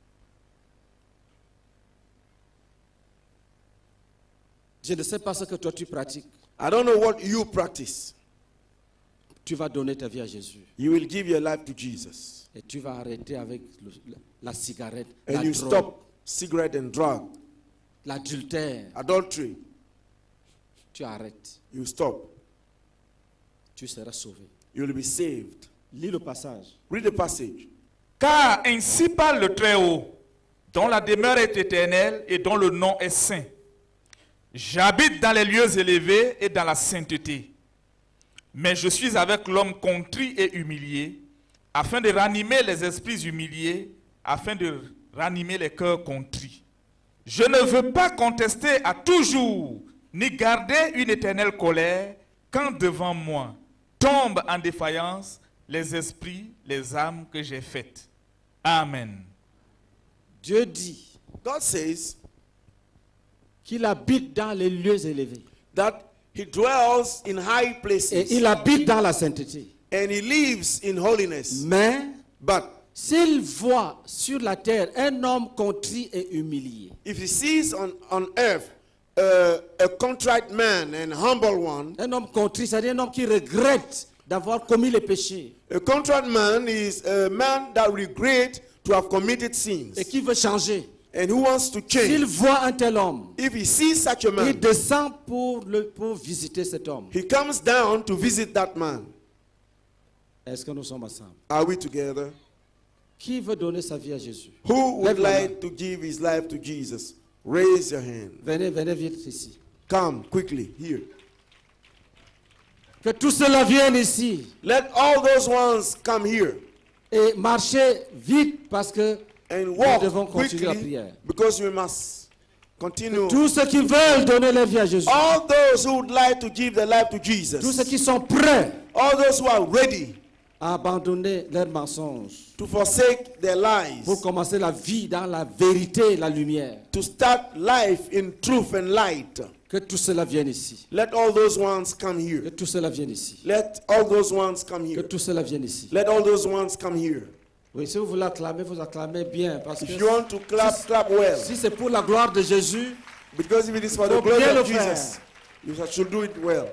Speaker 2: Je ne sais pas ce que toi tu pratiques.
Speaker 4: I don't know what you practice.
Speaker 2: Tu vas donner ta vie à Jésus.
Speaker 4: You will give your life to Jesus.
Speaker 2: Et tu vas arrêter avec le- la, la cigarette,
Speaker 4: And
Speaker 2: la
Speaker 4: you
Speaker 2: drogue,
Speaker 4: stop cigarette and drug,
Speaker 2: l'adultère.
Speaker 4: adultery.
Speaker 2: Tu arrêtes.
Speaker 4: You stop.
Speaker 2: Tu seras sauvé.
Speaker 4: You will be saved.
Speaker 2: Lis le passage.
Speaker 4: Read the passage.
Speaker 5: Car ainsi parle le Très-Haut, dont la demeure est éternelle et dont le nom est saint. J'habite dans les lieux élevés et dans la sainteté. Mais je suis avec l'homme contrit et humilié, afin de ranimer les esprits humiliés, afin de ranimer les cœurs contrits. Je ne veux pas contester à toujours, ni garder une éternelle colère, quand devant moi tombent en défaillance les esprits, les âmes que j'ai faites. Amen.
Speaker 2: Dieu dit
Speaker 4: God says
Speaker 2: qu'il habite dans les lieux élevés.
Speaker 4: that he dwells in high places
Speaker 2: Et il habite dans la sainteté.
Speaker 4: and he lives in holiness.
Speaker 2: Mais
Speaker 4: But
Speaker 2: s'il voit sur la terre un homme contrit et humilié,
Speaker 4: if he sees on, on earth uh, a contrite man and humble one,
Speaker 2: un homme contrit, c'est-à-dire un homme qui regrette d'avoir commis les péchés
Speaker 4: a contrite man is a man that regrets to have committed sins
Speaker 2: et qui veut changer.
Speaker 4: and who wants to
Speaker 2: S'il
Speaker 4: change.
Speaker 2: voit un tel homme,
Speaker 4: If he sees such a
Speaker 2: il
Speaker 4: man,
Speaker 2: descend pour, le, pour visiter cet homme.
Speaker 4: he comes down to visit that man.
Speaker 2: Est-ce que nous sommes ensemble?
Speaker 4: Are we together?
Speaker 2: Qui veut donner sa vie à Jésus?
Speaker 4: Who would
Speaker 2: Lève la
Speaker 4: like to give his life to Jesus? Raise your hand.
Speaker 2: Venez, venez vite ici.
Speaker 4: Come quickly here.
Speaker 2: Que tous ceux-là viennent ici
Speaker 4: Let all those ones come here
Speaker 2: et marchez vite parce que
Speaker 4: and
Speaker 2: nous
Speaker 4: walk
Speaker 2: devons continuer la
Speaker 4: quickly
Speaker 2: prière.
Speaker 4: because we must continue.
Speaker 2: Tous ceux qui veulent donner leur vie à Jésus,
Speaker 4: All those who would like to give their life to
Speaker 2: tous ceux
Speaker 4: Jesus,
Speaker 2: qui sont prêts
Speaker 4: all those who are ready
Speaker 2: à abandonner leurs mensonges
Speaker 4: to forsake their lies,
Speaker 2: pour commencer la vie dans la vérité et la lumière.
Speaker 4: to start life in truth and light.
Speaker 2: Que tous ceux-là viennent ici.
Speaker 4: Let all those ones come
Speaker 2: Que
Speaker 4: here.
Speaker 2: tous ceux-là viennent ici.
Speaker 4: Let all those ones come
Speaker 2: Que
Speaker 4: here.
Speaker 2: tous ceux-là viennent ici.
Speaker 4: Let all those ones come here.
Speaker 2: Oui, si vous voulez acclamer, vous acclamez bien. Parce que
Speaker 4: If you want to clap, clap well.
Speaker 2: si c'est pour la gloire de Jésus,
Speaker 4: Because if it is for the
Speaker 2: faut
Speaker 4: glory
Speaker 2: bien
Speaker 4: of
Speaker 2: le faire.
Speaker 4: Jesus, you should do it well.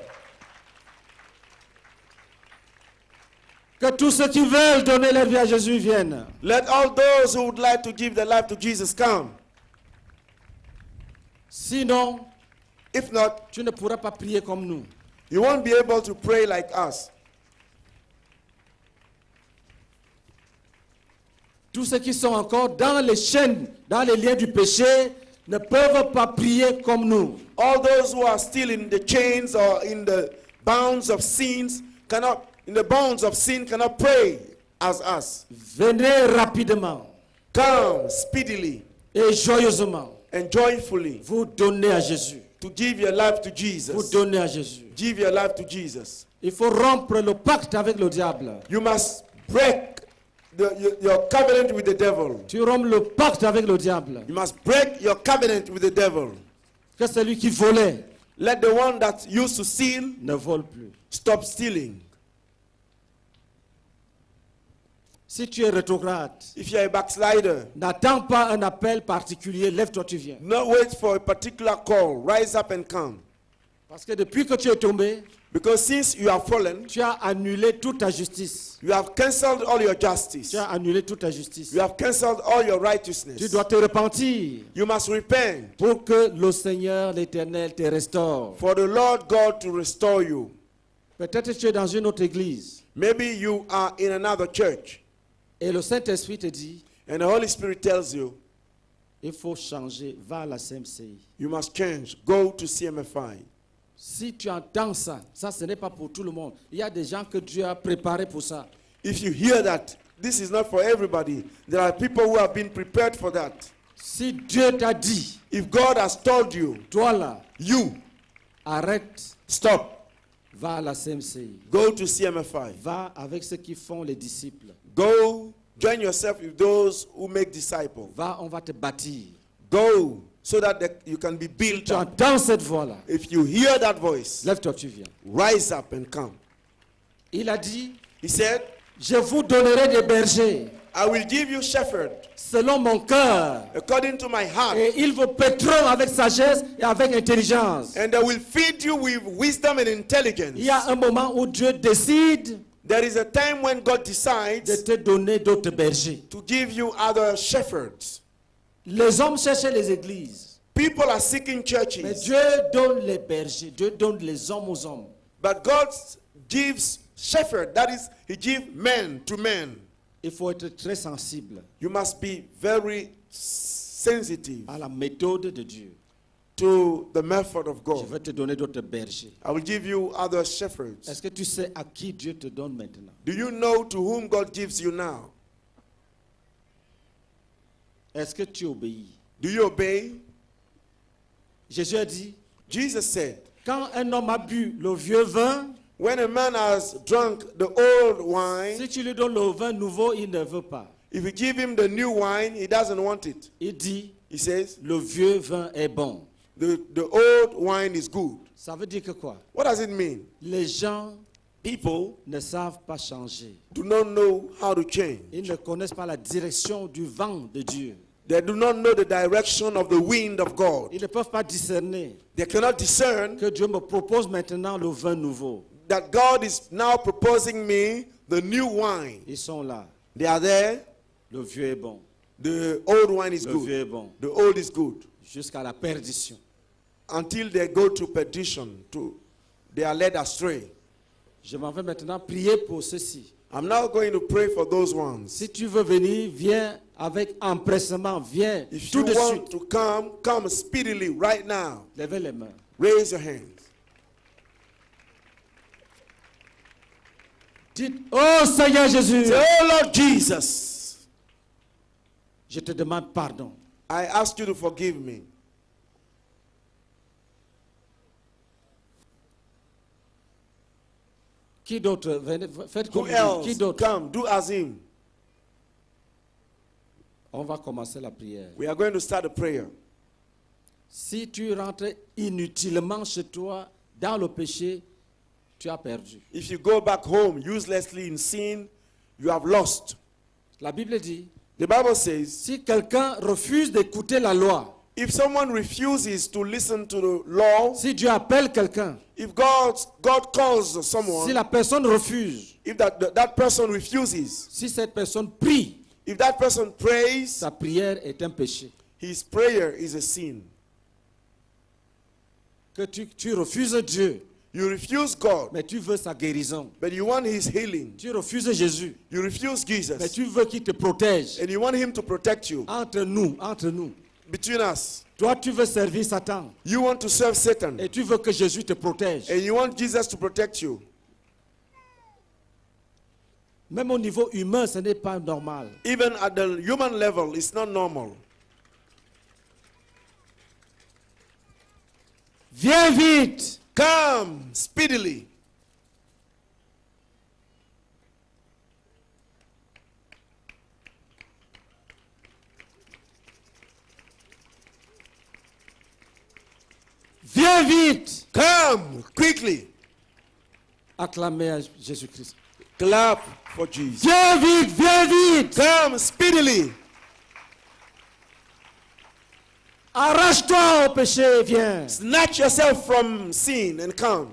Speaker 2: que tous ceux qui veulent donner leur vie à Jésus viennent.
Speaker 4: Let all those who would like to give their life to Jesus come.
Speaker 2: Sinon,
Speaker 4: If not,
Speaker 2: tu ne pourras pas prier comme nous.
Speaker 4: you won't be able to pray like us.
Speaker 2: Tous ceux qui sont encore dans les chaînes, dans les liens du péché, ne peuvent pas prier comme nous.
Speaker 4: All those who are still in the chains or in the bounds of sins cannot, in the bonds of sin, cannot pray as us.
Speaker 2: Venez rapidement
Speaker 4: Come speedily
Speaker 2: et joyeusement.
Speaker 4: and joyfully
Speaker 2: Vous donnez à Jésus.
Speaker 4: to give your life to
Speaker 2: Vous
Speaker 4: Jesus.
Speaker 2: donnez à Jésus.
Speaker 4: Give your life to Jesus.
Speaker 2: Il faut rompre le pacte avec le diable.
Speaker 4: You must break the, your, your covenant with the devil.
Speaker 2: Tu rompes le pacte avec le diable.
Speaker 4: You must break your covenant with the devil.
Speaker 2: Que celui qui volait
Speaker 4: Let the one that used to steal
Speaker 2: ne vole plus.
Speaker 4: stop stealing.
Speaker 2: Si tu es rétrograde,
Speaker 4: If you're a backslider,
Speaker 2: n'attends pas un appel particulier, lève-toi, tu viens.
Speaker 4: not wait for a particular call. Rise up and come.
Speaker 2: Parce que depuis que tu es tombé,
Speaker 4: Because since you have fallen,
Speaker 2: tu as annulé toute ta justice.
Speaker 4: you have cancelled all your justice.
Speaker 2: Tu as annulé toute ta justice.
Speaker 4: You have cancelled all your
Speaker 2: Tu
Speaker 4: righteousness.
Speaker 2: dois te repentir
Speaker 4: You must repent
Speaker 2: pour que le Seigneur, l'Éternel, te restaure.
Speaker 4: for the Lord God to restore you.
Speaker 2: Peut-être tu es dans une autre église
Speaker 4: Maybe you are in another church
Speaker 2: et le Saint-Esprit te dit,
Speaker 4: and the Holy Spirit tells you,
Speaker 2: il faut changer, va à la C M C I.
Speaker 4: you must change. Go to C M F I.
Speaker 2: Si tu entends ça, ça ce n'est pas pour tout le monde. Il y a des gens que Dieu a préparés pour ça.
Speaker 4: If you hear that, this is not for everybody. There are people who have been prepared for that.
Speaker 2: Si Dieu t'a dit,
Speaker 4: If God has told you,
Speaker 2: toi là,
Speaker 4: you
Speaker 2: arrête,
Speaker 4: stop,
Speaker 2: va à la C M C I.
Speaker 4: go to C M F I.
Speaker 2: Va avec ceux qui font les disciples.
Speaker 4: Go join yourself with those who make disciples.
Speaker 2: Va, on va te bâtir.
Speaker 4: Go so that the- you can be
Speaker 2: Si
Speaker 4: built
Speaker 2: tu
Speaker 4: up.
Speaker 2: entends cette voix-là,
Speaker 4: If you hear that voice,
Speaker 2: lève-toi, tu viens.
Speaker 4: rise up and come.
Speaker 2: Il a dit,
Speaker 4: He said,
Speaker 2: je vous donnerai des bergers
Speaker 4: I will give you shepherd
Speaker 2: selon mon cœur.
Speaker 4: according to my heart,
Speaker 2: Et ils vous paîtront avec sagesse et avec intelligence.
Speaker 4: and they will feed you with wisdom and intelligence.
Speaker 2: Il y a un moment où Dieu décide
Speaker 4: There is a time when God
Speaker 2: de
Speaker 4: decides
Speaker 2: te donner d'autres bergers.
Speaker 4: to give you other shepherds.
Speaker 2: Les hommes cherchaient les églises.
Speaker 4: People are seeking
Speaker 2: Mais
Speaker 4: churches,
Speaker 2: Dieu donne les bergers. Dieu donne les hommes aux hommes.
Speaker 4: but God gives shepherd. That is, He gives men to men.
Speaker 2: Il faut être très sensible
Speaker 4: You must be very sensitive
Speaker 2: à la méthode de Dieu.
Speaker 4: to the method of
Speaker 2: Je
Speaker 4: God.
Speaker 2: vais te donner d'autres bergers.
Speaker 4: I will give you other shepherds.
Speaker 2: Est-ce que tu sais à qui Dieu te donne maintenant?
Speaker 4: Do you know to whom God gives you now?
Speaker 2: Est-ce que tu obéis?
Speaker 4: Do you obey?
Speaker 2: Jésus a dit,
Speaker 4: Jesus said,
Speaker 2: Quand un homme a bu le vieux vin,
Speaker 4: when a man has drunk the old wine,
Speaker 2: si tu lui donnes le vin nouveau, il ne veut pas.
Speaker 4: if you give him the new wine, he doesn't want it.
Speaker 2: Il dit,
Speaker 4: He says,
Speaker 2: le vieux vin est bon.
Speaker 4: the, the old wine is good.
Speaker 2: Ça veut dire que quoi?
Speaker 4: What does it mean?
Speaker 2: Les gens
Speaker 4: People
Speaker 2: ne savent pas changer.
Speaker 4: do not know how to change.
Speaker 2: Ils ne connaissent pas la direction du vent de Dieu.
Speaker 4: They do not know the direction of the wind of God.
Speaker 2: Ils ne peuvent pas discerner
Speaker 4: They cannot discern
Speaker 2: que Dieu me propose maintenant le vin nouveau.
Speaker 4: that God is now proposing me the new wine.
Speaker 2: Ils sont là.
Speaker 4: They are there.
Speaker 2: Le vieux est bon.
Speaker 4: The old wine is
Speaker 2: Le
Speaker 4: good.
Speaker 2: vieux est bon.
Speaker 4: The old is good.
Speaker 2: Jusqu'à la perdition.
Speaker 4: Until they go to perdition, to they are led astray.
Speaker 2: Je m'en vais maintenant prier pour ceci.
Speaker 4: I'm now going to pray for those ones.
Speaker 2: Si tu veux venir, viens avec empressement. Viens
Speaker 4: If
Speaker 2: tout
Speaker 4: you
Speaker 2: de
Speaker 4: want
Speaker 2: suite.
Speaker 4: to come, come speedily right now.
Speaker 2: Levez les mains.
Speaker 4: Raise your hands.
Speaker 2: Dites, oh Seigneur Jésus,
Speaker 4: Say, oh Lord Jesus,
Speaker 2: je te demande pardon.
Speaker 4: I ask you to forgive me.
Speaker 2: Qui d'autre? Venez, faites
Speaker 4: Who
Speaker 2: comme lui. Qui
Speaker 4: else?
Speaker 2: d'autre?
Speaker 4: Come, do as him.
Speaker 2: On va commencer la prière.
Speaker 4: We are going to start a prayer.
Speaker 2: Si tu rentres inutilement chez toi dans le péché, tu as perdu.
Speaker 4: If you go back home uselessly in sin, you have lost.
Speaker 2: La Bible dit,
Speaker 4: The Bible says,
Speaker 2: si quelqu'un refuse d'écouter la loi,
Speaker 4: if someone refuses to listen to the law,
Speaker 2: si Dieu appelle quelqu'un,
Speaker 4: if God, God calls someone,
Speaker 2: si la personne refuse,
Speaker 4: if that, that, that person refuses,
Speaker 2: si cette personne prie,
Speaker 4: if that person prays,
Speaker 2: sa prière est un péché.
Speaker 4: his prayer is a sin.
Speaker 2: Que tu, tu refuses Dieu,
Speaker 4: You refuse God,
Speaker 2: mais tu veux sa guérison.
Speaker 4: but you want his healing.
Speaker 2: Tu refuses Jésus,
Speaker 4: You refuse
Speaker 2: mais
Speaker 4: Jesus,
Speaker 2: tu veux qu'il te protège.
Speaker 4: and you want him to protect you.
Speaker 2: Entre nous, entre nous.
Speaker 4: Between us,
Speaker 2: Toi, tu veux servir Satan
Speaker 4: you want to serve Satan,
Speaker 2: et tu veux que Jésus te protège.
Speaker 4: and you want Jesus to protect you.
Speaker 2: Même au niveau humain, ce n'est pas normal.
Speaker 4: Even at the human level, it's not normal.
Speaker 2: Viens vite.
Speaker 4: Come speedily.
Speaker 2: Viens vite.
Speaker 4: Come quickly.
Speaker 2: Acclamez à Jésus-Christ.
Speaker 4: Clap for Jesus.
Speaker 2: Viens vite, viens vite.
Speaker 4: Come speedily.
Speaker 2: Arrache-toi au péché, viens.
Speaker 4: Snatch yourself from sin and come.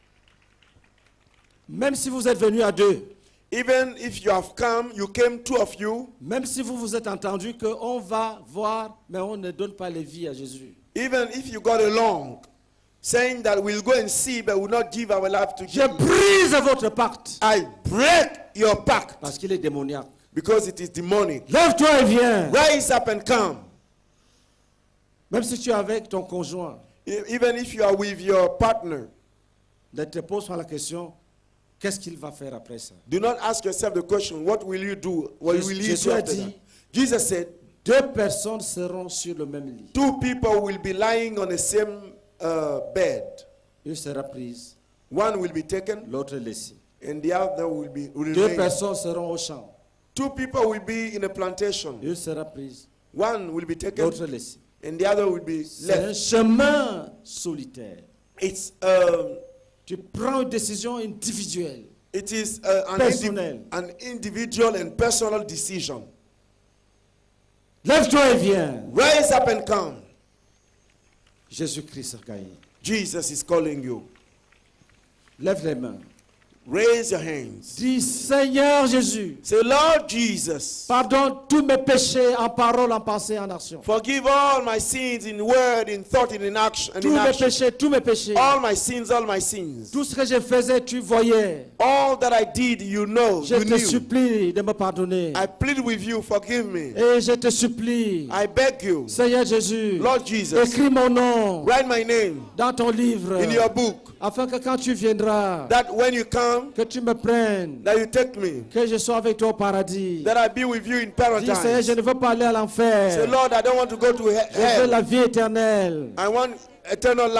Speaker 2: Même si vous êtes venus à deux,
Speaker 4: Even if you have come, you came, two of you.
Speaker 2: même si vous vous êtes entendus qu'on va voir, mais on ne donne pas les vies à Jésus.
Speaker 4: Even if you got along, saying that we'll go and see, but will not give our life to
Speaker 2: Je
Speaker 4: Jesus.
Speaker 2: brise votre pacte
Speaker 4: I break your pact
Speaker 2: parce qu'il est démoniaque.
Speaker 4: because it is demonic.
Speaker 2: Lève-toi et viens.
Speaker 4: Rise up and come.
Speaker 2: Même si tu es avec ton conjoint,
Speaker 4: E- Even if you are with your partner,
Speaker 2: ne te pose pas la question, qu'est-ce qu'il va faire après ça?
Speaker 4: do not ask yourself the question, what will you do? What
Speaker 2: Jésus-
Speaker 4: will you
Speaker 2: Jésus
Speaker 4: do
Speaker 2: a
Speaker 4: after
Speaker 2: dit,
Speaker 4: that? Jesus said,
Speaker 2: deux personnes seront sur le même lit.
Speaker 4: two people will be lying on the same uh, bed.
Speaker 2: Une sera prise,
Speaker 4: One will be taken
Speaker 2: l'autre laissée.
Speaker 4: and the other will be will
Speaker 2: Deux
Speaker 4: remain.
Speaker 2: personnes seront au champ.
Speaker 4: Two people will be in a plantation.
Speaker 2: Une sera prise,
Speaker 4: One will be taken
Speaker 2: l'autre laissée.
Speaker 4: and the other will be
Speaker 2: C'est un
Speaker 4: left.
Speaker 2: chemin solitaire.
Speaker 4: It's um,
Speaker 2: Tu prends une décision individuelle.
Speaker 4: it is uh, an,
Speaker 2: Personnel.
Speaker 4: indiv- an individual and personal decision.
Speaker 2: Lève-toi et viens.
Speaker 4: Rise up and come.
Speaker 2: Jésus-Christ a gagné.
Speaker 4: Jesus is calling you.
Speaker 2: Lève les mains.
Speaker 4: Raise your hands.
Speaker 2: Dis, Seigneur Jésus,
Speaker 4: Say, Lord Jesus,
Speaker 2: pardonne tous mes péchés en parole, en pensée, en action.
Speaker 4: forgive all my sins in word, in thought, and in action. And
Speaker 2: Tous
Speaker 4: in
Speaker 2: mes
Speaker 4: action.
Speaker 2: péchés, tous mes péchés.
Speaker 4: All my sins, all my sins.
Speaker 2: Tout ce que je faisais, tu voyais.
Speaker 4: All that I did, you know,
Speaker 2: Je
Speaker 4: you
Speaker 2: te
Speaker 4: knew.
Speaker 2: supplie de me pardonner.
Speaker 4: I plead with you, forgive me.
Speaker 2: Et je te supplie,
Speaker 4: I beg you,
Speaker 2: Seigneur Jésus,
Speaker 4: Lord Jesus,
Speaker 2: écris mon nom
Speaker 4: write my name
Speaker 2: dans ton livre,
Speaker 4: in your book,
Speaker 2: afin que quand tu viendras,
Speaker 4: that when you come,
Speaker 2: que tu me prennes,
Speaker 4: that you take me,
Speaker 2: que je sois avec toi au paradis.
Speaker 4: that I be with you in
Speaker 2: Dis, Seigneur,
Speaker 4: paradise.
Speaker 2: je ne veux pas aller à l'enfer.
Speaker 4: Say, Lord, I don't want to go to he-
Speaker 2: Je veux la
Speaker 4: hell.
Speaker 2: vie éternelle.
Speaker 4: I want eternal life.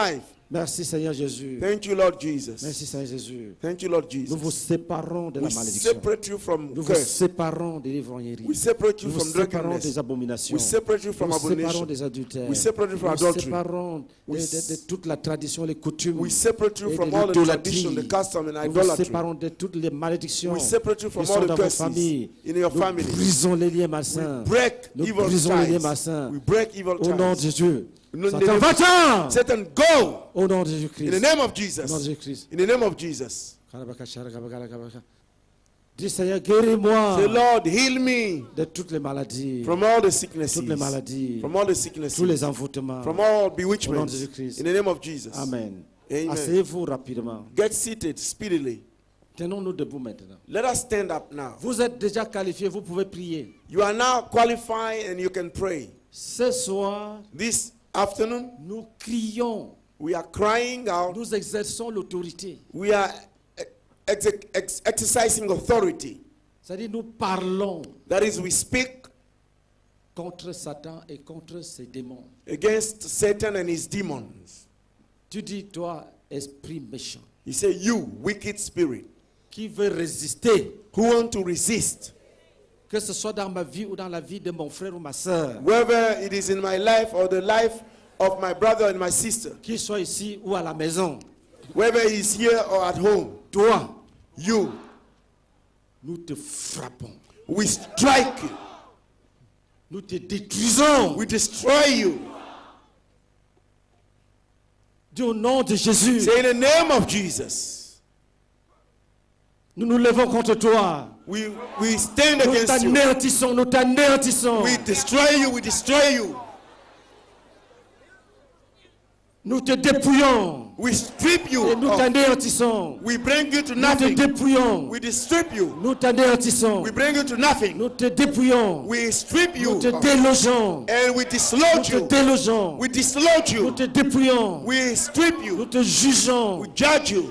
Speaker 2: Merci Seigneur Jésus.
Speaker 4: Thank you, Lord Jesus.
Speaker 2: Merci Seigneur Jésus.
Speaker 4: Thank you, Lord Jesus.
Speaker 2: Nous vous séparons de la
Speaker 4: We
Speaker 2: malédiction.
Speaker 4: separate you from
Speaker 2: Nous vous
Speaker 4: curse.
Speaker 2: séparons de l'ivrognerie.
Speaker 4: We separate you
Speaker 2: Nous vous
Speaker 4: from
Speaker 2: séparons
Speaker 4: drunkenness.
Speaker 2: des abominations.
Speaker 4: We separate you from
Speaker 2: Nous vous séparons
Speaker 4: abomination.
Speaker 2: des adultères.
Speaker 4: We separate you from
Speaker 2: Nous vous
Speaker 4: adultery.
Speaker 2: séparons de,
Speaker 4: We
Speaker 2: de-
Speaker 4: s-
Speaker 2: de toute la tradition, les coutumes.
Speaker 4: We separate you
Speaker 2: et
Speaker 4: from
Speaker 2: de
Speaker 4: all the
Speaker 2: l'idolâtrie.
Speaker 4: tradition, the custom, and
Speaker 2: Nous vous
Speaker 4: idolatry.
Speaker 2: séparons de toutes les malédictions
Speaker 4: We separate you from
Speaker 2: qui
Speaker 4: all
Speaker 2: sont
Speaker 4: the
Speaker 2: dans vos
Speaker 4: curses
Speaker 2: familles.
Speaker 4: in your
Speaker 2: Nous
Speaker 4: family.
Speaker 2: brisons les liens
Speaker 4: We
Speaker 2: malsains.
Speaker 4: break
Speaker 2: Nous
Speaker 4: evil
Speaker 2: brisons les liens
Speaker 4: ties.
Speaker 2: malsains.
Speaker 4: We break evil
Speaker 2: Au nom de
Speaker 4: ties.
Speaker 2: Jésus.
Speaker 4: No-
Speaker 2: Satan,
Speaker 4: no-
Speaker 2: va-t'en!
Speaker 4: Satan, go
Speaker 2: Au nom de
Speaker 4: in the
Speaker 2: Jésus-Christ.
Speaker 4: name of
Speaker 2: Au nom de
Speaker 4: Jesus.
Speaker 2: Jésus-Christ.
Speaker 4: In the name of Jesus.
Speaker 2: Dis Seigneur, guéris-moi
Speaker 4: Say, Lord, heal me
Speaker 2: de toutes les maladies,
Speaker 4: from all the sicknesses,
Speaker 2: toutes les maladies,
Speaker 4: from all the
Speaker 2: tous
Speaker 4: sicknesses,
Speaker 2: les envoûtements.
Speaker 4: from all
Speaker 2: Au nom de
Speaker 4: bewitchments.
Speaker 2: Jésus-Christ.
Speaker 4: In the name of Jesus.
Speaker 2: Amen.
Speaker 4: Amen.
Speaker 2: Asseyez-vous rapidement.
Speaker 4: Get seated speedily.
Speaker 2: Tenons-nous debout maintenant.
Speaker 4: Let us stand up now.
Speaker 2: Vous êtes déjà qualifiés, vous pouvez prier.
Speaker 4: You are now qualified and you can pray.
Speaker 2: Ce soir,
Speaker 4: This afternoon,
Speaker 2: nous crions,
Speaker 4: we are crying out.
Speaker 2: nous exerçons l'autorité.
Speaker 4: We are ex- ex- exercising authority.
Speaker 2: C'est-à-dire, nous parlons
Speaker 4: That is, we speak
Speaker 2: contre Satan et contre ses démons.
Speaker 4: against Satan and his demons.
Speaker 2: Tu dis, toi, esprit méchant,
Speaker 4: He said, you, wicked spirit,
Speaker 2: qui veut résister,
Speaker 4: who want to resist,
Speaker 2: que ce soit dans ma vie ou dans la vie de mon frère ou ma soeur,
Speaker 4: whether it is in my life or the life of my brother and my sister,
Speaker 2: qu'il soit ici ou à la maison,
Speaker 4: whether he is here or at home,
Speaker 2: toi,
Speaker 4: you,
Speaker 2: nous te frappons,
Speaker 4: we strike you,
Speaker 2: nous te détruisons.
Speaker 4: we destroy you.
Speaker 2: Dis au nom de Jésus,
Speaker 4: Say in the name of Jesus,
Speaker 2: nous nous levons contre toi.
Speaker 4: we, we stand
Speaker 2: Nous
Speaker 4: against you.
Speaker 2: t'anéantissons, nous t'anéantissons.
Speaker 4: We destroy you, we destroy you.
Speaker 2: Nous te dépouillons
Speaker 4: We strip you
Speaker 2: et nous
Speaker 4: off.
Speaker 2: t'anéantissons.
Speaker 4: We bring you to
Speaker 2: Nous te
Speaker 4: nothing.
Speaker 2: dépouillons.
Speaker 4: We strip you.
Speaker 2: Nous t'anéantissons.
Speaker 4: We bring you to nothing.
Speaker 2: Nous te dépouillons.
Speaker 4: We strip
Speaker 2: Nous
Speaker 4: you
Speaker 2: te
Speaker 4: off.
Speaker 2: délogeons.
Speaker 4: And we
Speaker 2: Nous
Speaker 4: dislodge
Speaker 2: te
Speaker 4: you.
Speaker 2: délogeons.
Speaker 4: We dislodge
Speaker 2: Nous
Speaker 4: you.
Speaker 2: te dépouillons.
Speaker 4: We strip
Speaker 2: Nous
Speaker 4: you.
Speaker 2: te jugeons.
Speaker 4: We judge you.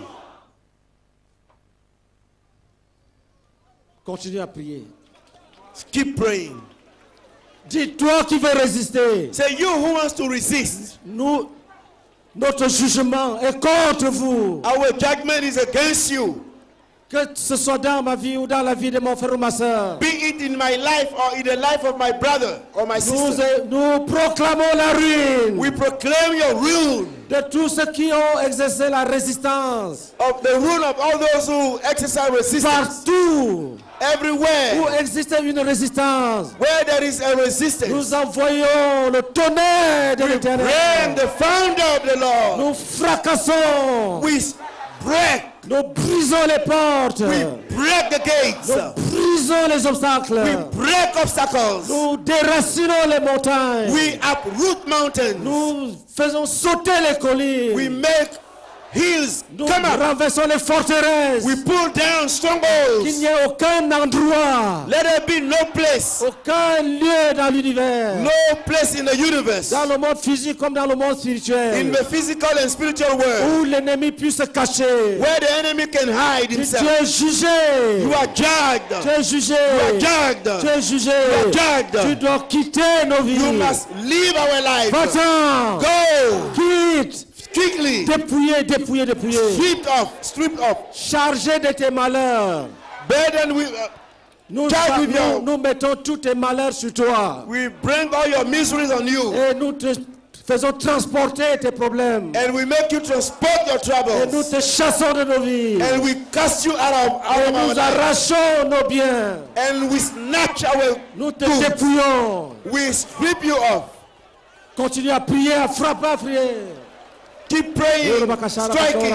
Speaker 2: Continue à prier.
Speaker 4: Keep praying.
Speaker 2: Dis-toi qui veut résister.
Speaker 4: Say, you who wants to resist,
Speaker 2: Nous, notre jugement est contre vous.
Speaker 4: our judgment is against you.
Speaker 2: Que ce soit dans ma vie ou dans la vie de mon frère ou ma soeur.
Speaker 4: Be it in my life or in the life of my brother or my
Speaker 2: Nous,
Speaker 4: sister.
Speaker 2: nous proclamons la ruine
Speaker 4: We proclaim your ruin,
Speaker 2: de tous ceux qui ont exercé la résistance.
Speaker 4: of the ruin of all those who exercise resistance.
Speaker 2: Partout où
Speaker 4: Everywhere
Speaker 2: existe une résistance,
Speaker 4: where there is a resistance,
Speaker 2: nous envoyons le tonnerre de
Speaker 4: bring
Speaker 2: l'Éternel.
Speaker 4: the founder of the Lord.
Speaker 2: Nous fracassons,
Speaker 4: We break,
Speaker 2: nous brisons les portes,
Speaker 4: we break the gates,
Speaker 2: nous brisons les obstacles,
Speaker 4: we break obstacles,
Speaker 2: nous déracinons les montagnes,
Speaker 4: we uproot mountains,
Speaker 2: nous faisons sauter les collines,
Speaker 4: we make hills
Speaker 2: nous
Speaker 4: come up,
Speaker 2: renversons les forteresses,
Speaker 4: we pull down
Speaker 2: qu'il
Speaker 4: strongholds.
Speaker 2: n'y ait aucun endroit,
Speaker 4: Let there be no place,
Speaker 2: aucun lieu dans l'univers,
Speaker 4: no place in the universe,
Speaker 2: dans le monde physique comme dans le monde
Speaker 4: in
Speaker 2: spirituel,
Speaker 4: the physical and spiritual world,
Speaker 2: où l'ennemi puisse se cacher.
Speaker 4: where the enemy can hide
Speaker 2: Tu
Speaker 4: himself.
Speaker 2: es jugé,
Speaker 4: You are
Speaker 2: tu
Speaker 4: judged.
Speaker 2: es jugé,
Speaker 4: You are
Speaker 2: tu
Speaker 4: judged.
Speaker 2: es jugé,
Speaker 4: You are judged.
Speaker 2: tu dois quitter nos vies.
Speaker 4: You must live our life.
Speaker 2: Va-t'en,
Speaker 4: Go
Speaker 2: quitte,
Speaker 4: quickly.
Speaker 2: dépouillé, dépouillé, dépouillé.
Speaker 4: Stripped off, stripped off.
Speaker 2: Chargé de tes malheurs.
Speaker 4: Burden with, uh,
Speaker 2: Nous,
Speaker 4: Charge with
Speaker 2: nous,
Speaker 4: your-
Speaker 2: nous mettons tous tes malheurs sur toi.
Speaker 4: we bring all your miseries on you.
Speaker 2: Et nous te faisons transporter tes problèmes.
Speaker 4: And we make you transport your
Speaker 2: Et nous
Speaker 4: troubles.
Speaker 2: te chassons de nos vies.
Speaker 4: And we cast you out of, out
Speaker 2: Et
Speaker 4: of our
Speaker 2: nous
Speaker 4: life.
Speaker 2: arrachons nos biens.
Speaker 4: And we snatch our
Speaker 2: Nous te
Speaker 4: goods.
Speaker 2: dépouillons.
Speaker 4: We strip you off.
Speaker 2: Continue à prier, à frapper, à prier.
Speaker 4: Keep praying, striking.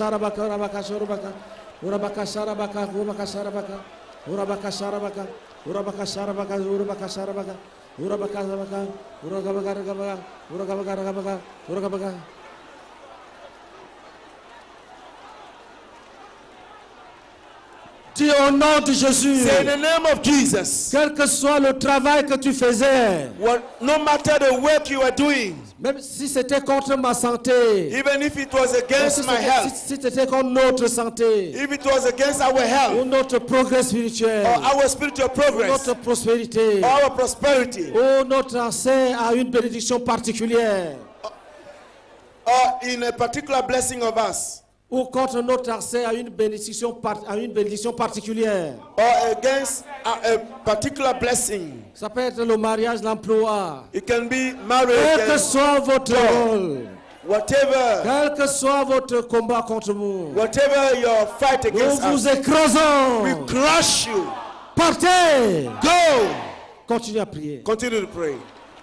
Speaker 2: Dis au nom de Jésus,
Speaker 4: Say in the name of Jesus.
Speaker 2: quel que soit le travail que tu faisais,
Speaker 4: What, no matter the work you are doing,
Speaker 2: même si c'était contre ma santé,
Speaker 4: even if it was
Speaker 2: si
Speaker 4: against my
Speaker 2: c'était
Speaker 4: health,
Speaker 2: si c'était contre notre santé,
Speaker 4: if it was against our
Speaker 2: ou
Speaker 4: health,
Speaker 2: notre progrès spirituel,
Speaker 4: or our spiritual progress,
Speaker 2: notre prospérité,
Speaker 4: or our prosperity,
Speaker 2: ou notre accès à une bénédiction particulière,
Speaker 4: or in a particular blessing of us,
Speaker 2: ou contre notre accès à une bénédiction, par- à une bénédiction particulière.
Speaker 4: or against a, a particular blessing.
Speaker 2: Ça peut être le mariage, l'emploi.
Speaker 4: It can be
Speaker 2: Quel
Speaker 4: marriage,
Speaker 2: que
Speaker 4: and
Speaker 2: soit votre rôle,
Speaker 4: whatever,
Speaker 2: quel que soit votre combat contre nous,
Speaker 4: whatever your fight
Speaker 2: nous
Speaker 4: against
Speaker 2: vous
Speaker 4: us,
Speaker 2: écrasons.
Speaker 4: we crush you.
Speaker 2: Partez.
Speaker 4: Go!
Speaker 2: Continuez à prier.
Speaker 4: Continue to pray.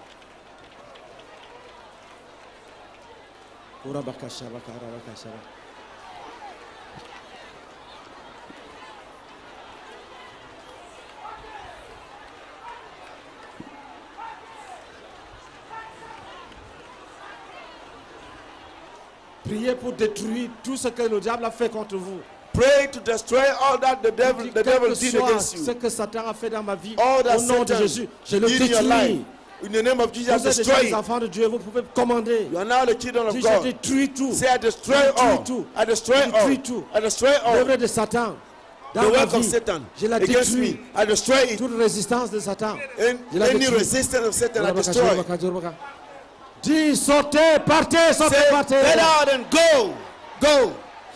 Speaker 2: Priez pour détruire tout ce que le diable a fait contre vous.
Speaker 4: Pray to destroy all that the devil, the
Speaker 2: Quel
Speaker 4: devil
Speaker 2: que
Speaker 4: did
Speaker 2: soit
Speaker 4: against
Speaker 2: ce
Speaker 4: you.
Speaker 2: que Satan a fait dans ma vie,
Speaker 4: All that
Speaker 2: au nom de
Speaker 4: Satan
Speaker 2: Jésus, je le
Speaker 4: did in your life.
Speaker 2: détruis.
Speaker 4: In the name of Jesus,
Speaker 2: Vous êtes déjà
Speaker 4: destroy
Speaker 2: les
Speaker 4: it.
Speaker 2: enfants de Dieu, vous pouvez commander.
Speaker 4: You are now the children of
Speaker 2: Dis, je
Speaker 4: God.
Speaker 2: détruis tout.
Speaker 4: Say, I destroy
Speaker 2: Détruis
Speaker 4: all.
Speaker 2: tout.
Speaker 4: I destroy
Speaker 2: Détruis
Speaker 4: all.
Speaker 2: tout.
Speaker 4: I destroy all.
Speaker 2: L'œuvre de Satan
Speaker 4: The
Speaker 2: dans ma
Speaker 4: work of
Speaker 2: vie,
Speaker 4: Satan
Speaker 2: je la
Speaker 4: against
Speaker 2: détruis.
Speaker 4: me. I destroy it.
Speaker 2: Toute résistance de Satan,
Speaker 4: And
Speaker 2: je la
Speaker 4: any
Speaker 2: détruis.
Speaker 4: resistance of Satan, I destroy.
Speaker 2: Dis, sortez, partez, sortez,
Speaker 4: Say,
Speaker 2: partez.
Speaker 4: get out and go. Go.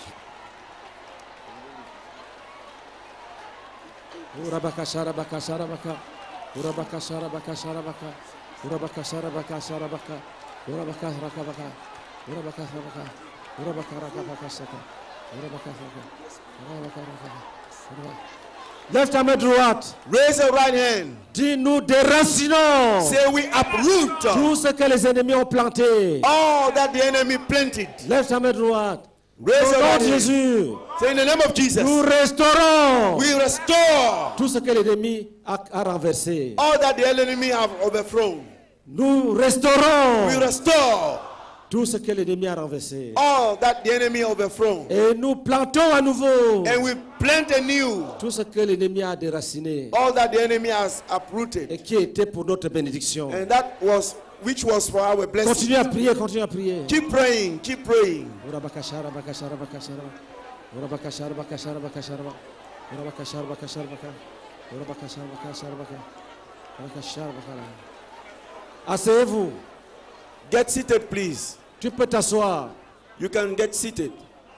Speaker 2: Urabaka sharabaka sharabaka. Urabaka sharabaka sharabaka. Urabaka sharabaka sharabaka. Urabaka rakabaka. Urabaka rakabaka. Urabaka rakabaka saka. Urabaka rakabaka. Urabaka rakabaka. Lève ta main droite.
Speaker 4: Raise your right hand.
Speaker 2: Dis, nous déracinons
Speaker 4: Say, we uproot
Speaker 2: tout ce que les ennemis ont planté.
Speaker 4: all that the enemy planted.
Speaker 2: Lève ta main droite.
Speaker 4: Raise
Speaker 2: Au
Speaker 4: your
Speaker 2: nom
Speaker 4: right
Speaker 2: de
Speaker 4: hand.
Speaker 2: Jésus,
Speaker 4: Say, in the name of Jesus,
Speaker 2: nous restaurons
Speaker 4: we restore
Speaker 2: tout ce que l'ennemi a, a renversé.
Speaker 4: all that the enemy have overthrown.
Speaker 2: Nous restaurons
Speaker 4: We restore
Speaker 2: tout ce que l'ennemi a renversé.
Speaker 4: all that the enemy overthrown.
Speaker 2: Et nous plantons à nouveau
Speaker 4: And we plant anew
Speaker 2: tout ce que l'ennemi a déraciné
Speaker 4: all that the enemy has uprooted.
Speaker 2: et qui était pour notre bénédiction.
Speaker 4: And that was which was for our blessing.
Speaker 2: Continuez à prier, continuez à prier.
Speaker 4: Keep praying, keep praying.
Speaker 2: Urabakashara, bakashara, bakashara. Urabakashara, bakashara, bakashara. Urabakashara, bakashara, bakashara. Urabakashara, bakashara, bakashara. Urabakashara, bakashara. Asseyez-vous.
Speaker 4: Get seated, please.
Speaker 2: Tu peux t'asseoir.
Speaker 4: You can get seated.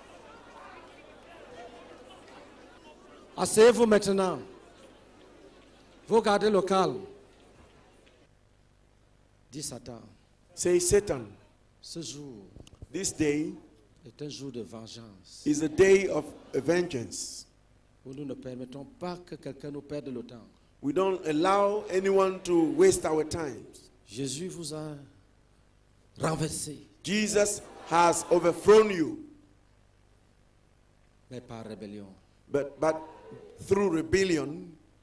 Speaker 2: Asseyez-vous maintenant. Vous gardez le calme. Dis Satan,
Speaker 4: Say, Satan,
Speaker 2: ce jour
Speaker 4: this day
Speaker 2: est un jour de vengeance
Speaker 4: is a day of vengeance.
Speaker 2: où nous ne permettons pas que quelqu'un nous perde le temps.
Speaker 4: We don't allow anyone to waste our time.
Speaker 2: Jésus vous a renversé,
Speaker 4: Jesus has overthrown you,
Speaker 2: mais par rébellion.
Speaker 4: but, but through rebellion,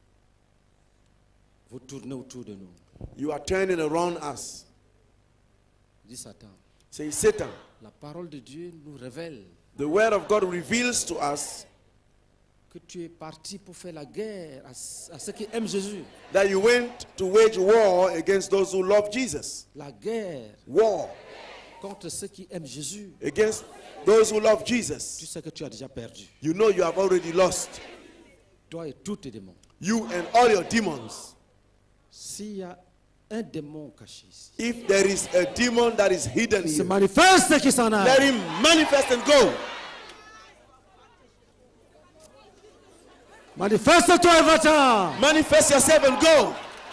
Speaker 2: Vous tournez autour de nous.
Speaker 4: you are turning around us.
Speaker 2: Dis Satan,
Speaker 4: Say, Satan,
Speaker 2: la parole de Dieu nous révèle
Speaker 4: the word of God reveals to us
Speaker 2: que tu es parti pour faire la guerre à, à ceux qui aiment Jésus.
Speaker 4: that you went to wage war against those who love Jesus.
Speaker 2: La guerre
Speaker 4: War
Speaker 2: contre ceux qui aiment Jésus.
Speaker 4: against those who love
Speaker 2: Tu
Speaker 4: Jesus.
Speaker 2: sais que tu as déjà perdu.
Speaker 4: You know you have already lost.
Speaker 2: Toi et tous tes démons.
Speaker 4: You and all your demons.
Speaker 2: S'il y a un démon caché ici,
Speaker 4: If there is a demon that is hidden
Speaker 2: qui se
Speaker 4: here,
Speaker 2: manifeste, qui s'en
Speaker 4: let
Speaker 2: aille.
Speaker 4: him manifest and go.
Speaker 2: Manifeste-toi et va-t'en.
Speaker 4: Manifest yourself and go.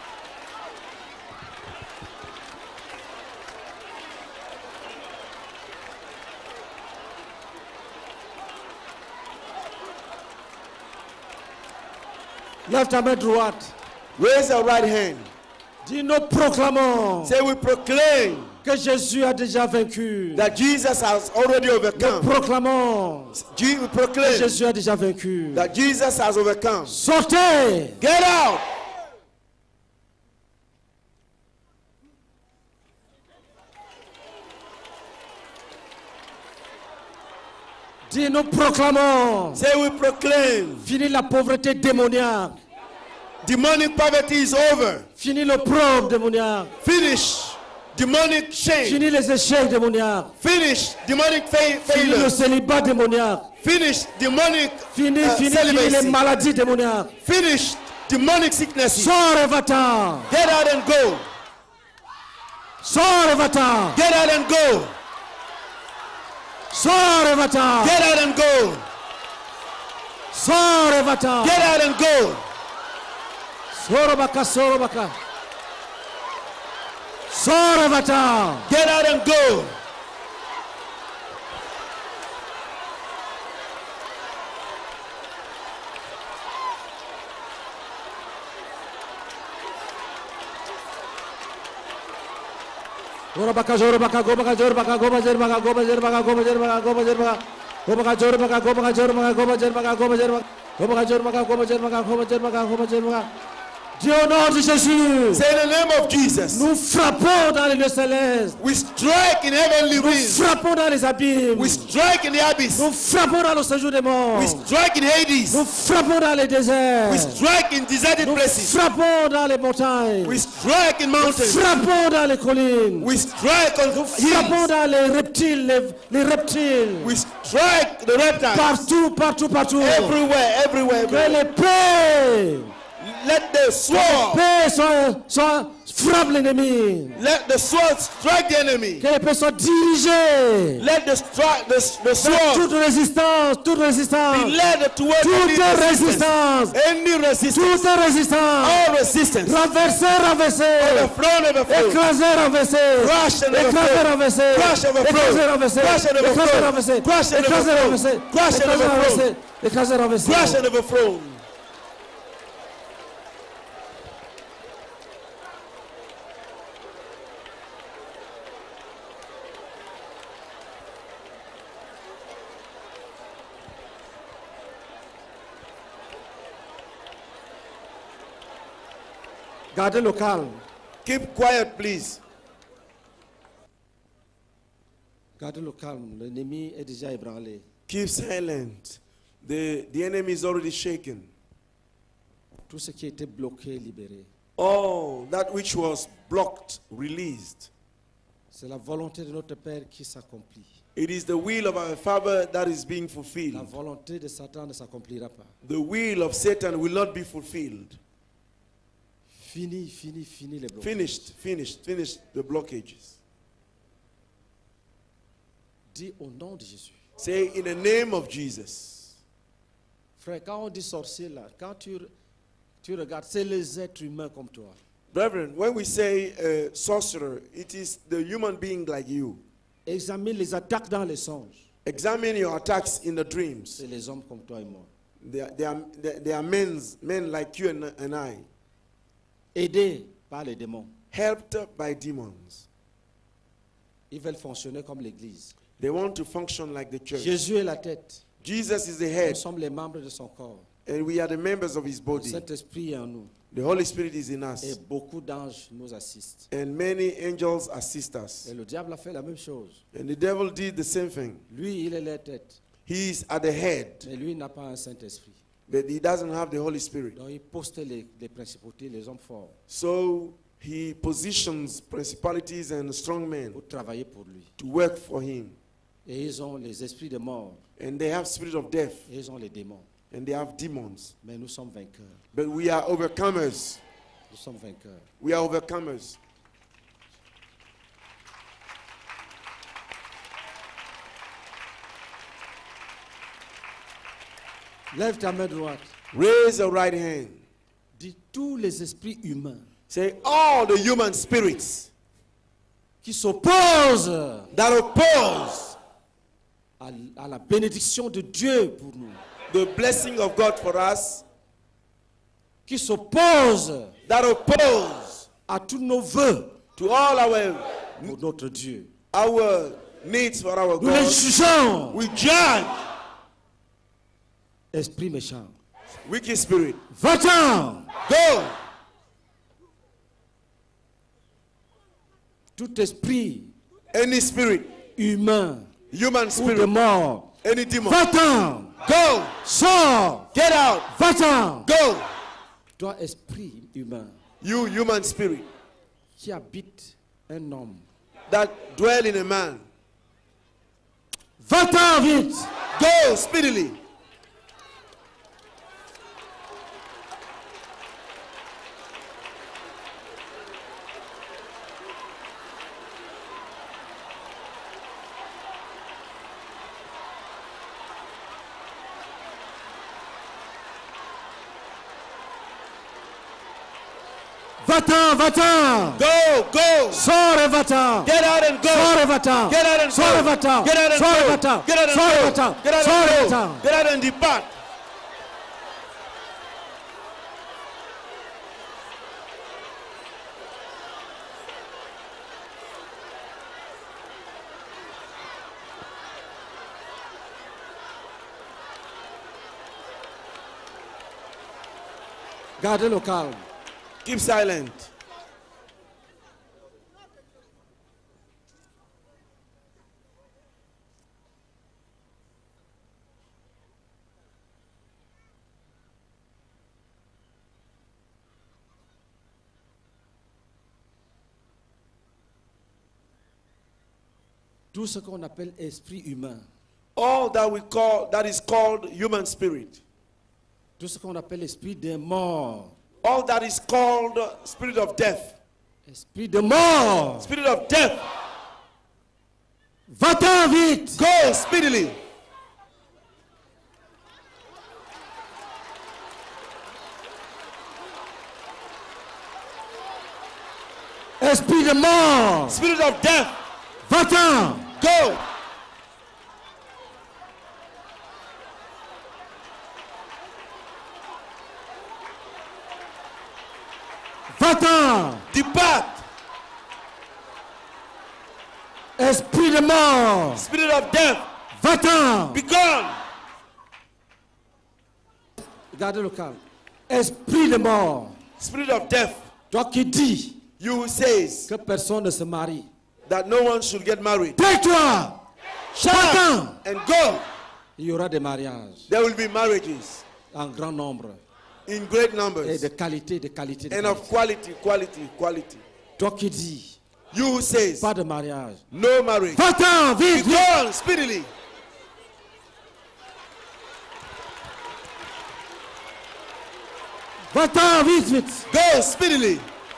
Speaker 2: Lève ta main droite.
Speaker 4: Raise your right hand.
Speaker 2: Dis, nous proclamons
Speaker 4: Say, we proclaim
Speaker 2: que Jésus a déjà vaincu.
Speaker 4: that Jesus has already
Speaker 2: Nous
Speaker 4: overcome.
Speaker 2: proclamons
Speaker 4: Je- We
Speaker 2: que
Speaker 4: proclaim
Speaker 2: Jésus a déjà vaincu.
Speaker 4: that Jesus has overcome.
Speaker 2: Sortez.
Speaker 4: Get out.
Speaker 2: Dis, nous proclamons.
Speaker 4: Say, we proclaim
Speaker 2: Fini la pauvreté démoniaque.
Speaker 4: demonic poverty is over.
Speaker 2: Fini le pauvre démoniaque.
Speaker 4: Finish demonic shame.
Speaker 2: Fini les échecs démoniaques.
Speaker 4: Finish demonic fa-
Speaker 2: Fini le
Speaker 4: failure.
Speaker 2: célibat démoniaque.
Speaker 4: Finish demonic
Speaker 2: Fini,
Speaker 4: uh,
Speaker 2: fini, fini
Speaker 4: celibacy.
Speaker 2: les maladies démoniaques.
Speaker 4: Finish demonic sickness.
Speaker 2: Sors et va-t'en.
Speaker 4: Get out and go.
Speaker 2: Sors et va-t'en.
Speaker 4: Get out and go.
Speaker 6: Sors et va-t'en.
Speaker 4: Get out and go.
Speaker 6: Sors et va-t'en.
Speaker 4: Get out and go.
Speaker 6: Sors baka, sors baka. Sors et va-t'en.
Speaker 4: Get out and go.
Speaker 6: Ora baka jor baka go baka jor baka go bajer baka go bajer baka go bajer baka go bajer baka go baka jor baka go baka jor baka go bajer baka go bajer baka go baka jor baka go bajer baka go bajer baka go bajer baka. Dieu au nom de Jésus.
Speaker 4: Say in the name of Jesus.
Speaker 6: Nous frappons dans les lieux célestes.
Speaker 4: We strike in heavenly
Speaker 6: Nous
Speaker 4: realms.
Speaker 6: frappons dans les abîmes.
Speaker 4: We strike in the abyss.
Speaker 6: Nous frappons dans le séjour des morts.
Speaker 4: We strike in Hades.
Speaker 6: Nous frappons dans les déserts.
Speaker 4: We strike in deserted
Speaker 6: Nous
Speaker 4: places.
Speaker 6: frappons dans les montagnes.
Speaker 4: We strike in
Speaker 6: Nous
Speaker 4: mountains.
Speaker 6: frappons dans les collines.
Speaker 4: We strike on
Speaker 6: Nous frappons
Speaker 4: hills.
Speaker 6: dans les reptiles, les, les reptiles.
Speaker 4: We strike the reptiles.
Speaker 6: Partout, partout, partout.
Speaker 4: Everywhere, everywhere,
Speaker 6: Que
Speaker 4: everywhere.
Speaker 6: l'épée,
Speaker 4: Let the sword,
Speaker 6: l'épée soit, soit, frappe l'ennemi.
Speaker 4: let the sword strike the enemy.
Speaker 6: Que l'épée soit dirigée
Speaker 4: Let the strike the, the
Speaker 6: vers
Speaker 4: sword
Speaker 6: toute résistance, toute résistance,
Speaker 4: be led towards any
Speaker 6: toute
Speaker 4: resistance.
Speaker 6: résistance,
Speaker 4: Any resistance.
Speaker 6: toute résistance.
Speaker 4: All resistance.
Speaker 6: Renverser, renverser.
Speaker 4: Overthrown, overthrown.
Speaker 6: Écraser, renverser.
Speaker 4: Crush and
Speaker 6: Écraser,
Speaker 4: overthrow.
Speaker 6: renverser.
Speaker 4: Crush and overthrow.
Speaker 6: Écraser, renverser.
Speaker 4: Crush and
Speaker 6: Écraser,
Speaker 4: overthrow.
Speaker 6: renverser.
Speaker 4: Crush and
Speaker 6: Écraser,
Speaker 4: overthrow.
Speaker 6: renverser.
Speaker 4: Crush and
Speaker 6: Écraser,
Speaker 4: overthrow.
Speaker 6: renverser. Écraser, renverser.
Speaker 4: Crush and overthrown.
Speaker 6: Gardez le calme.
Speaker 4: Keep quiet, please.
Speaker 6: Gardez le calme. L'ennemi est déjà ébranlé.
Speaker 4: Keep silent. The, the enemy is already shaken.
Speaker 6: Tout ce qui était bloqué, libéré.
Speaker 4: All that which was blocked, released.
Speaker 6: C'est la volonté de notre Père qui s'accomplit.
Speaker 4: It is the will of our Father that is being
Speaker 6: La
Speaker 4: fulfilled.
Speaker 6: volonté de Satan ne s'accomplira pas.
Speaker 4: The will of Satan will not be fulfilled.
Speaker 6: Fini, fini, fini les blocages.
Speaker 4: Finished, finished, finished the blockages.
Speaker 6: Dis au nom de Jésus.
Speaker 4: Say in the name of Jesus.
Speaker 6: Frère, quand on dit sorcier là, quand tu, tu regardes, c'est les êtres humains comme toi.
Speaker 4: Brethren, when we say uh, sorcerer, it is the human being like you.
Speaker 6: Examine les attaques dans les songes.
Speaker 4: Examine your attacks in the dreams.
Speaker 6: C'est les hommes comme toi et moi.
Speaker 4: They are, they are, they are men, men like you and, and I,
Speaker 6: Aidés par les démons.
Speaker 4: helped by demons.
Speaker 6: Ils veulent fonctionner comme l'Église.
Speaker 4: They want to function like the church.
Speaker 6: Jésus est la tête.
Speaker 4: Jesus is the
Speaker 6: Nous
Speaker 4: head,
Speaker 6: sommes les membres de son corps.
Speaker 4: and we are the members of his
Speaker 6: Le
Speaker 4: body.
Speaker 6: Saint-Esprit est en nous.
Speaker 4: The Holy Spirit is in
Speaker 6: Et
Speaker 4: us,
Speaker 6: beaucoup d'anges nous assistent.
Speaker 4: and many angels assist
Speaker 6: Et
Speaker 4: us.
Speaker 6: le diable a fait la même chose.
Speaker 4: And the devil did the same thing.
Speaker 6: Lui, il est la tête.
Speaker 4: He is at the head,
Speaker 6: Mais lui n'a pas un Saint-Esprit.
Speaker 4: but he doesn't have the Holy Spirit.
Speaker 6: Donc il poste les, les principautés, les hommes forts,
Speaker 4: So he positions principalities and strong men
Speaker 6: pour travailler pour lui.
Speaker 4: to work for him.
Speaker 6: Et ils ont les esprits de mort.
Speaker 4: And they have spirit of death,
Speaker 6: Et ils ont les démons.
Speaker 4: and they have demons.
Speaker 6: Mais nous sommes vainqueurs.
Speaker 4: But we are overcomers.
Speaker 6: Nous sommes vainqueurs.
Speaker 4: We are overcomers.
Speaker 6: Lève ta main droite.
Speaker 4: Raise your right hand.
Speaker 6: Dis tous les esprits humains
Speaker 4: Say, all the human spirits
Speaker 6: qui s'opposent
Speaker 4: that oppose
Speaker 6: à, à la bénédiction de Dieu pour nous.
Speaker 4: the blessing of God for us,
Speaker 6: Qui s'opposent
Speaker 4: that oppose
Speaker 6: à tous nos vœux
Speaker 4: to all our,
Speaker 6: pour notre Dieu.
Speaker 4: our needs for our
Speaker 6: Nous les
Speaker 4: God,
Speaker 6: jugeons.
Speaker 4: we judge
Speaker 6: Esprit méchant.
Speaker 4: wicked spirit.
Speaker 6: Va-t'en.
Speaker 4: Go!
Speaker 6: Tout esprit
Speaker 4: Any spirit,
Speaker 6: humain
Speaker 4: human
Speaker 6: ou de
Speaker 4: spirit,
Speaker 6: mort.
Speaker 4: any demon,
Speaker 6: Va-t'en.
Speaker 4: go!
Speaker 6: Sors.
Speaker 4: Get out!
Speaker 6: Va-t'en.
Speaker 4: Go!
Speaker 6: Toi, esprit humain
Speaker 4: You human spirit
Speaker 6: qui habite un homme.
Speaker 4: that dwell in a man,
Speaker 6: Va-t'en vite.
Speaker 4: go speedily.
Speaker 2: Va-t'en, va-t'en.
Speaker 4: Go, go.
Speaker 2: Sors et va-t'en.
Speaker 4: Get out and go.
Speaker 2: Sors et va-t'en.
Speaker 4: Get out and
Speaker 2: Sors et
Speaker 4: go.
Speaker 2: va-t'en.
Speaker 4: Get out and
Speaker 2: Sors et
Speaker 4: go.
Speaker 2: va-t'en.
Speaker 4: Get out and
Speaker 2: Sors et
Speaker 4: go.
Speaker 2: va-t'en.
Speaker 4: Get out
Speaker 2: Sors et
Speaker 4: and go.
Speaker 2: va-t'en.
Speaker 4: Get out and depart.
Speaker 2: Gardez le calme.
Speaker 4: Keep silent.
Speaker 2: Tout ce qu'on appelle esprit humain,
Speaker 4: All that we call, that is called human spirit.
Speaker 2: tout ce qu'on appelle esprit des morts,
Speaker 4: All that is called spirit of death.
Speaker 2: esprit de mort,
Speaker 4: Spirit of death.
Speaker 2: va-t'en vite.
Speaker 4: Go speedily.
Speaker 2: Esprit de mort,
Speaker 4: Spirit of death.
Speaker 2: va-t'en.
Speaker 4: Go.
Speaker 2: Va-t'en.
Speaker 4: Depart.
Speaker 2: Esprit de mort,
Speaker 4: Spirit of death.
Speaker 2: va-t'en.
Speaker 4: Be gone.
Speaker 2: Gardez le calme. Esprit de mort,
Speaker 4: Spirit of death.
Speaker 2: toi qui dis
Speaker 4: You who says
Speaker 2: que personne ne se marie,
Speaker 4: that no one should get married.
Speaker 2: tais-toi.
Speaker 4: Shut
Speaker 2: Va-t'en.
Speaker 4: up and go.
Speaker 2: Il y aura des mariages
Speaker 4: There will be marriages
Speaker 2: en grand nombre
Speaker 4: in great
Speaker 2: et
Speaker 4: numbers
Speaker 2: de qualité, de qualité, de
Speaker 4: and
Speaker 2: qualité.
Speaker 4: of quality, quality, quality.
Speaker 2: Toi qui dis
Speaker 4: You who says
Speaker 2: pas de mariage,
Speaker 4: no marriage.
Speaker 2: va-t'en
Speaker 4: Be
Speaker 2: vite, vite.
Speaker 4: gone speedily.
Speaker 2: Va-t'en vite, vite.
Speaker 4: Go speedily.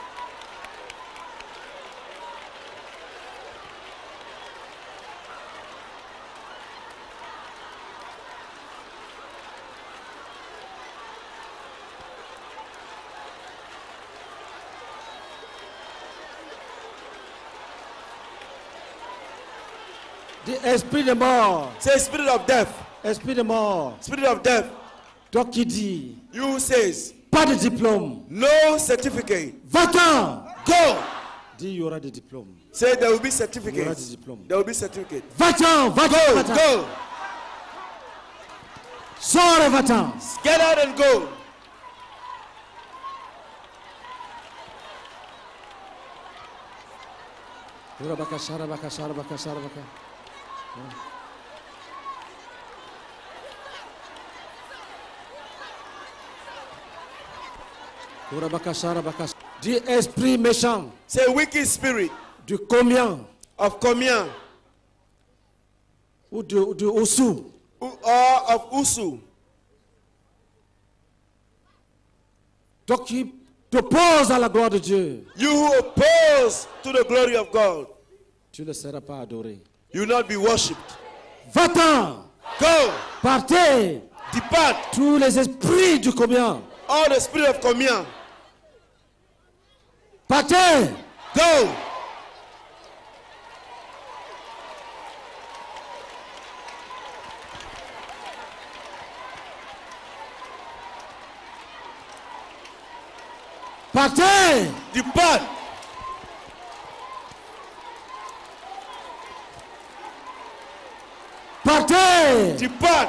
Speaker 2: Dis esprit de mort,
Speaker 4: Say spirit of death.
Speaker 2: esprit de mort.
Speaker 4: Spirit of death.
Speaker 2: Toi qui dis
Speaker 4: You who says
Speaker 2: pas de diplôme,
Speaker 4: no certificate.
Speaker 2: va-t'en.
Speaker 4: Go.
Speaker 2: Dis il y aura des diplômes.
Speaker 4: Say there will be
Speaker 2: Il y aura des
Speaker 4: certificates.
Speaker 2: diplômes.
Speaker 4: There will be certificate.
Speaker 2: Va-t'en, va-t'en,
Speaker 4: Go,
Speaker 2: va-t'en.
Speaker 4: go.
Speaker 2: Sors et va-t'en.
Speaker 4: Get out and go.
Speaker 2: Urabaka, sharabaka, sharabaka, sharabaka. Urabaka, sharabaka. Dis esprit méchant
Speaker 4: Say wicked spirit
Speaker 2: du combien
Speaker 4: of commune
Speaker 2: ou du, du Oussou.
Speaker 4: or of Usu.
Speaker 2: Toi qui t'opposes à la gloire de Dieu,
Speaker 4: You who oppose to the glory of God.
Speaker 2: tu ne seras pas adoré.
Speaker 4: You will not be worshipped.
Speaker 2: Va-t'en,
Speaker 4: Go.
Speaker 2: partez,
Speaker 4: Depart.
Speaker 2: tous les esprits du combien.
Speaker 4: All the spirit of commune.
Speaker 2: Partez,
Speaker 4: Go.
Speaker 2: partez.
Speaker 4: Depart.
Speaker 2: Partez.
Speaker 4: Depart.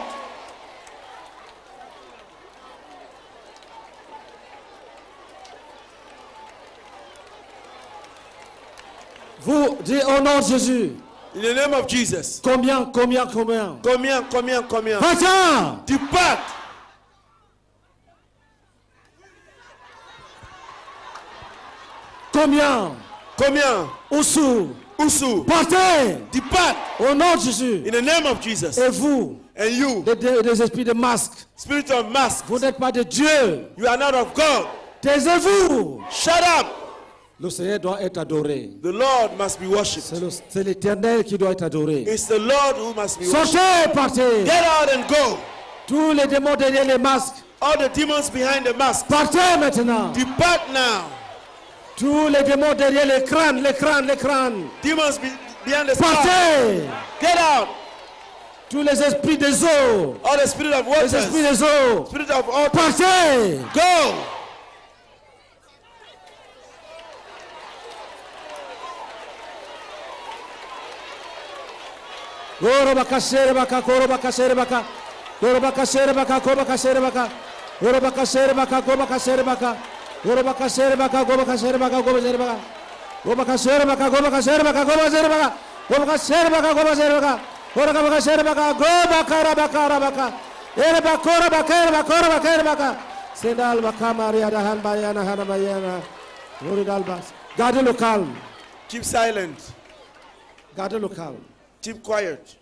Speaker 2: Vous dites au nom de Jésus.
Speaker 4: In the name of Jesus.
Speaker 2: Combien, combien, combien?
Speaker 4: Combien, combien, combien.
Speaker 2: Va-t'en.
Speaker 4: Depart.
Speaker 2: Combien?
Speaker 4: Combien.
Speaker 2: Oussou.
Speaker 4: Usu.
Speaker 2: Partez.
Speaker 4: Depart.
Speaker 2: Au nom de Jésus.
Speaker 4: In the name of Jesus.
Speaker 2: Et vous,
Speaker 4: And you,
Speaker 2: des, des- des esprits de masque,
Speaker 4: spirit of mask,
Speaker 2: vous n'êtes pas de Dieu.
Speaker 4: you are not of God.
Speaker 2: Taisez-vous.
Speaker 4: Shut up.
Speaker 2: Le Seigneur doit être adoré.
Speaker 4: The Lord must be worshipped.
Speaker 2: C'est le- c'est l'Éternel qui doit être adoré.
Speaker 4: It's the Lord who must be worshipped.
Speaker 2: Sortez, partez.
Speaker 4: Get out and go.
Speaker 2: Tous les démons derrière les masques,
Speaker 4: All the demons behind the mask,
Speaker 2: partez maintenant.
Speaker 4: depart now.
Speaker 2: Tous les démons derrière les crânes, les crânes, les crânes.
Speaker 4: Demons be, behind the skull.
Speaker 2: Partez.
Speaker 4: Get out.
Speaker 2: Tous les esprits des eaux.
Speaker 4: All the spirit of
Speaker 2: Les
Speaker 4: waters.
Speaker 2: esprits des eaux.
Speaker 4: Spirit of water.
Speaker 2: Partez.
Speaker 4: Go.
Speaker 2: Gorobaka serebaka, korobaka serebaka. Gorobaka serebaka, kobaka serebaka. Gorobaka serebaka, kobaka serebaka. Gorobaka serebaka, kobaka serebaka, kobaka serebaka. Gobaka serebaka, kobaka serebaka, kobaka serebaka. Gobaka serebaka, kobaka serebaka. Gorobaka serebaka, gobaka rabaka rabaka. Erebaka rabaka, erebaka rabaka, erebaka. Sendal baka Maria dahan bayana hana bayana. Goridalbas. Gardez le calme.
Speaker 4: Keep silent.
Speaker 2: Gardez le calme.
Speaker 4: Keep quiet.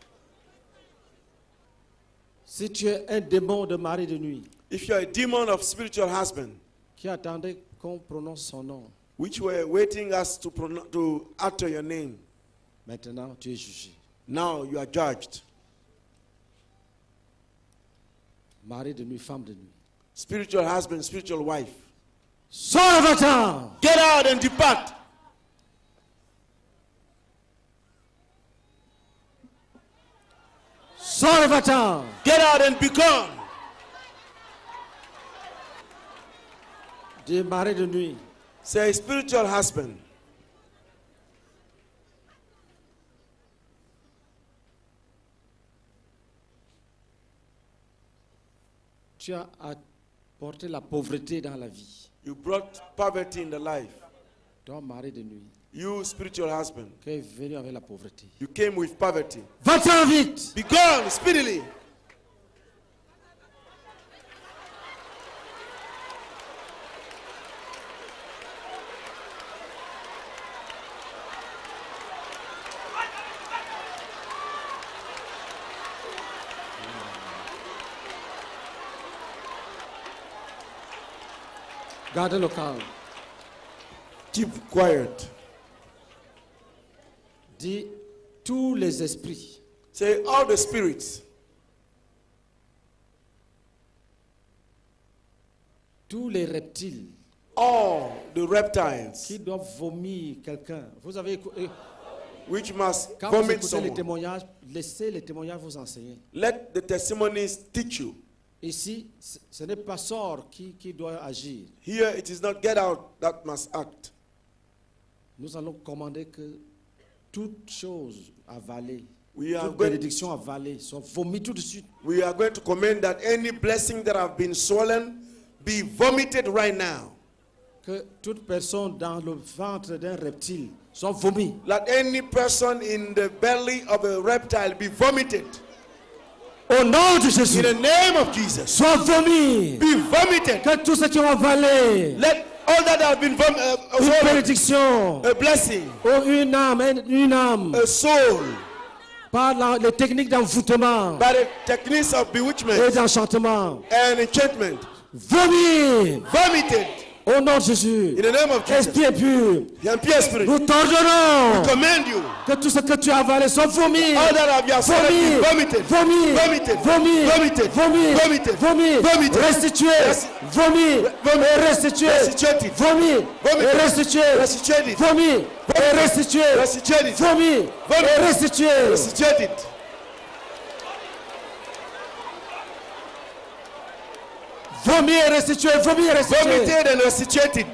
Speaker 2: Si tu es un démon de mari de nuit
Speaker 4: If you're a demon of spiritual husband,
Speaker 2: qui attendait qu'on prononce son nom,
Speaker 4: which were waiting us to, pronounce, to utter your name,
Speaker 2: maintenant tu es jugé.
Speaker 4: now you are judged.
Speaker 2: Mari de nuit, femme de nuit.
Speaker 4: Spiritual husband, spiritual wife.
Speaker 2: Sors va-t'en!
Speaker 4: Get out and depart.
Speaker 2: Sors va-t'en!
Speaker 4: Get out and be gone.
Speaker 2: Dis mari de nuit,
Speaker 4: Say, spiritual husband,
Speaker 2: tu as apporté la pauvreté dans la vie.
Speaker 4: you brought poverty in the life.
Speaker 2: Toi, mari de nuit,
Speaker 4: You, spiritual husband,
Speaker 2: qui est venu avec la pauvreté.
Speaker 4: you came with poverty.
Speaker 2: Va-t'en vite!
Speaker 4: Be gone speedily.
Speaker 2: Gardez le calme.
Speaker 4: Keep quiet.
Speaker 2: Dis tous les esprits
Speaker 4: Say, all the spirits,
Speaker 2: tous les reptiles
Speaker 4: all the reptiles,
Speaker 2: qui doivent vomir quelqu'un. Vous avez écou- eh,
Speaker 4: which must
Speaker 2: quand vous
Speaker 4: vomit
Speaker 2: écoutez les
Speaker 4: someone.
Speaker 2: témoignages, laissez les témoignages vous enseigner.
Speaker 4: Let the testimonies teach you.
Speaker 2: Ici, ce ce n'est pas sort qui, qui doit agir.
Speaker 4: Here it is not get out that must act.
Speaker 2: Nous allons commander que toute chose avalée,
Speaker 4: We are
Speaker 2: toute
Speaker 4: going,
Speaker 2: bénédiction avalée soit vomi tout de suite.
Speaker 4: we are going to command that any blessing that have been swollen be vomited right now.
Speaker 2: Que toute personne dans le ventre d'un reptile soit vomi.
Speaker 4: Let any person in the belly of a reptile be vomited.
Speaker 2: Au nom de Jésus,
Speaker 4: In the name of Jesus,
Speaker 2: soit vomi.
Speaker 4: be vomited.
Speaker 2: Que tous ceux qui ont avalé
Speaker 4: Let all that have been vom- uh,
Speaker 2: une
Speaker 4: swollen,
Speaker 2: bénédiction,
Speaker 4: a blessing,
Speaker 2: ou une âme, une- une âme,
Speaker 4: a soul,
Speaker 2: par la- les techniques d'envoûtement
Speaker 4: by the techniques of
Speaker 2: et
Speaker 4: bewitchment
Speaker 2: d'enchantement,
Speaker 4: and enchantment,
Speaker 2: vomi.
Speaker 4: vomited.
Speaker 2: Au nom de Jésus,
Speaker 4: In the name of Jesus,
Speaker 2: esprit impur,
Speaker 4: impure spirit,
Speaker 2: nous t'ordonnons
Speaker 4: command you.
Speaker 2: que tout ce que tu as avalé soit vomi.
Speaker 4: All that have your swollen be vomited,
Speaker 2: Vomi,
Speaker 4: vomited,
Speaker 2: vomi,
Speaker 4: vomited,
Speaker 2: vomi,
Speaker 4: vomited,
Speaker 2: vomi,
Speaker 4: vomited,
Speaker 2: restitué,
Speaker 4: Resti-
Speaker 2: vomi,
Speaker 4: Vomi-
Speaker 2: et restitué,
Speaker 4: restituted,
Speaker 2: vomi,
Speaker 4: Vomited.
Speaker 2: et restitué,
Speaker 4: restituted,
Speaker 2: vomi, et restitué,
Speaker 4: restituted,
Speaker 2: vomi,
Speaker 4: Vomi-
Speaker 2: et restitué.
Speaker 4: restituted.
Speaker 2: Vomi et restitué, vomi et restitué,
Speaker 4: Vomited and restituted.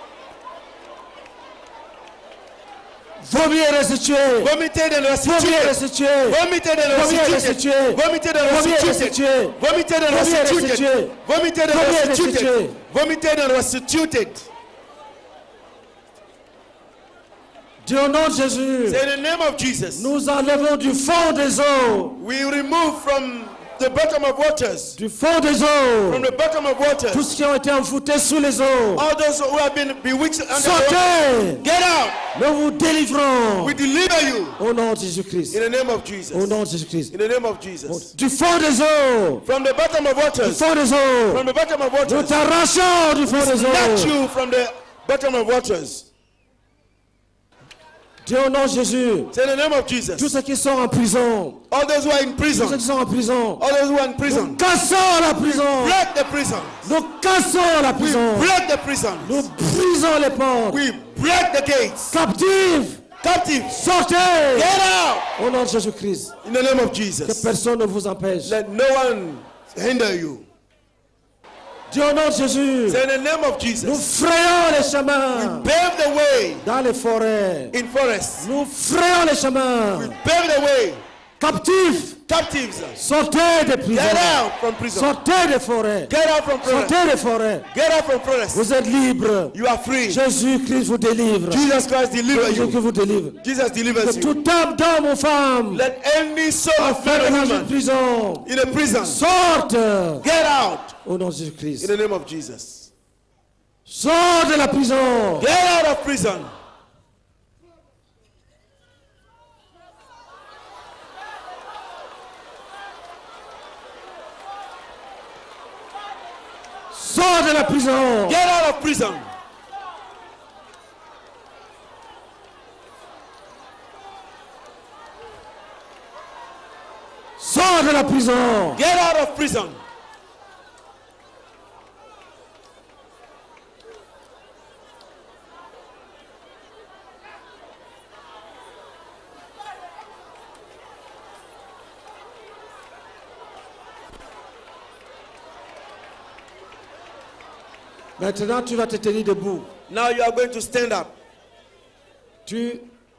Speaker 2: vomi et restitué,
Speaker 4: Vomited and
Speaker 2: vomi et
Speaker 4: restituted.
Speaker 2: restitué,
Speaker 4: Vomited and
Speaker 2: Vomi et
Speaker 4: restituted.
Speaker 2: restitué.
Speaker 4: Vomited and
Speaker 2: Vomi et
Speaker 4: restituted.
Speaker 2: restitué.
Speaker 4: Vomited and
Speaker 2: Vomi et
Speaker 4: restituted.
Speaker 2: restitué.
Speaker 4: Vomited and
Speaker 2: Vomi et
Speaker 4: restituted.
Speaker 2: restitué.
Speaker 4: Vomited and restituted.
Speaker 2: Dis au nom de Jésus,
Speaker 4: Say in the name of Jesus.
Speaker 2: nous enlevons du fond des eaux,
Speaker 4: We remove from the bottom of waters,
Speaker 2: du fond des eaux,
Speaker 4: from the bottom of waters,
Speaker 2: tous ceux qui ont été envoûtés sous les eaux.
Speaker 4: all those who have been bewitched under the water.
Speaker 2: Sortez,
Speaker 4: Get out.
Speaker 2: nous vous délivrons
Speaker 4: We deliver you
Speaker 2: au nom de Jésus-Christ.
Speaker 4: in the name of Jesus.
Speaker 2: Au nom de Jésus-Christ.
Speaker 4: In the name of Jesus.
Speaker 2: Du fond des eaux,
Speaker 4: From the bottom of
Speaker 2: du
Speaker 4: waters,
Speaker 2: fond des eaux,
Speaker 4: from the bottom of
Speaker 2: nous
Speaker 4: waters,
Speaker 2: t'arrachons du fond des
Speaker 4: snatch
Speaker 2: eaux.
Speaker 4: you from the bottom of waters.
Speaker 2: Dis au nom de Jésus,
Speaker 4: Say in the name of
Speaker 2: tous
Speaker 4: Jesus.
Speaker 2: ceux qui sont en prison,
Speaker 4: All those who are in
Speaker 2: tous ceux
Speaker 4: prison,
Speaker 2: qui sont en prison,
Speaker 4: all those who are in
Speaker 2: nous
Speaker 4: prison,
Speaker 2: cassons la prison,
Speaker 4: break the prison.
Speaker 2: nous cassons la
Speaker 4: We
Speaker 2: prison,
Speaker 4: break the prison.
Speaker 2: nous brisons les portes,
Speaker 4: We Break the gates.
Speaker 2: Captifs,
Speaker 4: Captive,
Speaker 2: sortez.
Speaker 4: get out.
Speaker 2: Au nom de Jésus-Christ.
Speaker 4: In the name of
Speaker 2: Que
Speaker 4: Jesus.
Speaker 2: personne ne vous empêche.
Speaker 4: Let no one hinder you.
Speaker 2: Dis au nom de Jésus.
Speaker 4: Say in the name of
Speaker 2: Nous
Speaker 4: Jesus.
Speaker 2: frayons les chemins
Speaker 4: Pave the way
Speaker 2: dans les forêts.
Speaker 4: in forests.
Speaker 2: Nous frayons les chemins.
Speaker 4: Pave the way.
Speaker 2: Captifs,
Speaker 4: Captives,
Speaker 2: sortez des prisons.
Speaker 4: get out from prison.
Speaker 2: Sortez des forêts.
Speaker 4: Get out from prison.
Speaker 2: Sortez des forêts.
Speaker 4: Get out from forests.
Speaker 2: Vous êtes libres.
Speaker 4: You are free.
Speaker 2: Jésus-Christ vous délivre.
Speaker 4: Jesus Christ deliver
Speaker 2: Jésus qui
Speaker 4: you.
Speaker 2: vous délivre.
Speaker 4: Jesus delivers
Speaker 2: Que
Speaker 4: you.
Speaker 2: toute âme d'homme ou femme
Speaker 4: Let any soul of man
Speaker 2: enfermée
Speaker 4: or
Speaker 2: dans une
Speaker 4: woman
Speaker 2: prison
Speaker 4: in a prison
Speaker 2: sorte
Speaker 4: get out
Speaker 2: au nom de
Speaker 4: in
Speaker 2: Jésus-Christ.
Speaker 4: the name of Jesus.
Speaker 2: Sors de la prison.
Speaker 4: Get out of prison.
Speaker 2: Sors de la prison.
Speaker 4: Get out of prison.
Speaker 2: Sors de la prison.
Speaker 4: Get out of prison.
Speaker 2: Maintenant, tu vas te tenir debout.
Speaker 4: Now you are going to stand up.
Speaker 2: Tu,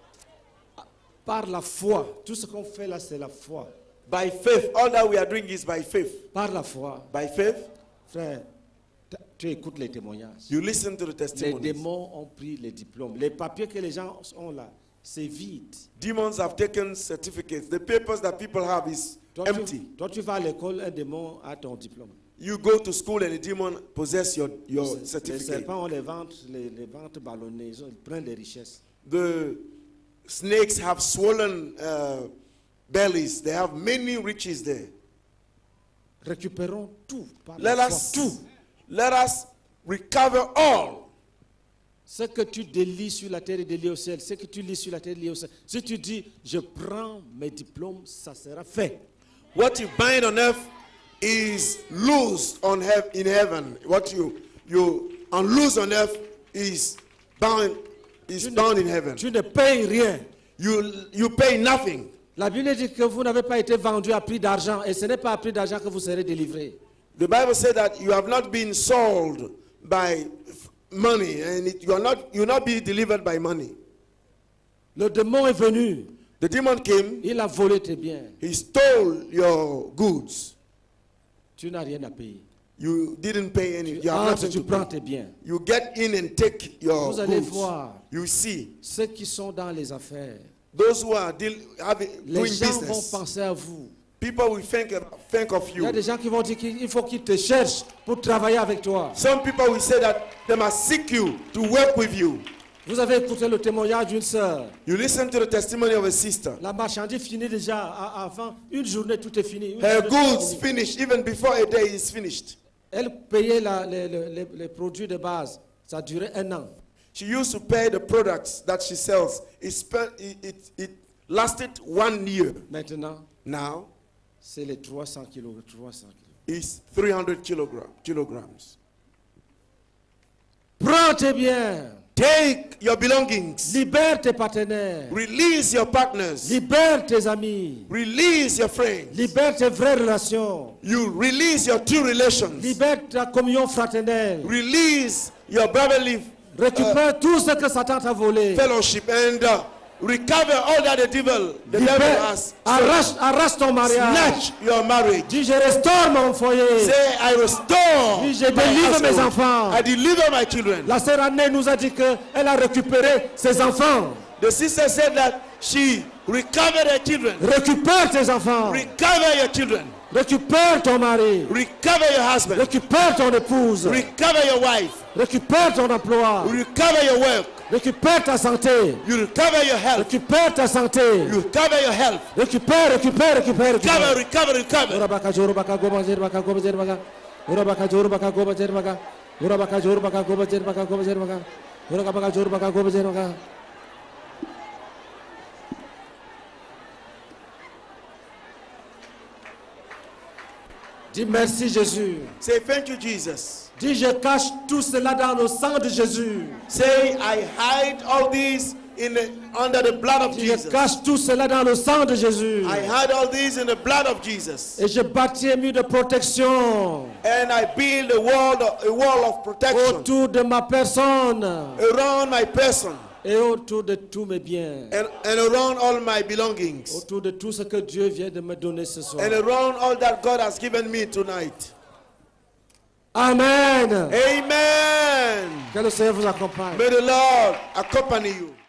Speaker 2: par la foi, tout ce qu'on fait là, c'est la foi.
Speaker 4: By faith. All that we are doing is by faith.
Speaker 2: Par la foi,
Speaker 4: By faith,
Speaker 2: frère, t- tu écoutes les témoignages.
Speaker 4: you listen to the
Speaker 2: Les
Speaker 4: testimonies.
Speaker 2: démons ont pris les diplômes. Les papiers que les gens ont là, c'est vide.
Speaker 4: Demons have taken certificates. The papers that people have is
Speaker 2: Toi,
Speaker 4: empty.
Speaker 2: tu, toi, tu vas à l'école, un démon a ton diplôme.
Speaker 4: You go to school and a demon possess your, your
Speaker 2: Les
Speaker 4: certificate.
Speaker 2: serpents ont les ventres, les, les ventres ballonnés, ils, ont- ils prennent les richesses.
Speaker 4: The snakes have swollen uh, bellies. They have many riches there.
Speaker 2: Récupérons tout par
Speaker 4: Let
Speaker 2: la foi,
Speaker 4: us,
Speaker 2: tout.
Speaker 4: let us recover all.
Speaker 2: Ce que tu délies sur la terre est délié au ciel. Ce que tu lis sur la terre est lié au ciel. Si tu dis, je prends mes diplômes, ça sera fait.
Speaker 4: What you bind on earth is loose on heav- in heaven. What you you unloose on earth is bound is
Speaker 2: Tu ne-
Speaker 4: bound in heaven.
Speaker 2: Tu ne payes rien.
Speaker 4: You you pay nothing.
Speaker 2: La Bible dit que vous n'avez pas été vendu à prix d'argent et ce n'est pas à prix d'argent que vous serez délivré.
Speaker 4: The Bible said that you have not been sold by f- money, and it, you are not you will not be delivered by money.
Speaker 2: Le démon est venu,
Speaker 4: The demon came.
Speaker 2: il a volé tes biens.
Speaker 4: He stole your goods.
Speaker 2: Tu n'as rien à payer.
Speaker 4: You didn't pay any.
Speaker 2: Tu
Speaker 4: You have
Speaker 2: entres,
Speaker 4: nothing
Speaker 2: tu
Speaker 4: to
Speaker 2: prends
Speaker 4: pay.
Speaker 2: tes biens.
Speaker 4: You get in and take your
Speaker 2: Vous allez
Speaker 4: goods.
Speaker 2: voir
Speaker 4: You see,
Speaker 2: ceux qui sont dans les affaires.
Speaker 4: those who are deal, having,
Speaker 2: Les
Speaker 4: doing
Speaker 2: gens vont
Speaker 4: business,
Speaker 2: penser à vous.
Speaker 4: people will think, about- think of
Speaker 2: Il y a
Speaker 4: you.
Speaker 2: des gens qui vont dire qu'il faut qu'ils te cherchent pour travailler avec toi.
Speaker 4: Some people will say that they must seek you to work with you.
Speaker 2: Vous avez écouté le témoignage d'une sœur.
Speaker 4: You listen to the testimony of a sister.
Speaker 2: La marchandise finit déjà a- avant une journée, tout est fini. Une
Speaker 4: Her
Speaker 2: journée, tout est
Speaker 4: goods
Speaker 2: fini.
Speaker 4: finished even before a day is finished.
Speaker 2: Elle payait la- les, les- les- les produits de base. Ça durait un an.
Speaker 4: She used to pay the products that she sells. It, spent, it, it, it lasted one year.
Speaker 2: Maintenant,
Speaker 4: Now,
Speaker 2: c'est les trois cents kilos. trois cents kilos.
Speaker 4: it's three hundred kilogram, kilograms.
Speaker 2: Prends tes biens.
Speaker 4: Take your belongings.
Speaker 2: Libère tes partenaires.
Speaker 4: Release your partners.
Speaker 2: Libère tes amis.
Speaker 4: Release your friends.
Speaker 2: Libère tes vraies relations.
Speaker 4: You release your true relations.
Speaker 2: Libère ta communion fraternelle.
Speaker 4: Release your brotherly
Speaker 2: Récupère tout ce que Satan t'a volé.
Speaker 4: fellowship and uh, recover all that the devil, the devil
Speaker 2: Libère,
Speaker 4: has.
Speaker 2: arrache, arrache ton mariage.
Speaker 4: Snatch your marriage.
Speaker 2: Dis, je restaure mon foyer.
Speaker 4: Say, I restore
Speaker 2: Dis, je
Speaker 4: my
Speaker 2: délivre mes
Speaker 4: household.
Speaker 2: enfants.
Speaker 4: I deliver my children.
Speaker 2: La sœur Année nous a dit qu'elle a récupéré ses enfants.
Speaker 4: The sister said that she recovered her children.
Speaker 2: Récupère tes enfants.
Speaker 4: Recover your children.
Speaker 2: Récupère ton mari.
Speaker 4: Recover your husband.
Speaker 2: Récupère ton épouse.
Speaker 4: Recover your wife.
Speaker 2: Récupère ton emploi.
Speaker 4: Recover your work.
Speaker 2: Récupère ta santé.
Speaker 4: You recover your health.
Speaker 2: Récupère ta santé.
Speaker 4: You recover your health.
Speaker 2: Récupère, récupère, récupère,
Speaker 4: Recover,
Speaker 2: récupère.
Speaker 4: recover, recover.
Speaker 2: Urabaka jorubaka goba jerbaka goba jerbaka. Urabaka jorubaka goba jerbaka. Urabaka jorubaka goba jerbaka goba jerbaka. Urabaka jorubaka goba jerbaka. Dis merci Jésus.
Speaker 4: Say thank you, Jesus.
Speaker 2: Dis, je cache tout cela dans le sang de Jésus.
Speaker 4: Say, I hide all these in the, under the blood of
Speaker 2: Dis,
Speaker 4: Jesus.
Speaker 2: je cache tout cela dans le sang de Jésus.
Speaker 4: I hide all these in the blood of Jesus.
Speaker 2: Et je bâtis un mur de protection
Speaker 4: And I build a wall, a wall of protection
Speaker 2: autour de ma personne
Speaker 4: around my person
Speaker 2: et autour de tous mes biens.
Speaker 4: and, and around all my belongings
Speaker 2: Autour de tout ce que Dieu vient de me donner ce soir.
Speaker 4: and around all that God has given me tonight.
Speaker 2: Amen.
Speaker 4: Amen.
Speaker 2: Que le Seigneur vous accompagne.
Speaker 4: May the Lord accompany you.